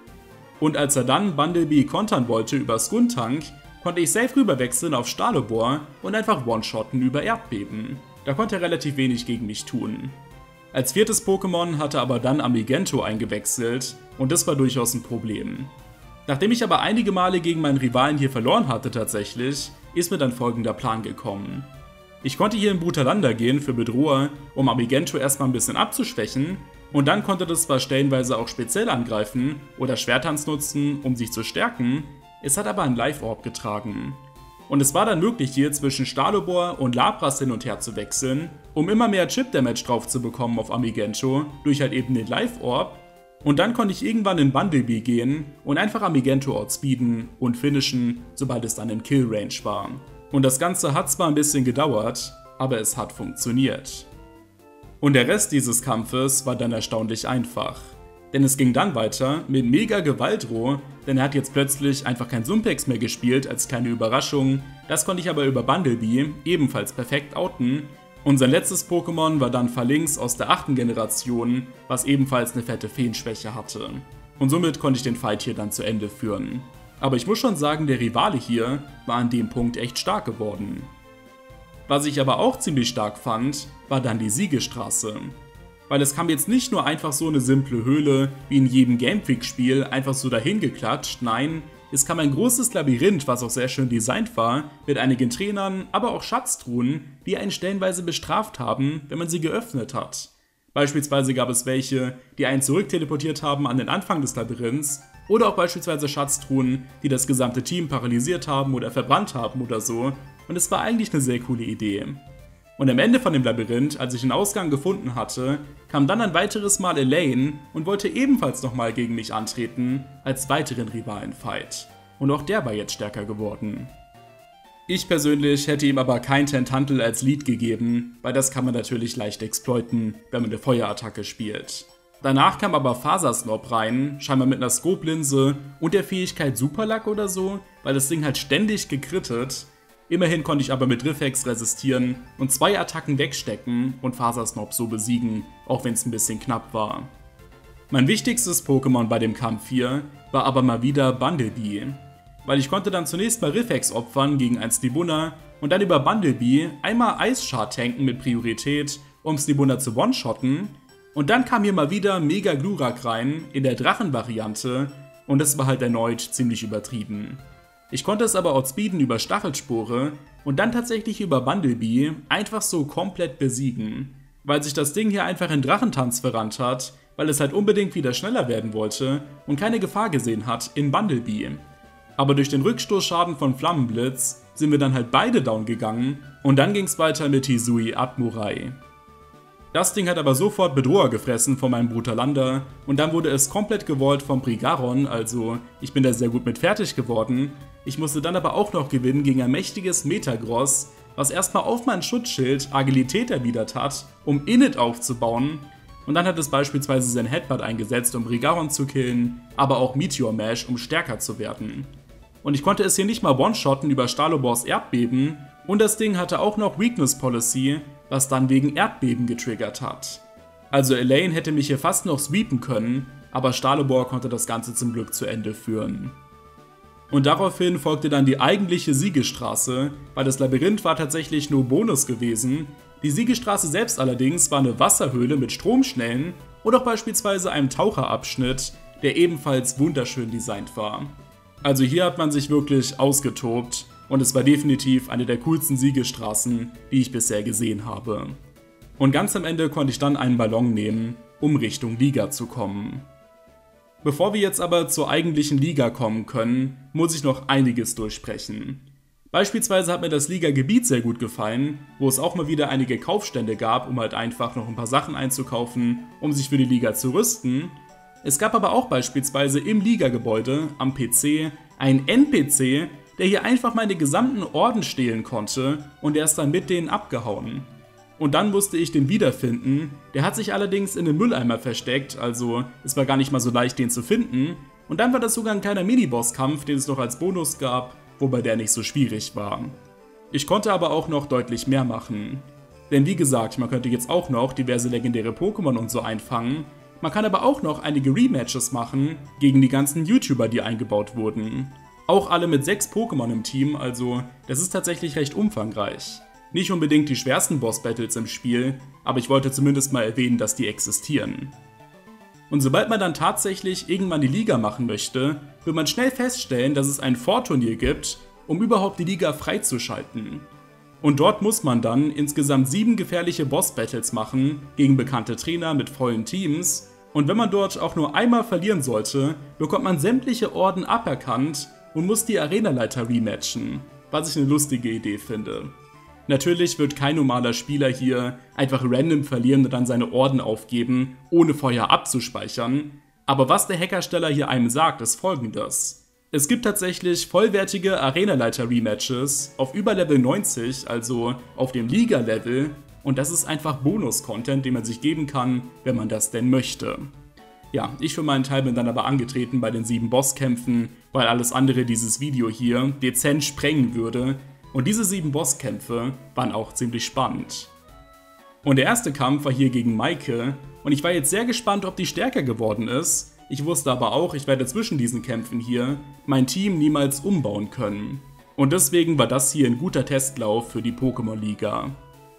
Und als er dann Bumblebee kontern wollte über Skuntank, konnte ich safe rüberwechseln auf Stalobor und einfach One-Shotten über Erdbeben. Da konnte er relativ wenig gegen mich tun. Als viertes Pokémon hatte aber dann Amigento eingewechselt und das war durchaus ein Problem. Nachdem ich aber einige Male gegen meinen Rivalen hier verloren hatte tatsächlich, ist mir dann folgender Plan gekommen. Ich konnte hier in Brutalanda gehen für Bedroher, um Amigento erstmal ein bisschen abzuschwächen und dann konnte das zwar stellenweise auch speziell angreifen oder Schwertanz nutzen, um sich zu stärken, es hat aber einen Life-Orb getragen. Und es war dann möglich hier zwischen Stalobor und Lapras hin und her zu wechseln, um immer mehr Chip-Damage drauf zu bekommen auf Amigento durch halt eben den Life-Orb. Und dann konnte ich irgendwann in Bumblebee gehen und einfach Amigento outspeeden und finishen, sobald es dann in Kill-Range war. Und das Ganze hat zwar ein bisschen gedauert, aber es hat funktioniert. Und der Rest dieses Kampfes war dann erstaunlich einfach. Denn es ging dann weiter mit Mega Gewaltro, denn er hat jetzt plötzlich einfach kein Sumpex mehr gespielt als kleine Überraschung. Das konnte ich aber über Bumblebee ebenfalls perfekt outen. Und sein letztes Pokémon war dann Phalanx aus der achten Generation, was ebenfalls eine fette Feenschwäche hatte. Und somit konnte ich den Fight hier dann zu Ende führen. Aber ich muss schon sagen, der Rivale hier war an dem Punkt echt stark geworden. Was ich aber auch ziemlich stark fand, war dann die Siegestraße. Weil es kam jetzt nicht nur einfach so eine simple Höhle, wie in jedem Game Freak-Spiel einfach so dahin geklatscht, nein, es kam ein großes Labyrinth, was auch sehr schön designt war, mit einigen Trainern, aber auch Schatztruhen, die einen stellenweise bestraft haben, wenn man sie geöffnet hat. Beispielsweise gab es welche, die einen zurückteleportiert haben an den Anfang des Labyrinths, oder auch beispielsweise Schatztruhen, die das gesamte Team paralysiert haben oder verbrannt haben oder so, und es war eigentlich eine sehr coole Idee. Und am Ende von dem Labyrinth, als ich den Ausgang gefunden hatte, kam dann ein weiteres Mal Elaine und wollte ebenfalls nochmal gegen mich antreten, als weiteren Rivalen-Fight. Und auch der war jetzt stärker geworden. Ich persönlich hätte ihm aber kein Tentantel als Lead gegeben, weil das kann man natürlich leicht exploiten, wenn man eine Feuerattacke spielt. Danach kam aber Fasersnob rein, scheinbar mit einer Scope-Linse und der Fähigkeit Superluck oder so, weil das Ding halt ständig gekrittet. Immerhin konnte ich aber mit Riffex resistieren und zwei Attacken wegstecken und Fasersnob so besiegen, auch wenn es ein bisschen knapp war. Mein wichtigstes Pokémon bei dem Kampf hier war aber mal wieder Bumblebee, weil ich konnte dann zunächst mal Riffex opfern gegen ein Slibunna und dann über Bumblebee einmal Eisschar tanken mit Priorität, um Slibunna zu one-shotten und dann kam hier mal wieder Mega Glurak rein in der Drachen-Variante und das war halt erneut ziemlich übertrieben. Ich konnte es aber outspeeden über Stachelspore und dann tatsächlich über Bumblebee einfach so komplett besiegen, weil sich das Ding hier einfach in Drachentanz verrannt hat, weil es halt unbedingt wieder schneller werden wollte und keine Gefahr gesehen hat in Bumblebee. Aber durch den Rückstoßschaden von Flammenblitz sind wir dann halt beide down gegangen und dann ging es weiter mit Hisui Admurai. Das Ding hat aber sofort Bedroher gefressen von meinem Brutalanda und dann wurde es komplett gewollt vom Brigaron, also ich bin da sehr gut mit fertig geworden. Ich musste dann aber auch noch gewinnen gegen ein mächtiges Metagross, was erstmal auf mein Schutzschild Agilität erwidert hat, um Init aufzubauen. Und dann hat es beispielsweise sein Headbutt eingesetzt, um Brigaron zu killen, aber auch Meteor Mash, um stärker zu werden. Und ich konnte es hier nicht mal one-shotten über Stalobors Erdbeben und das Ding hatte auch noch Weakness Policy, was dann wegen Erdbeben getriggert hat. Also Elaine hätte mich hier fast noch sweepen können, aber Stalobor konnte das Ganze zum Glück zu Ende führen. Und daraufhin folgte dann die eigentliche Siegestraße, weil das Labyrinth war tatsächlich nur Bonus gewesen. Die Siegestraße selbst allerdings war eine Wasserhöhle mit Stromschnellen oder auch beispielsweise einem Taucherabschnitt, der ebenfalls wunderschön designt war. Also hier hat man sich wirklich ausgetobt und es war definitiv eine der coolsten Siegestraßen, die ich bisher gesehen habe. Und ganz am Ende konnte ich dann einen Ballon nehmen, um Richtung Liga zu kommen. Bevor wir jetzt aber zur eigentlichen Liga kommen können, muss ich noch einiges durchsprechen. Beispielsweise hat mir das Liga-Gebiet sehr gut gefallen, wo es auch mal wieder einige Kaufstände gab, um halt einfach noch ein paar Sachen einzukaufen, um sich für die Liga zu rüsten. Es gab aber auch beispielsweise im Ligagebäude am P C einen N P C, der hier einfach meine gesamten Orden stehlen konnte und er ist dann mit denen abgehauen. Und dann musste ich den wiederfinden, der hat sich allerdings in den Mülleimer versteckt, also es war gar nicht mal so leicht den zu finden. Und dann war das sogar ein kleiner Mini-Boss-Kampf, den es noch als Bonus gab, wobei der nicht so schwierig war. Ich konnte aber auch noch deutlich mehr machen. Denn wie gesagt, man könnte jetzt auch noch diverse legendäre Pokémon und so einfangen, man kann aber auch noch einige Rematches machen gegen die ganzen YouTuber, die eingebaut wurden. Auch alle mit sechs Pokémon im Team, also das ist tatsächlich recht umfangreich. Nicht unbedingt die schwersten Boss-Battles im Spiel, aber ich wollte zumindest mal erwähnen, dass die existieren. Und sobald man dann tatsächlich irgendwann die Liga machen möchte, wird man schnell feststellen, dass es ein Vorturnier gibt, um überhaupt die Liga freizuschalten. Und dort muss man dann insgesamt sieben gefährliche Boss-Battles machen, gegen bekannte Trainer mit vollen Teams. Und wenn man dort auch nur einmal verlieren sollte, bekommt man sämtliche Orden aberkannt und muss die Arenaleiter rematchen, was ich eine lustige Idee finde. Natürlich wird kein normaler Spieler hier einfach random verlieren und dann seine Orden aufgeben, ohne vorher abzuspeichern, aber was der Hackersteller hier einem sagt, ist folgendes. Es gibt tatsächlich vollwertige Arenaleiter-Rematches auf über Level neunzig, also auf dem Liga-Level, und das ist einfach Bonus-Content, den man sich geben kann, wenn man das denn möchte. Ja, ich für meinen Teil bin dann aber angetreten bei den sieben Bosskämpfen, weil alles andere dieses Video hier dezent sprengen würde. Und diese sieben Bosskämpfe waren auch ziemlich spannend. Und der erste Kampf war hier gegen Maike und ich war jetzt sehr gespannt, ob die stärker geworden ist. Ich wusste aber auch, ich werde zwischen diesen Kämpfen hier mein Team niemals umbauen können. Und deswegen war das hier ein guter Testlauf für die Pokémon-Liga.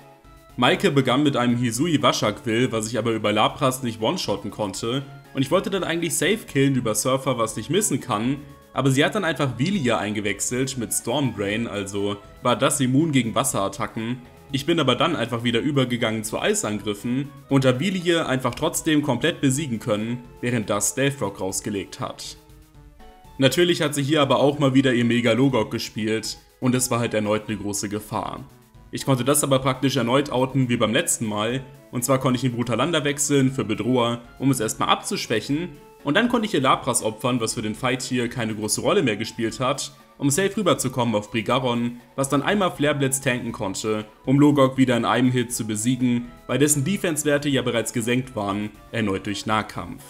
Maike begann mit einem Hisui Washaquille, was ich aber über Lapras nicht one-shotten konnte. Und ich wollte dann eigentlich safe killen über Surfer, was nicht missen kann. Aber sie hat dann einfach Villia eingewechselt mit Storm Drain, also war das immun gegen Wasserattacken. Ich bin aber dann einfach wieder übergegangen zu Eisangriffen und habe Villia einfach trotzdem komplett besiegen können, während das Stealth Rock rausgelegt hat. Natürlich hat sie hier aber auch mal wieder ihr Megalogok gespielt und es war halt erneut eine große Gefahr. Ich konnte das aber praktisch erneut outen wie beim letzten Mal, und zwar konnte ich den Brutalander wechseln für Bedroher, um es erstmal abzuschwächen. Und dann konnte ich ihr Lapras opfern, was für den Fight hier keine große Rolle mehr gespielt hat, um safe rüberzukommen auf Brigaron, was dann einmal Flare Blitz tanken konnte, um Logok wieder in einem Hit zu besiegen, weil dessen Defense-Werte ja bereits gesenkt waren, erneut durch Nahkampf.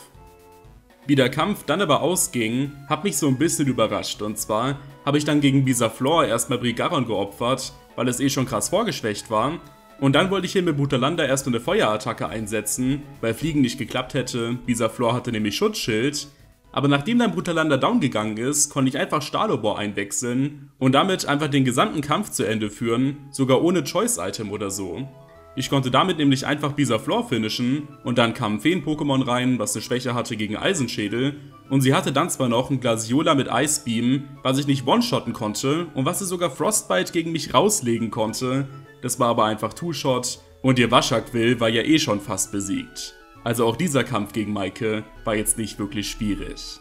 Wie der Kampf dann aber ausging, hat mich so ein bisschen überrascht, und zwar habe ich dann gegen Bisaflor erstmal Brigaron geopfert, weil es eh schon krass vorgeschwächt war. Und dann wollte ich hier mit Brutalander erst eine Feuerattacke einsetzen, weil Fliegen nicht geklappt hätte, Bisaflor hatte nämlich Schutzschild. Aber nachdem dann Brutalander down gegangen ist, konnte ich einfach Stalobor einwechseln und damit einfach den gesamten Kampf zu Ende führen, sogar ohne Choice-Item oder so. Ich konnte damit nämlich einfach Bisaflor finishen und dann kam ein Feen-Pokémon rein, was eine Schwäche hatte gegen Eisenschädel. Und sie hatte dann zwar noch ein Glaciola mit Ice Beam, was ich nicht one-shotten konnte und was sie sogar Frostbite gegen mich rauslegen konnte. Das war aber einfach Two-Shot und ihr Washaquille war ja eh schon fast besiegt. Also auch dieser Kampf gegen Maike war jetzt nicht wirklich schwierig.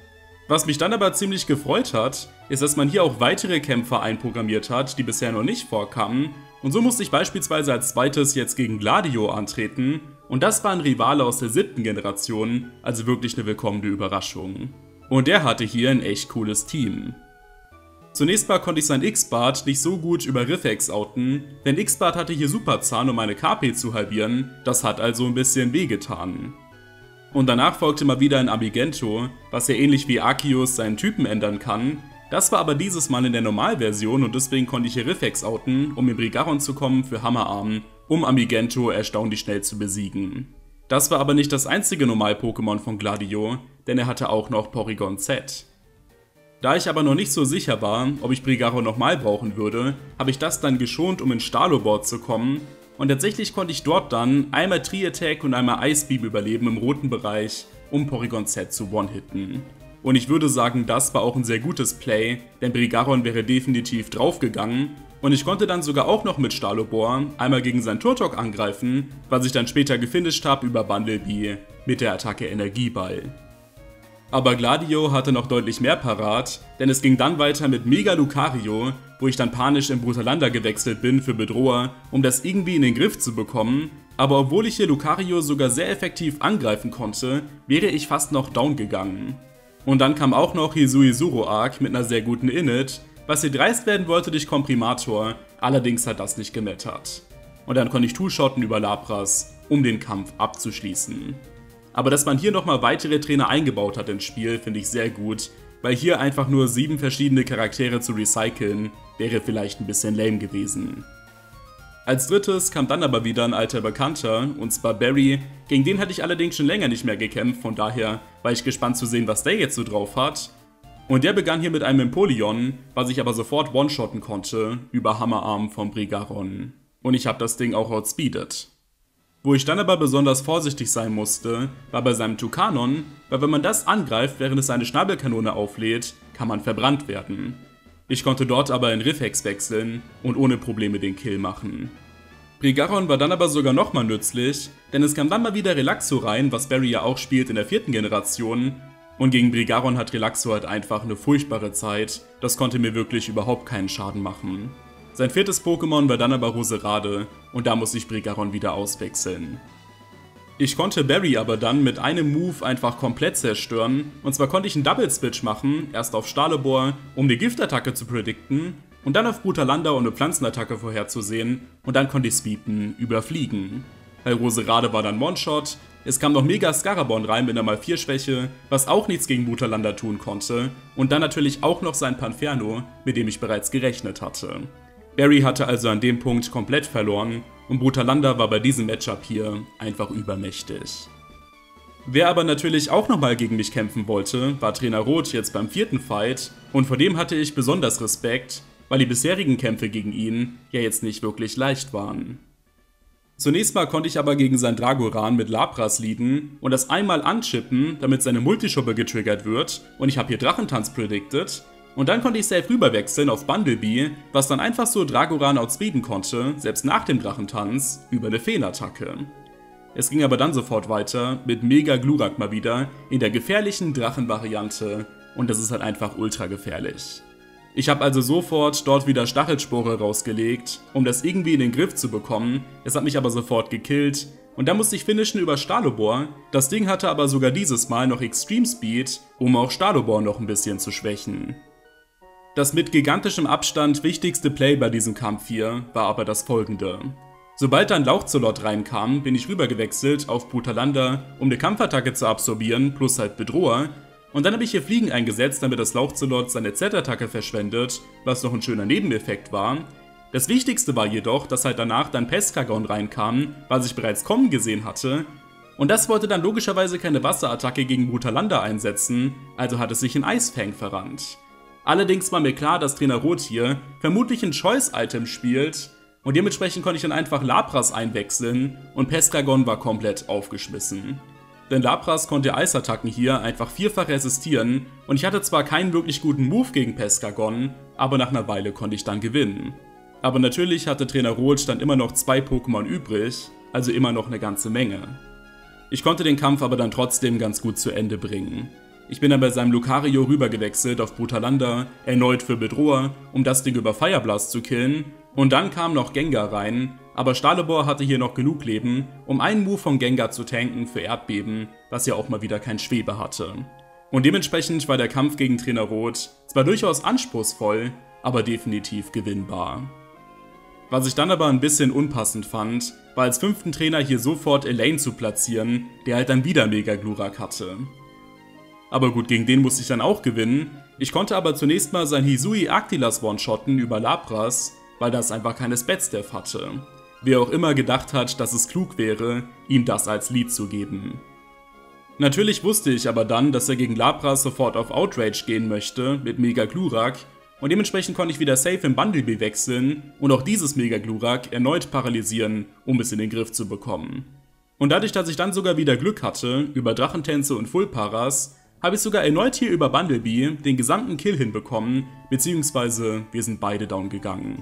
Was mich dann aber ziemlich gefreut hat, ist, dass man hier auch weitere Kämpfer einprogrammiert hat, die bisher noch nicht vorkamen. Und so musste ich beispielsweise als zweites jetzt gegen Gladio antreten. Und das war ein Rivale aus der siebten Generation, also wirklich eine willkommene Überraschung. Und der hatte hier ein echt cooles Team. Zunächst mal konnte ich sein X-Bart nicht so gut über Riffex outen, denn X-Bart hatte hier Superzahn, um meine K P zu halbieren, das hat also ein bisschen wehgetan. Und danach folgte mal wieder ein Abigento, was ja ähnlich wie Arceus seinen Typen ändern kann. Das war aber dieses Mal in der Normalversion und deswegen konnte ich hier Riffex outen, um in Brigaron zu kommen für Hammerarm, um Amigento erstaunlich schnell zu besiegen. Das war aber nicht das einzige Normal-Pokémon von Gladio, denn er hatte auch noch Porygon Z. Da ich aber noch nicht so sicher war, ob ich Brigaron nochmal brauchen würde, habe ich das dann geschont, um in Stalobor zu kommen. Und tatsächlich konnte ich dort dann einmal Tri-Attack und einmal Ice Beam überleben im roten Bereich, um Porygon Z zu one-hitten. Und ich würde sagen, das war auch ein sehr gutes Play, denn Brigaron wäre definitiv draufgegangen. Und ich konnte dann sogar auch noch mit Stalobor einmal gegen sein Turtok angreifen, was ich dann später gefinisht habe über Bumblebee mit der Attacke Energieball. Aber Gladio hatte noch deutlich mehr parat, denn es ging dann weiter mit Mega Lucario, wo ich dann panisch in Brutalander gewechselt bin für Bedroher, um das irgendwie in den Griff zu bekommen. aber obwohl ich hier Lucario sogar sehr effektiv angreifen konnte, wäre ich fast noch down gegangen. Und dann kam auch noch Hisui Zoroark mit einer sehr guten Init, was hier dreist werden wollte durch Komprimator, allerdings hat das nicht gemattert. Und dann konnte ich Two-Shotten über Lapras, um den Kampf abzuschließen. Aber dass man hier nochmal weitere Trainer eingebaut hat ins Spiel, finde ich sehr gut, weil hier einfach nur sieben verschiedene Charaktere zu recyceln, wäre vielleicht ein bisschen lame gewesen. Als drittes kam dann aber wieder ein alter Bekannter, und zwar Barry, gegen den hatte ich allerdings schon länger nicht mehr gekämpft, von daher war ich gespannt zu sehen, was der jetzt so drauf hat. Und der begann hier mit einem Empoleon, was ich aber sofort one-shotten konnte, über Hammerarm von Brigaron. Und ich habe das Ding auch outspeedet. Wo ich dann aber besonders vorsichtig sein musste, war bei seinem Tucanon, weil wenn man das angreift, während es seine Schnabelkanone auflädt, kann man verbrannt werden. Ich konnte dort aber in Riffex wechseln und ohne Probleme den Kill machen. Brigaron war dann aber sogar nochmal nützlich, denn es kam dann mal wieder Relaxo rein, was Barry ja auch spielt in der vierten Generation, und gegen Brigaron hat Relaxo halt einfach eine furchtbare Zeit, das konnte mir wirklich überhaupt keinen Schaden machen. Sein viertes Pokémon war dann aber Roserade und da musste ich Brigaron wieder auswechseln. Ich konnte Barry aber dann mit einem Move einfach komplett zerstören, und zwar konnte ich einen Double Switch machen, erst auf Stalebor, um eine Giftattacke zu predikten, und dann auf Brutalander, um eine Pflanzenattacke vorherzusehen, und dann konnte ich Sweepen überfliegen. Bei Roserade war dann One-Shot, es kam noch Mega Scarabon rein mit einer mal vier Schwäche, was auch nichts gegen Brutalander tun konnte, und dann natürlich auch noch sein Panferno, mit dem ich bereits gerechnet hatte. Barry hatte also an dem Punkt komplett verloren und Brutalander war bei diesem Matchup hier einfach übermächtig. Wer aber natürlich auch nochmal gegen mich kämpfen wollte, war Trainer Rot jetzt beim vierten Fight und vor dem hatte ich besonders Respekt, weil die bisherigen Kämpfe gegen ihn ja jetzt nicht wirklich leicht waren. Zunächst mal konnte ich aber gegen sein Dragoran mit Lapras leaden und das einmal anchippen, damit seine Multischuppe getriggert wird und ich habe hier Drachentanz predicted. Und dann konnte ich safe rüberwechseln auf Bumblebee, was dann einfach so Dragoran outspeeden konnte, selbst nach dem Drachentanz, über eine Feenattacke. Es ging aber dann sofort weiter mit Mega Glurak mal wieder in der gefährlichen Drachenvariante und das ist halt einfach ultra gefährlich. Ich habe also sofort dort wieder Stachelspore rausgelegt, um das irgendwie in den Griff zu bekommen, es hat mich aber sofort gekillt und dann musste ich finishen über Stalobor, das Ding hatte aber sogar dieses Mal noch Extreme Speed, um auch Stalobor noch ein bisschen zu schwächen. Das mit gigantischem Abstand wichtigste Play bei diesem Kampf hier war aber das folgende. Sobald ein Lauchzolot reinkam, bin ich rübergewechselt auf Brutalander, um eine Kampfattacke zu absorbieren, plus halt Bedroher, und dann habe ich hier Fliegen eingesetzt, damit das Lauchzolot seine Z-Attacke verschwendet, was noch ein schöner Nebeneffekt war. Das Wichtigste war jedoch, dass halt danach dann Pescagon reinkam, was ich bereits kommen gesehen hatte, und das wollte dann logischerweise keine Wasserattacke gegen Brutalander einsetzen, also hat es sich in Eisfang verrannt. Allerdings war mir klar, dass Trainer Rot hier vermutlich ein Choice-Item spielt und dementsprechend konnte ich dann einfach Lapras einwechseln und Pescagon war komplett aufgeschmissen. Denn Lapras konnte Eisattacken hier einfach vierfach resistieren und ich hatte zwar keinen wirklich guten Move gegen Pescagon, aber nach einer Weile konnte ich dann gewinnen. Aber natürlich hatte Trainer Rot dann immer noch zwei Pokémon übrig, also immer noch eine ganze Menge. Ich konnte den Kampf aber dann trotzdem ganz gut zu Ende bringen. Ich bin dann bei seinem Lucario rübergewechselt auf Brutalander, erneut für Bedroher, um das Ding über Fire Blast zu killen, und dann kam noch Gengar rein, aber Stalebor hatte hier noch genug Leben, um einen Move von Gengar zu tanken für Erdbeben, was ja auch mal wieder kein Schwebe hatte. Und dementsprechend war der Kampf gegen Trainer Rot zwar durchaus anspruchsvoll, aber definitiv gewinnbar. Was ich dann aber ein bisschen unpassend fand, war als fünften Trainer hier sofort Elaine zu platzieren, der halt dann wieder Mega Glurak hatte. Aber gut, gegen den musste ich dann auch gewinnen. Ich konnte aber zunächst mal sein Hisui Arctilas one-shotten über Lapras, weil das einfach keine Spec-Staff hatte. Wer auch immer gedacht hat, dass es klug wäre, ihm das als Lead zu geben. Natürlich wusste ich aber dann, dass er gegen Lapras sofort auf Outrage gehen möchte mit Mega Glurak und dementsprechend konnte ich wieder safe im Bumblebee wechseln und auch dieses Mega Glurak erneut paralysieren, um es in den Griff zu bekommen. Und dadurch, dass ich dann sogar wieder Glück hatte, über Drachentänze und Full Paras, habe ich sogar erneut hier über Bumblebee den gesamten Kill hinbekommen, beziehungsweise wir sind beide down gegangen.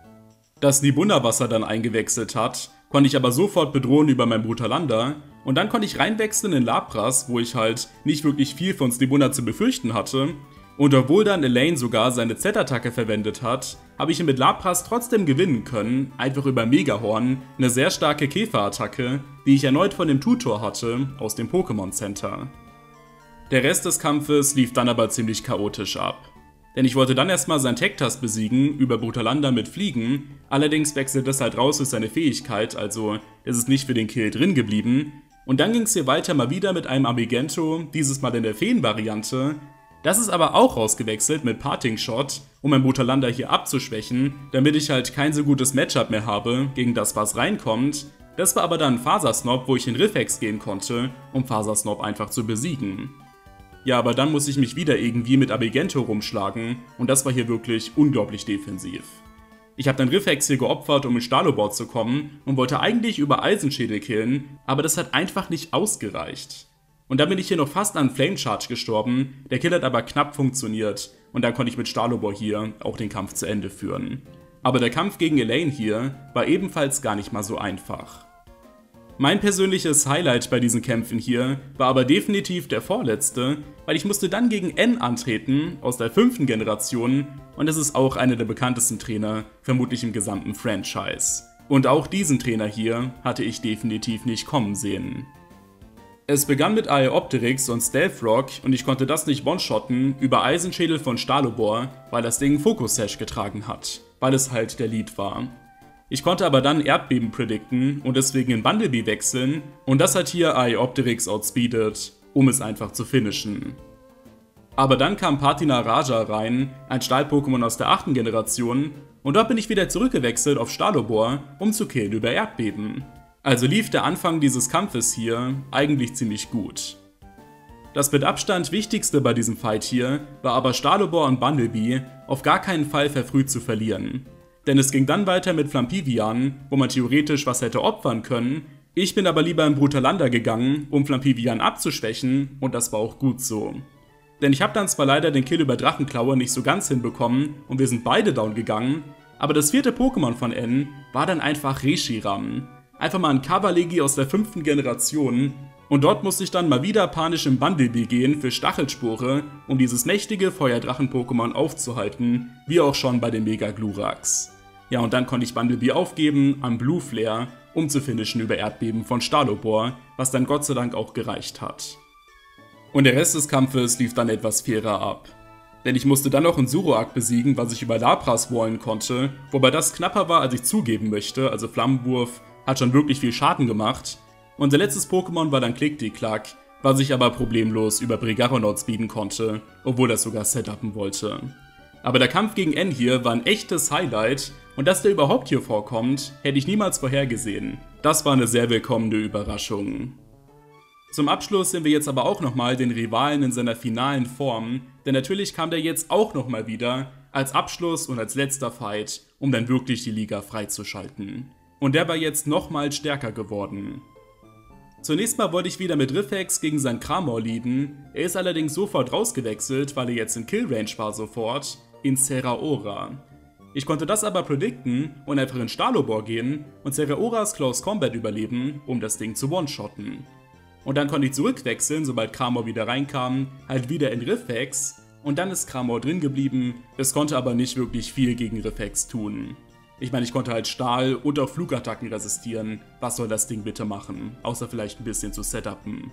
Dass Nibunawasser dann eingewechselt hat, konnte ich aber sofort bedrohen über mein Brutalander und dann konnte ich reinwechseln in Lapras, wo ich halt nicht wirklich viel von Snibunna zu befürchten hatte Und obwohl dann Elaine sogar seine Z-Attacke verwendet hat, habe ich ihn mit Lapras trotzdem gewinnen können, einfach über Megahorn, eine sehr starke Käferattacke, die ich erneut von dem Tutor hatte, aus dem Pokémon Center. Der Rest des Kampfes lief dann aber ziemlich chaotisch ab. Denn ich wollte dann erstmal seinen Tektas besiegen, über Brutallander mit Fliegen, allerdings wechselt das halt raus durch seine Fähigkeit, also es ist nicht für den Kill drin geblieben. Und dann ging es hier weiter mal wieder mit einem Abigento, dieses Mal in der Feen-Variante. Das ist aber auch rausgewechselt mit Parting Shot, um mein Brutallander hier abzuschwächen, damit ich halt kein so gutes Matchup mehr habe, gegen das was reinkommt. Das war aber dann Fasersnob, wo ich in Riffex gehen konnte, um Fasersnob einfach zu besiegen. Ja, aber dann muss ich mich wieder irgendwie mit Abigento rumschlagen und das war hier wirklich unglaublich defensiv. Ich habe dann Riffex hier geopfert, um in Stalobor zu kommen und wollte eigentlich über Eisenschädel killen, aber das hat einfach nicht ausgereicht. Und dann bin ich hier noch fast an Flame Charge gestorben, der Kill hat aber knapp funktioniert und dann konnte ich mit Stalobor hier auch den Kampf zu Ende führen. Aber der Kampf gegen Elaine hier war ebenfalls gar nicht mal so einfach. Mein persönliches Highlight bei diesen Kämpfen hier war aber definitiv der vorletzte, weil ich musste dann gegen N antreten, aus der fünften Generation, und das ist auch einer der bekanntesten Trainer, vermutlich im gesamten Franchise. Und auch diesen Trainer hier hatte ich definitiv nicht kommen sehen. Es begann mit Aeopteryx und Stealth Rock und ich konnte das nicht one-shotten über Eisenschädel von Stalobor, weil das Ding Focus Sash getragen hat, weil es halt der Lead war. Ich konnte aber dann Erdbeben predikten und deswegen in Bumblebee wechseln und das hat hier Aeopteryx outspeedet, um es einfach zu finishen. Aber dann kam Patina Raja rein, ein Stahl-Pokémon aus der achten Generation, und dort bin ich wieder zurückgewechselt auf Stalobor, um zu killen über Erdbeben. Also lief der Anfang dieses Kampfes hier eigentlich ziemlich gut. Das mit Abstand wichtigste bei diesem Fight hier war aber Stalobor und Bumblebee auf gar keinen Fall verfrüht zu verlieren. Denn es ging dann weiter mit Flampivian, wo man theoretisch was hätte opfern können. Ich bin aber lieber in Brutallander gegangen, um Flampivian abzuschwächen, und das war auch gut so. Denn ich habe dann zwar leider den Kill über Drachenklaue nicht so ganz hinbekommen und wir sind beide down gegangen, aber das vierte Pokémon von N war dann einfach Reshiram. Einfach mal ein Cavalegi aus der fünften Generation. Und dort musste ich dann mal wieder panisch im Bumblebee gehen für Stachelspore, um dieses mächtige Feuerdrachen-Pokémon aufzuhalten, wie auch schon bei dem Mega Glurax. Ja, und dann konnte ich Bumblebee aufgeben an Blue Flare, um zu finishen über Erdbeben von Stalobor, was dann Gott sei Dank auch gereicht hat. Und der Rest des Kampfes lief dann etwas fairer ab. Denn ich musste dann noch einen Zoroark besiegen, was ich über Lapras wallen konnte, wobei das knapper war, als ich zugeben möchte, also Flammenwurf hat schon wirklich viel Schaden gemacht. Unser letztes Pokémon war dann Klick-Die-Klack, was ich aber problemlos über Bregaronaut speeden konnte, obwohl das sogar setupen wollte. Aber der Kampf gegen N hier war ein echtes Highlight und dass der überhaupt hier vorkommt, hätte ich niemals vorhergesehen. Das war eine sehr willkommene Überraschung. Zum Abschluss sehen wir jetzt aber auch nochmal den Rivalen in seiner finalen Form, denn natürlich kam der jetzt auch nochmal wieder als Abschluss und als letzter Fight, um dann wirklich die Liga freizuschalten. Und der war jetzt nochmal stärker geworden. Zunächst mal wollte ich wieder mit Riffex gegen sein Cramor leaden, er ist allerdings sofort rausgewechselt, weil er jetzt in Killrange war sofort, in Zeraora. Ich konnte das aber predikten und einfach in Stalobor gehen und Zeraoras Close Combat überleben, um das Ding zu one-shotten. Und dann konnte ich zurückwechseln, sobald Cramor wieder reinkam, halt wieder in Riffex und dann ist Cramor drin geblieben, es konnte aber nicht wirklich viel gegen Riffex tun. Ich meine, ich konnte halt Stahl und auch Flugattacken resistieren. Was soll das Ding bitte machen? Außer vielleicht ein bisschen zu setupen.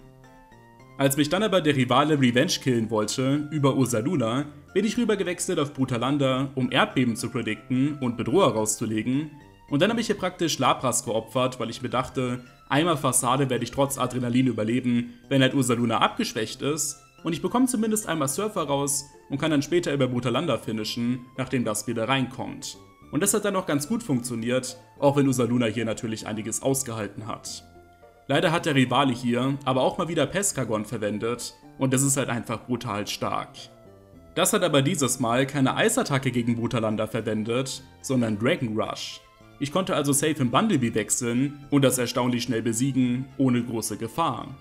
Als mich dann aber der Rivale Revenge killen wollte, über Ursaluna, bin ich rüber gewechselt auf Brutallander, um Erdbeben zu predikten und Bedroher rauszulegen. Und dann habe ich hier praktisch Lapras geopfert, weil ich mir dachte, einmal Fassade werde ich trotz Adrenalin überleben, wenn halt Ursaluna abgeschwächt ist. Und ich bekomme zumindest einmal Surfer raus und kann dann später über Brutallander finishen, nachdem das wieder reinkommt. Und das hat dann auch ganz gut funktioniert, auch wenn Ursaluna hier natürlich einiges ausgehalten hat. Leider hat der Rivale hier aber auch mal wieder Pescagon verwendet und das ist halt einfach brutal stark. Das hat aber dieses Mal keine Eisattacke gegen Brutallander verwendet, sondern Dragon Rush. Ich konnte also safe im Bumblebee wechseln und das erstaunlich schnell besiegen, ohne große Gefahr.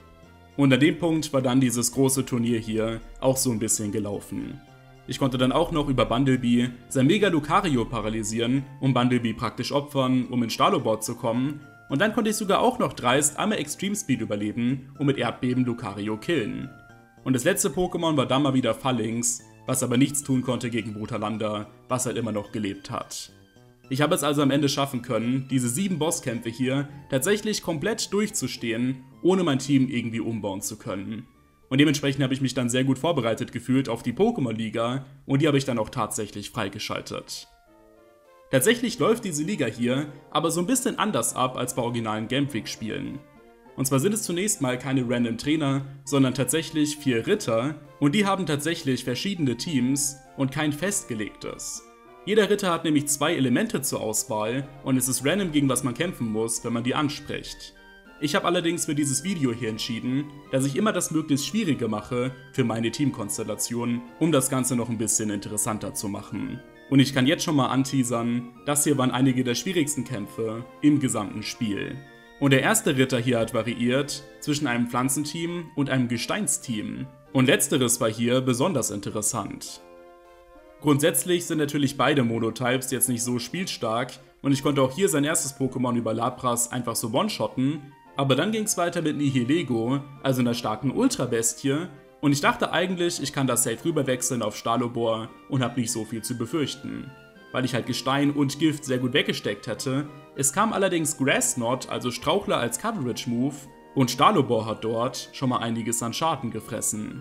Und an dem Punkt war dann dieses große Turnier hier auch so ein bisschen gelaufen. Ich konnte dann auch noch über Bumblebee sein Mega Lucario paralysieren, um Bumblebee praktisch opfern, um in Stalobor zu kommen. Und dann konnte ich sogar auch noch dreist einmal Extreme Speed überleben, um mit Erdbeben Lucario killen. Und das letzte Pokémon war dann mal wieder Phalanx, was aber nichts tun konnte gegen Brutallander, was halt immer noch gelebt hat. Ich habe es also am Ende schaffen können, diese sieben Bosskämpfe hier tatsächlich komplett durchzustehen, ohne mein Team irgendwie umbauen zu können. Und dementsprechend habe ich mich dann sehr gut vorbereitet gefühlt auf die Pokémon-Liga und die habe ich dann auch tatsächlich freigeschaltet. Tatsächlich läuft diese Liga hier aber so ein bisschen anders ab als bei originalen Game Freak-Spielen. Und zwar sind es zunächst mal keine random Trainer, sondern tatsächlich vier Ritter und die haben tatsächlich verschiedene Teams und kein festgelegtes. Jeder Ritter hat nämlich zwei Elemente zur Auswahl und es ist random, gegen was man kämpfen muss, wenn man die anspricht. Ich habe allerdings für dieses Video hier entschieden, dass ich immer das möglichst Schwierige mache für meine Teamkonstellation, um das Ganze noch ein bisschen interessanter zu machen. Und ich kann jetzt schon mal anteasern, das hier waren einige der schwierigsten Kämpfe im gesamten Spiel. Und der erste Ritter hier hat variiert zwischen einem Pflanzenteam und einem Gesteinsteam. Und letzteres war hier besonders interessant. Grundsätzlich sind natürlich beide Monotypes jetzt nicht so spielstark und ich konnte auch hier sein erstes Pokémon über Lapras einfach so one-shotten, aber dann ging es weiter mit Nihilego, also einer starken Ultra-Bestie, und ich dachte eigentlich, ich kann das safe rüberwechseln auf Stalobor und habe nicht so viel zu befürchten, weil ich halt Gestein und Gift sehr gut weggesteckt hätte. Es kam allerdings Grassknot, also Strauchler als Coverage-Move, und Stalobor hat dort schon mal einiges an Schaden gefressen.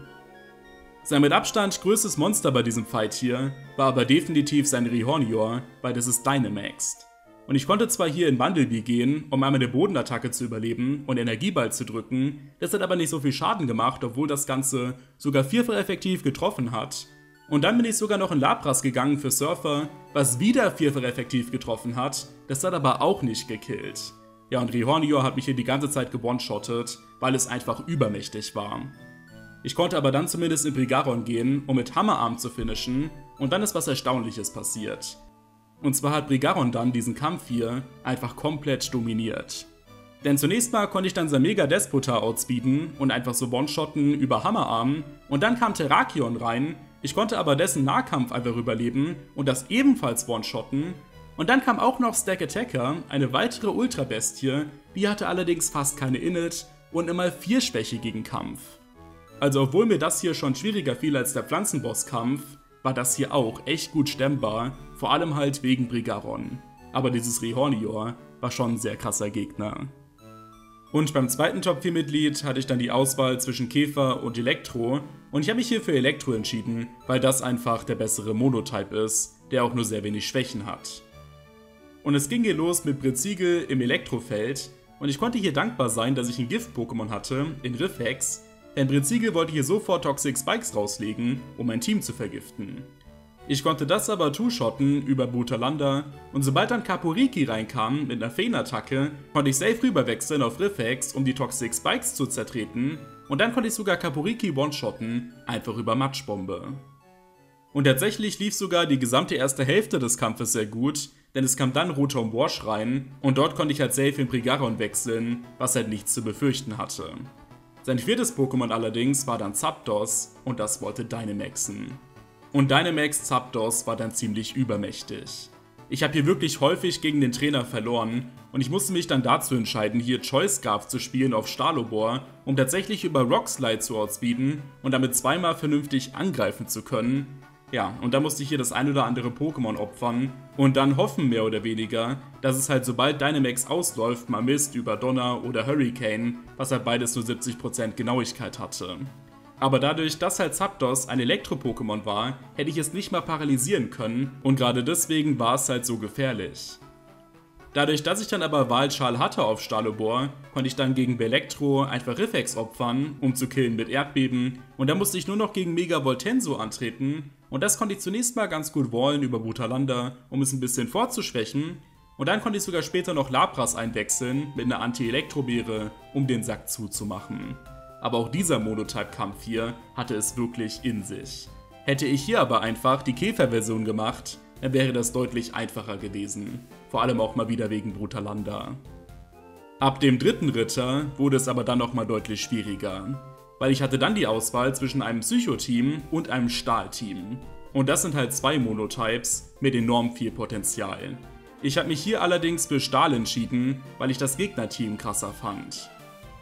Sein mit Abstand größtes Monster bei diesem Fight hier war aber definitiv sein Rihornior, weil das ist Dynamaxed. Und ich konnte zwar hier in Bumblebee gehen, um einmal eine Bodenattacke zu überleben und Energieball zu drücken, das hat aber nicht so viel Schaden gemacht, obwohl das Ganze sogar vierfach effektiv getroffen hat. Und dann bin ich sogar noch in Lapras gegangen für Surfer, was wieder vierfach effektiv getroffen hat, das hat aber auch nicht gekillt. Ja, und Rihornior hat mich hier die ganze Zeit gewone-shottet, weil es einfach übermächtig war. Ich konnte aber dann zumindest in Brigaron gehen, um mit Hammerarm zu finishen, und dann ist was Erstaunliches passiert. Und zwar hat Brigaron dann diesen Kampf hier einfach komplett dominiert. Denn zunächst mal konnte ich dann sein Mega Despota outspeeden und einfach so one-shotten über Hammerarm, und dann kam Terrakion rein, ich konnte aber dessen Nahkampf einfach überleben und das ebenfalls one-shotten, und dann kam auch noch Stack Attacker, eine weitere Ultra-Bestie, die hatte allerdings fast keine Init und immer vier Schwäche gegen Kampf. Also obwohl mir das hier schon schwieriger fiel als der Pflanzenbosskampf, war das hier auch echt gut stemmbar, vor allem halt wegen Brigaron. Aber dieses Rihornior war schon ein sehr krasser Gegner. Und beim zweiten Top vier Mitglied hatte ich dann die Auswahl zwischen Käfer und Elektro und ich habe mich hier für Elektro entschieden, weil das einfach der bessere Monotype ist, der auch nur sehr wenig Schwächen hat. Und es ging hier los mit Blitzigel im Elektrofeld und ich konnte hier dankbar sein, dass ich ein Gift-Pokémon hatte, in Riffex, denn Blitzigel wollte hier sofort Toxic Spikes rauslegen, um mein Team zu vergiften. Ich konnte das aber two-shotten über Brutallander und sobald dann Kaporiki reinkam mit einer Feenattacke, konnte ich safe rüberwechseln auf Riffex, um die Toxic Spikes zu zertreten und dann konnte ich sogar Kaporiki one-shotten, einfach über Matschbombe. Und tatsächlich lief sogar die gesamte erste Hälfte des Kampfes sehr gut, denn es kam dann Rotom Wash rein und dort konnte ich halt safe in Brigaron wechseln, was halt nichts zu befürchten hatte. Sein viertes Pokémon allerdings war dann Zapdos und das wollte Dynamaxen. Und Dynamax Zapdos war dann ziemlich übermächtig. Ich habe hier wirklich häufig gegen den Trainer verloren und ich musste mich dann dazu entscheiden, hier Choice Scarf zu spielen auf Stalobor, um tatsächlich über Rock Slide zu outspeeden und damit zweimal vernünftig angreifen zu können. Ja, und da musste ich hier das ein oder andere Pokémon opfern und dann hoffen mehr oder weniger, dass es halt sobald Dynamax ausläuft, mal Mist über Donner oder Hurricane, was halt beides nur siebzig Prozent Genauigkeit hatte. Aber dadurch, dass halt Zapdos ein Elektro-Pokémon war, hätte ich es nicht mal paralysieren können und gerade deswegen war es halt so gefährlich. Dadurch, dass ich dann aber Wahlschal hatte auf Stalobor, konnte ich dann gegen Belektro einfach Riffex opfern, um zu killen mit Erdbeben und dann musste ich nur noch gegen Mega Voltenso antreten und das konnte ich zunächst mal ganz gut wallen über Brutallander, um es ein bisschen vorzuschwächen und dann konnte ich sogar später noch Lapras einwechseln mit einer Anti-Elektro-Beere, um den Sack zuzumachen. Aber auch dieser Monotype-Kampf hier hatte es wirklich in sich. Hätte ich hier aber einfach die Käfer-Version gemacht, dann wäre das deutlich einfacher gewesen. Vor allem auch mal wieder wegen Brutallander. Ab dem dritten Ritter wurde es aber dann nochmal deutlich schwieriger. Weil ich hatte dann die Auswahl zwischen einem Psycho-Team und einem Stahl-Team. Und das sind halt zwei Monotypes mit enorm viel Potenzial. Ich habe mich hier allerdings für Stahl entschieden, weil ich das Gegnerteam krasser fand.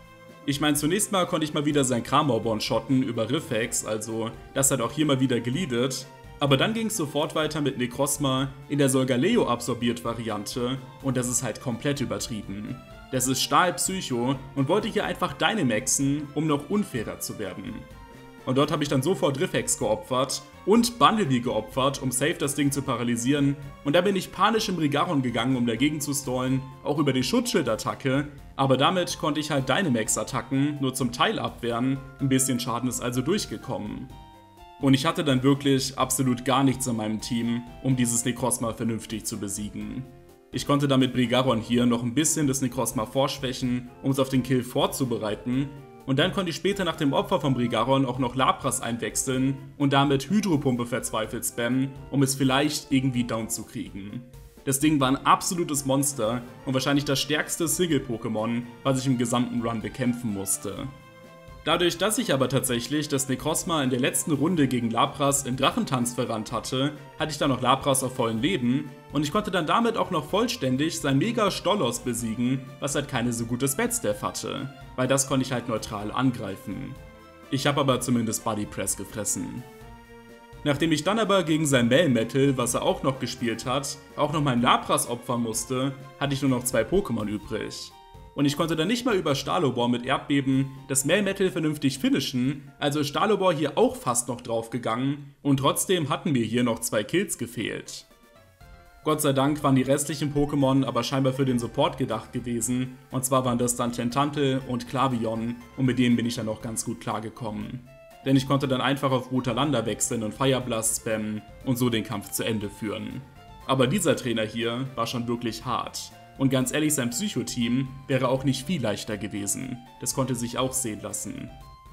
Ich meine, zunächst mal konnte ich mal wieder sein Kramor one-shotten über Riffex, also das hat auch hier mal wieder geleadet. Aber dann ging es sofort weiter mit Necrozma in der Solgaleo absorbiert Variante und das ist halt komplett übertrieben. Das ist Stahl-Psycho und wollte hier einfach Dynamaxen, um noch unfairer zu werden. Und dort habe ich dann sofort Riffex geopfert und Bundlebee geopfert, um safe das Ding zu paralysieren. Und da bin ich panisch im Brigaron gegangen, um dagegen zu stallen, auch über die Schutzschildattacke. Aber damit konnte ich halt Dynamax-Attacken nur zum Teil abwehren, ein bisschen Schaden ist also durchgekommen. Und ich hatte dann wirklich absolut gar nichts in meinem Team, um dieses Necrozma vernünftig zu besiegen. Ich konnte damit Brigaron hier noch ein bisschen das Necrozma vorschwächen, um es auf den Kill vorzubereiten. Und dann konnte ich später nach dem Opfer von Brigaron auch noch Lapras einwechseln und damit Hydropumpe verzweifelt spammen, um es vielleicht irgendwie down zu kriegen. Das Ding war ein absolutes Monster und wahrscheinlich das stärkste Sigil-Pokémon, was ich im gesamten Run bekämpfen musste. Dadurch, dass ich aber tatsächlich das Necrozma in der letzten Runde gegen Lapras in Drachentanz verrannt hatte, hatte ich dann noch Lapras auf vollen Leben und ich konnte dann damit auch noch vollständig sein Mega Stolos besiegen, was halt keine so gute Spat-Staff hatte, weil das konnte ich halt neutral angreifen. Ich habe aber zumindest Body Press gefressen. Nachdem ich dann aber gegen sein Melmetal, was er auch noch gespielt hat, auch noch mein Lapras opfern musste, hatte ich nur noch zwei Pokémon übrig. Und ich konnte dann nicht mal über Stalobor mit Erdbeben das Melmetal vernünftig finishen, also ist Stalobor hier auch fast noch draufgegangen und trotzdem hatten mir hier noch zwei Kills gefehlt. Gott sei Dank waren die restlichen Pokémon aber scheinbar für den Support gedacht gewesen, und zwar waren das dann Tentantel und Clavion und mit denen bin ich dann auch ganz gut klargekommen. Denn ich konnte dann einfach auf Brutalander wechseln und Fire Blast spammen und so den Kampf zu Ende führen. Aber dieser Trainer hier war schon wirklich hart. Und ganz ehrlich, sein Psycho-Team wäre auch nicht viel leichter gewesen. Das konnte sich auch sehen lassen.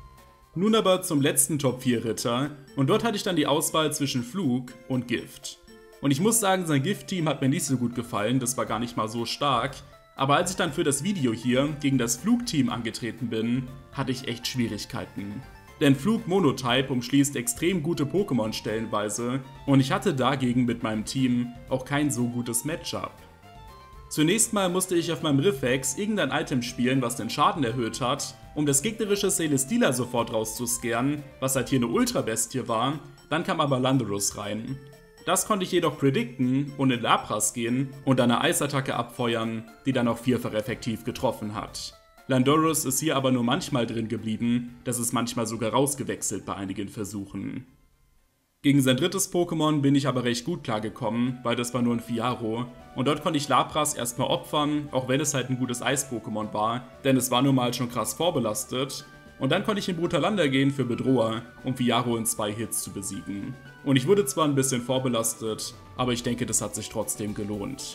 Nun aber zum letzten Top vier Ritter und dort hatte ich dann die Auswahl zwischen Flug und Gift. Und ich muss sagen, sein Gift-Team hat mir nicht so gut gefallen, das war gar nicht mal so stark. Aber als ich dann für das Video hier gegen das Flug-Team angetreten bin, hatte ich echt Schwierigkeiten. Denn Flug Monotype umschließt extrem gute Pokémon stellenweise und ich hatte dagegen mit meinem Team auch kein so gutes Matchup. Zunächst mal musste ich auf meinem Riffex irgendein Item spielen, was den Schaden erhöht hat, um das gegnerische Celesteela sofort rauszuscannen, was halt hier eine Ultra-Bestie war, dann kam aber Landorus rein. Das konnte ich jedoch predikten und in Lapras gehen und eine Eisattacke abfeuern, die dann auch vierfach effektiv getroffen hat. Landorus ist hier aber nur manchmal drin geblieben, das ist manchmal sogar rausgewechselt bei einigen Versuchen. Gegen sein drittes Pokémon bin ich aber recht gut klargekommen, weil das war nur ein Fiaro und dort konnte ich Lapras erstmal opfern, auch wenn es halt ein gutes Eis-Pokémon war, denn es war nun mal schon krass vorbelastet. Und dann konnte ich in Brutalander gehen für Bedroher, um Fiaro in zwei Hits zu besiegen. Und ich wurde zwar ein bisschen vorbelastet, aber ich denke, das hat sich trotzdem gelohnt.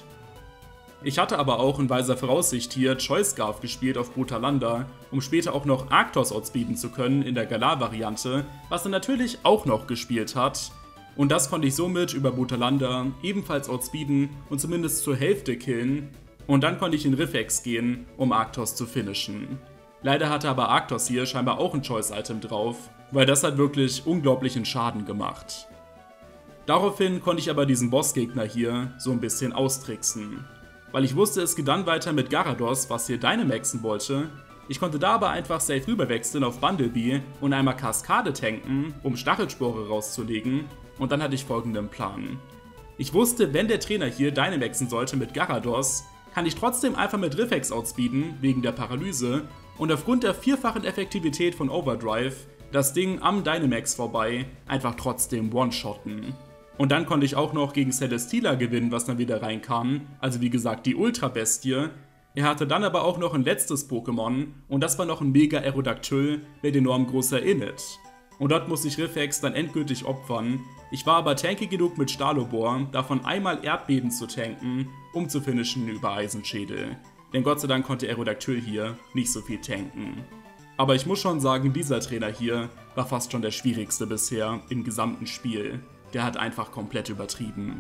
Ich hatte aber auch in weiser Voraussicht hier Choice Scarf gespielt auf Brutalander, um später auch noch Arctos outspeeden zu können in der Galar-Variante, was er natürlich auch noch gespielt hat. Und das konnte ich somit über Brutalander ebenfalls outspeeden und zumindest zur Hälfte killen. Und dann konnte ich in Riffex gehen, um Arctos zu finishen. Leider hatte aber Arctos hier scheinbar auch ein Choice-Item drauf, weil das hat wirklich unglaublichen Schaden gemacht. Daraufhin konnte ich aber diesen Bossgegner hier so ein bisschen austricksen. Weil ich wusste, es geht dann weiter mit Garados, was hier Dynamaxen wollte. Ich konnte da aber einfach safe rüberwechseln auf Bundlebee und einmal Kaskade tanken, um Stachelspore rauszulegen, und dann hatte ich folgenden Plan. Ich wusste, wenn der Trainer hier Dynamaxen sollte mit Garados, kann ich trotzdem einfach mit Riffex outspeeden, wegen der Paralyse, und aufgrund der vierfachen Effektivität von Overdrive das Ding am Dynamax vorbei einfach trotzdem one-shotten. Und dann konnte ich auch noch gegen Celesteela gewinnen, was dann wieder reinkam, also wie gesagt die Ultra-Bestie. Er hatte dann aber auch noch ein letztes Pokémon und das war noch ein Mega Aerodactyl, wer enorm groß erinnert. Und dort musste ich Riffex dann endgültig opfern. Ich war aber tanky genug mit Stalobor, davon einmal Erdbeben zu tanken, um zu finishen über Eisenschädel. Denn Gott sei Dank konnte Aerodactyl hier nicht so viel tanken. Aber ich muss schon sagen, dieser Trainer hier war fast schon der schwierigste bisher im gesamten Spiel. Der hat einfach komplett übertrieben.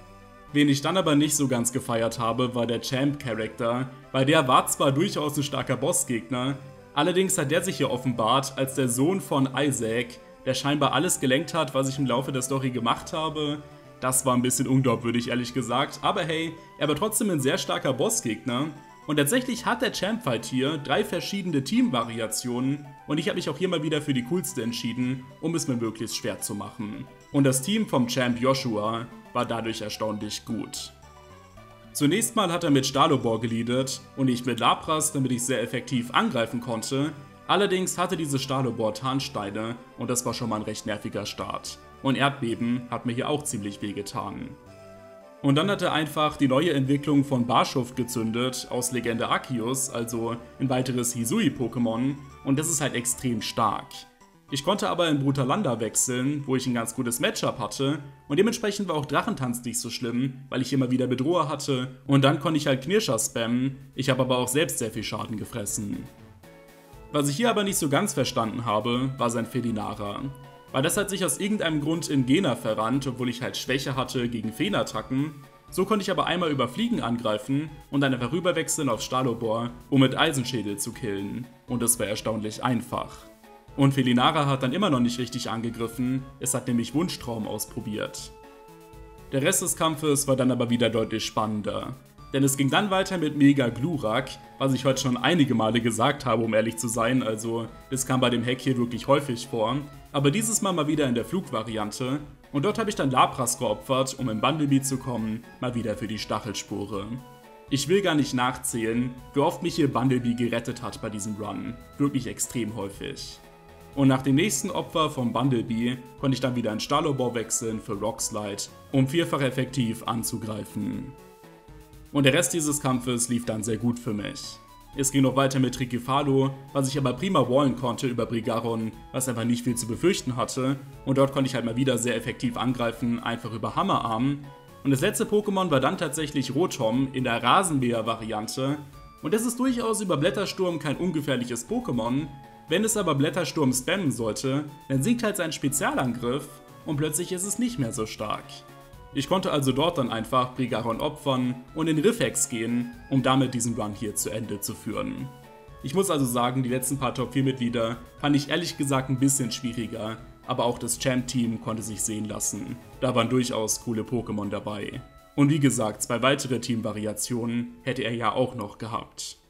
Wen ich dann aber nicht so ganz gefeiert habe, war der Champ-Charakter, weil der war zwar durchaus ein starker Bossgegner, allerdings hat der sich hier offenbart als der Sohn von Isaac, der scheinbar alles gelenkt hat, was ich im Laufe der Story gemacht habe. Das war ein bisschen unglaubwürdig, ehrlich gesagt, aber hey, er war trotzdem ein sehr starker Bossgegner. Und tatsächlich hat der Champ-Fight hier drei verschiedene Team-Variationen und ich habe mich auch hier mal wieder für die coolste entschieden, um es mir möglichst schwer zu machen. Und das Team vom Champ Joshua war dadurch erstaunlich gut. Zunächst mal hat er mit Stalobor geleadet und ich mit Lapras, damit ich sehr effektiv angreifen konnte. Allerdings hatte diese Stalobor Tarnsteine und das war schon mal ein recht nerviger Start. Und Erdbeben hat mir hier auch ziemlich wehgetan. Und dann hat er einfach die neue Entwicklung von Barschuft gezündet aus Legende Arceus, also ein weiteres Hisui-Pokémon, und das ist halt extrem stark. Ich konnte aber in Brutalanda wechseln, wo ich ein ganz gutes Matchup hatte, und dementsprechend war auch Drachentanz nicht so schlimm, weil ich immer wieder Bedroher hatte, und dann konnte ich halt Knirscher spammen, ich habe aber auch selbst sehr viel Schaden gefressen. Was ich hier aber nicht so ganz verstanden habe, war sein Felinara. Weil das hat sich aus irgendeinem Grund in Gena verrannt, obwohl ich halt Schwäche hatte gegen Feenattacken. So konnte ich aber einmal über Fliegen angreifen und dann einfach rüberwechseln auf Stalobor, um mit Eisenschädel zu killen. Und das war erstaunlich einfach. Und Felinara hat dann immer noch nicht richtig angegriffen, es hat nämlich Wunschtraum ausprobiert. Der Rest des Kampfes war dann aber wieder deutlich spannender. Denn es ging dann weiter mit Mega Glurak, was ich heute schon einige Male gesagt habe, um ehrlich zu sein, also es kam bei dem Hack hier wirklich häufig vor, aber dieses Mal mal wieder in der Flugvariante und dort habe ich dann Lapras geopfert, um im Bumblebee zu kommen, mal wieder für die Stachelspore. Ich will gar nicht nachzählen, wie oft mich hier Bumblebee gerettet hat bei diesem Run, wirklich extrem häufig. Und nach dem nächsten Opfer vom Bumblebee konnte ich dann wieder in Stalobor wechseln für Rockslide, um vierfach effektiv anzugreifen. Und der Rest dieses Kampfes lief dann sehr gut für mich. Es ging noch weiter mit Trikefalo, was ich aber prima wallen konnte über Brigaron, was einfach nicht viel zu befürchten hatte. Und dort konnte ich halt mal wieder sehr effektiv angreifen, einfach über Hammerarm. Und das letzte Pokémon war dann tatsächlich Rotom in der Rasenmäher-Variante. Und es ist durchaus über Blättersturm kein ungefährliches Pokémon. Wenn es aber Blättersturm spammen sollte, dann sinkt halt sein Spezialangriff und plötzlich ist es nicht mehr so stark. Ich konnte also dort dann einfach Brigaron opfern und in Riffex gehen, um damit diesen Run hier zu Ende zu führen. Ich muss also sagen, die letzten paar Top vier Mitglieder fand ich ehrlich gesagt ein bisschen schwieriger, aber auch das Champ-Team konnte sich sehen lassen. Da waren durchaus coole Pokémon dabei. Und wie gesagt, zwei weitere Teamvariationen hätte er ja auch noch gehabt.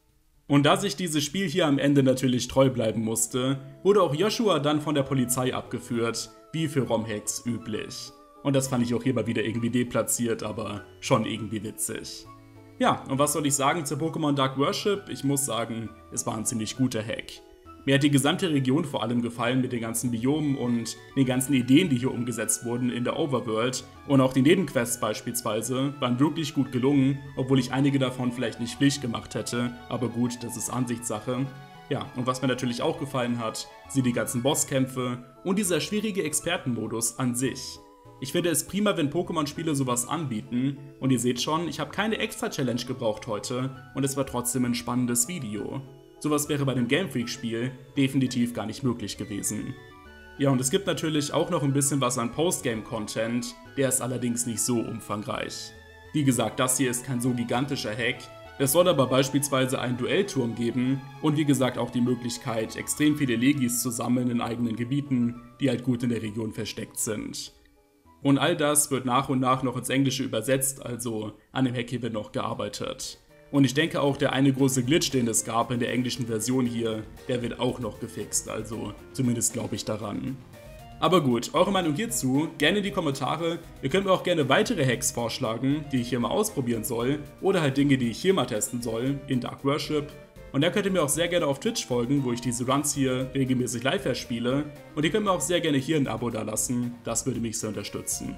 Und da sich dieses Spiel hier am Ende natürlich treu bleiben musste, wurde auch Joshua dann von der Polizei abgeführt, wie für ROM-Hacks üblich. Und das fand ich auch hier mal wieder irgendwie deplatziert, aber schon irgendwie witzig. Ja, und was soll ich sagen zu Pokémon Dark Worship? Ich muss sagen, es war ein ziemlich guter Hack. Mir hat die gesamte Region vor allem gefallen mit den ganzen Biomen und den ganzen Ideen, die hier umgesetzt wurden in der Overworld. Und auch die Nebenquests beispielsweise waren wirklich gut gelungen, obwohl ich einige davon vielleicht nicht Pflicht gemacht hätte. Aber gut, das ist Ansichtssache. Ja, und was mir natürlich auch gefallen hat, sind die ganzen Bosskämpfe und dieser schwierige Expertenmodus an sich. Ich finde es prima, wenn Pokémon-Spiele sowas anbieten und ihr seht schon, ich habe keine Extra-Challenge gebraucht heute und es war trotzdem ein spannendes Video. Sowas wäre bei dem Game Freak-Spiel definitiv gar nicht möglich gewesen. Ja, und es gibt natürlich auch noch ein bisschen was an Postgame-Content, der ist allerdings nicht so umfangreich. Wie gesagt, das hier ist kein so gigantischer Hack, es soll aber beispielsweise einen Duellturm geben und wie gesagt auch die Möglichkeit, extrem viele Legis zu sammeln in eigenen Gebieten, die halt gut in der Region versteckt sind. Und all das wird nach und nach noch ins Englische übersetzt, also an dem Hack hier wird noch gearbeitet. Und ich denke auch, der eine große Glitch, den es gab in der englischen Version hier, der wird auch noch gefixt, also zumindest glaube ich daran. Aber gut, eure Meinung hierzu, gerne in die Kommentare. Ihr könnt mir auch gerne weitere Hacks vorschlagen, die ich hier mal ausprobieren soll, oder halt Dinge, die ich hier mal testen soll, in Dark Worship. Und da könnt ihr mir auch sehr gerne auf Twitch folgen, wo ich diese Runs hier regelmäßig live herspiele. Und ihr könnt mir auch sehr gerne hier ein Abo dalassen, das würde mich sehr unterstützen.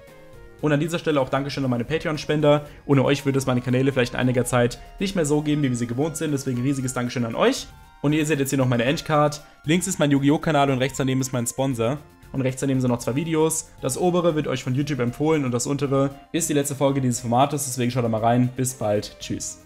Und an dieser Stelle auch Dankeschön an meine Patreon-Spender. Ohne euch würde es meine Kanäle vielleicht in einiger Zeit nicht mehr so geben, wie wir sie gewohnt sind. Deswegen riesiges Dankeschön an euch. Und ihr seht jetzt hier noch meine Endcard. Links ist mein Yu-Gi-Oh! Kanal und rechts daneben ist mein Sponsor. Und rechts daneben sind noch zwei Videos. Das obere wird euch von YouTube empfohlen und das untere ist die letzte Folge dieses Formates. Deswegen schaut da mal rein. Bis bald. Tschüss.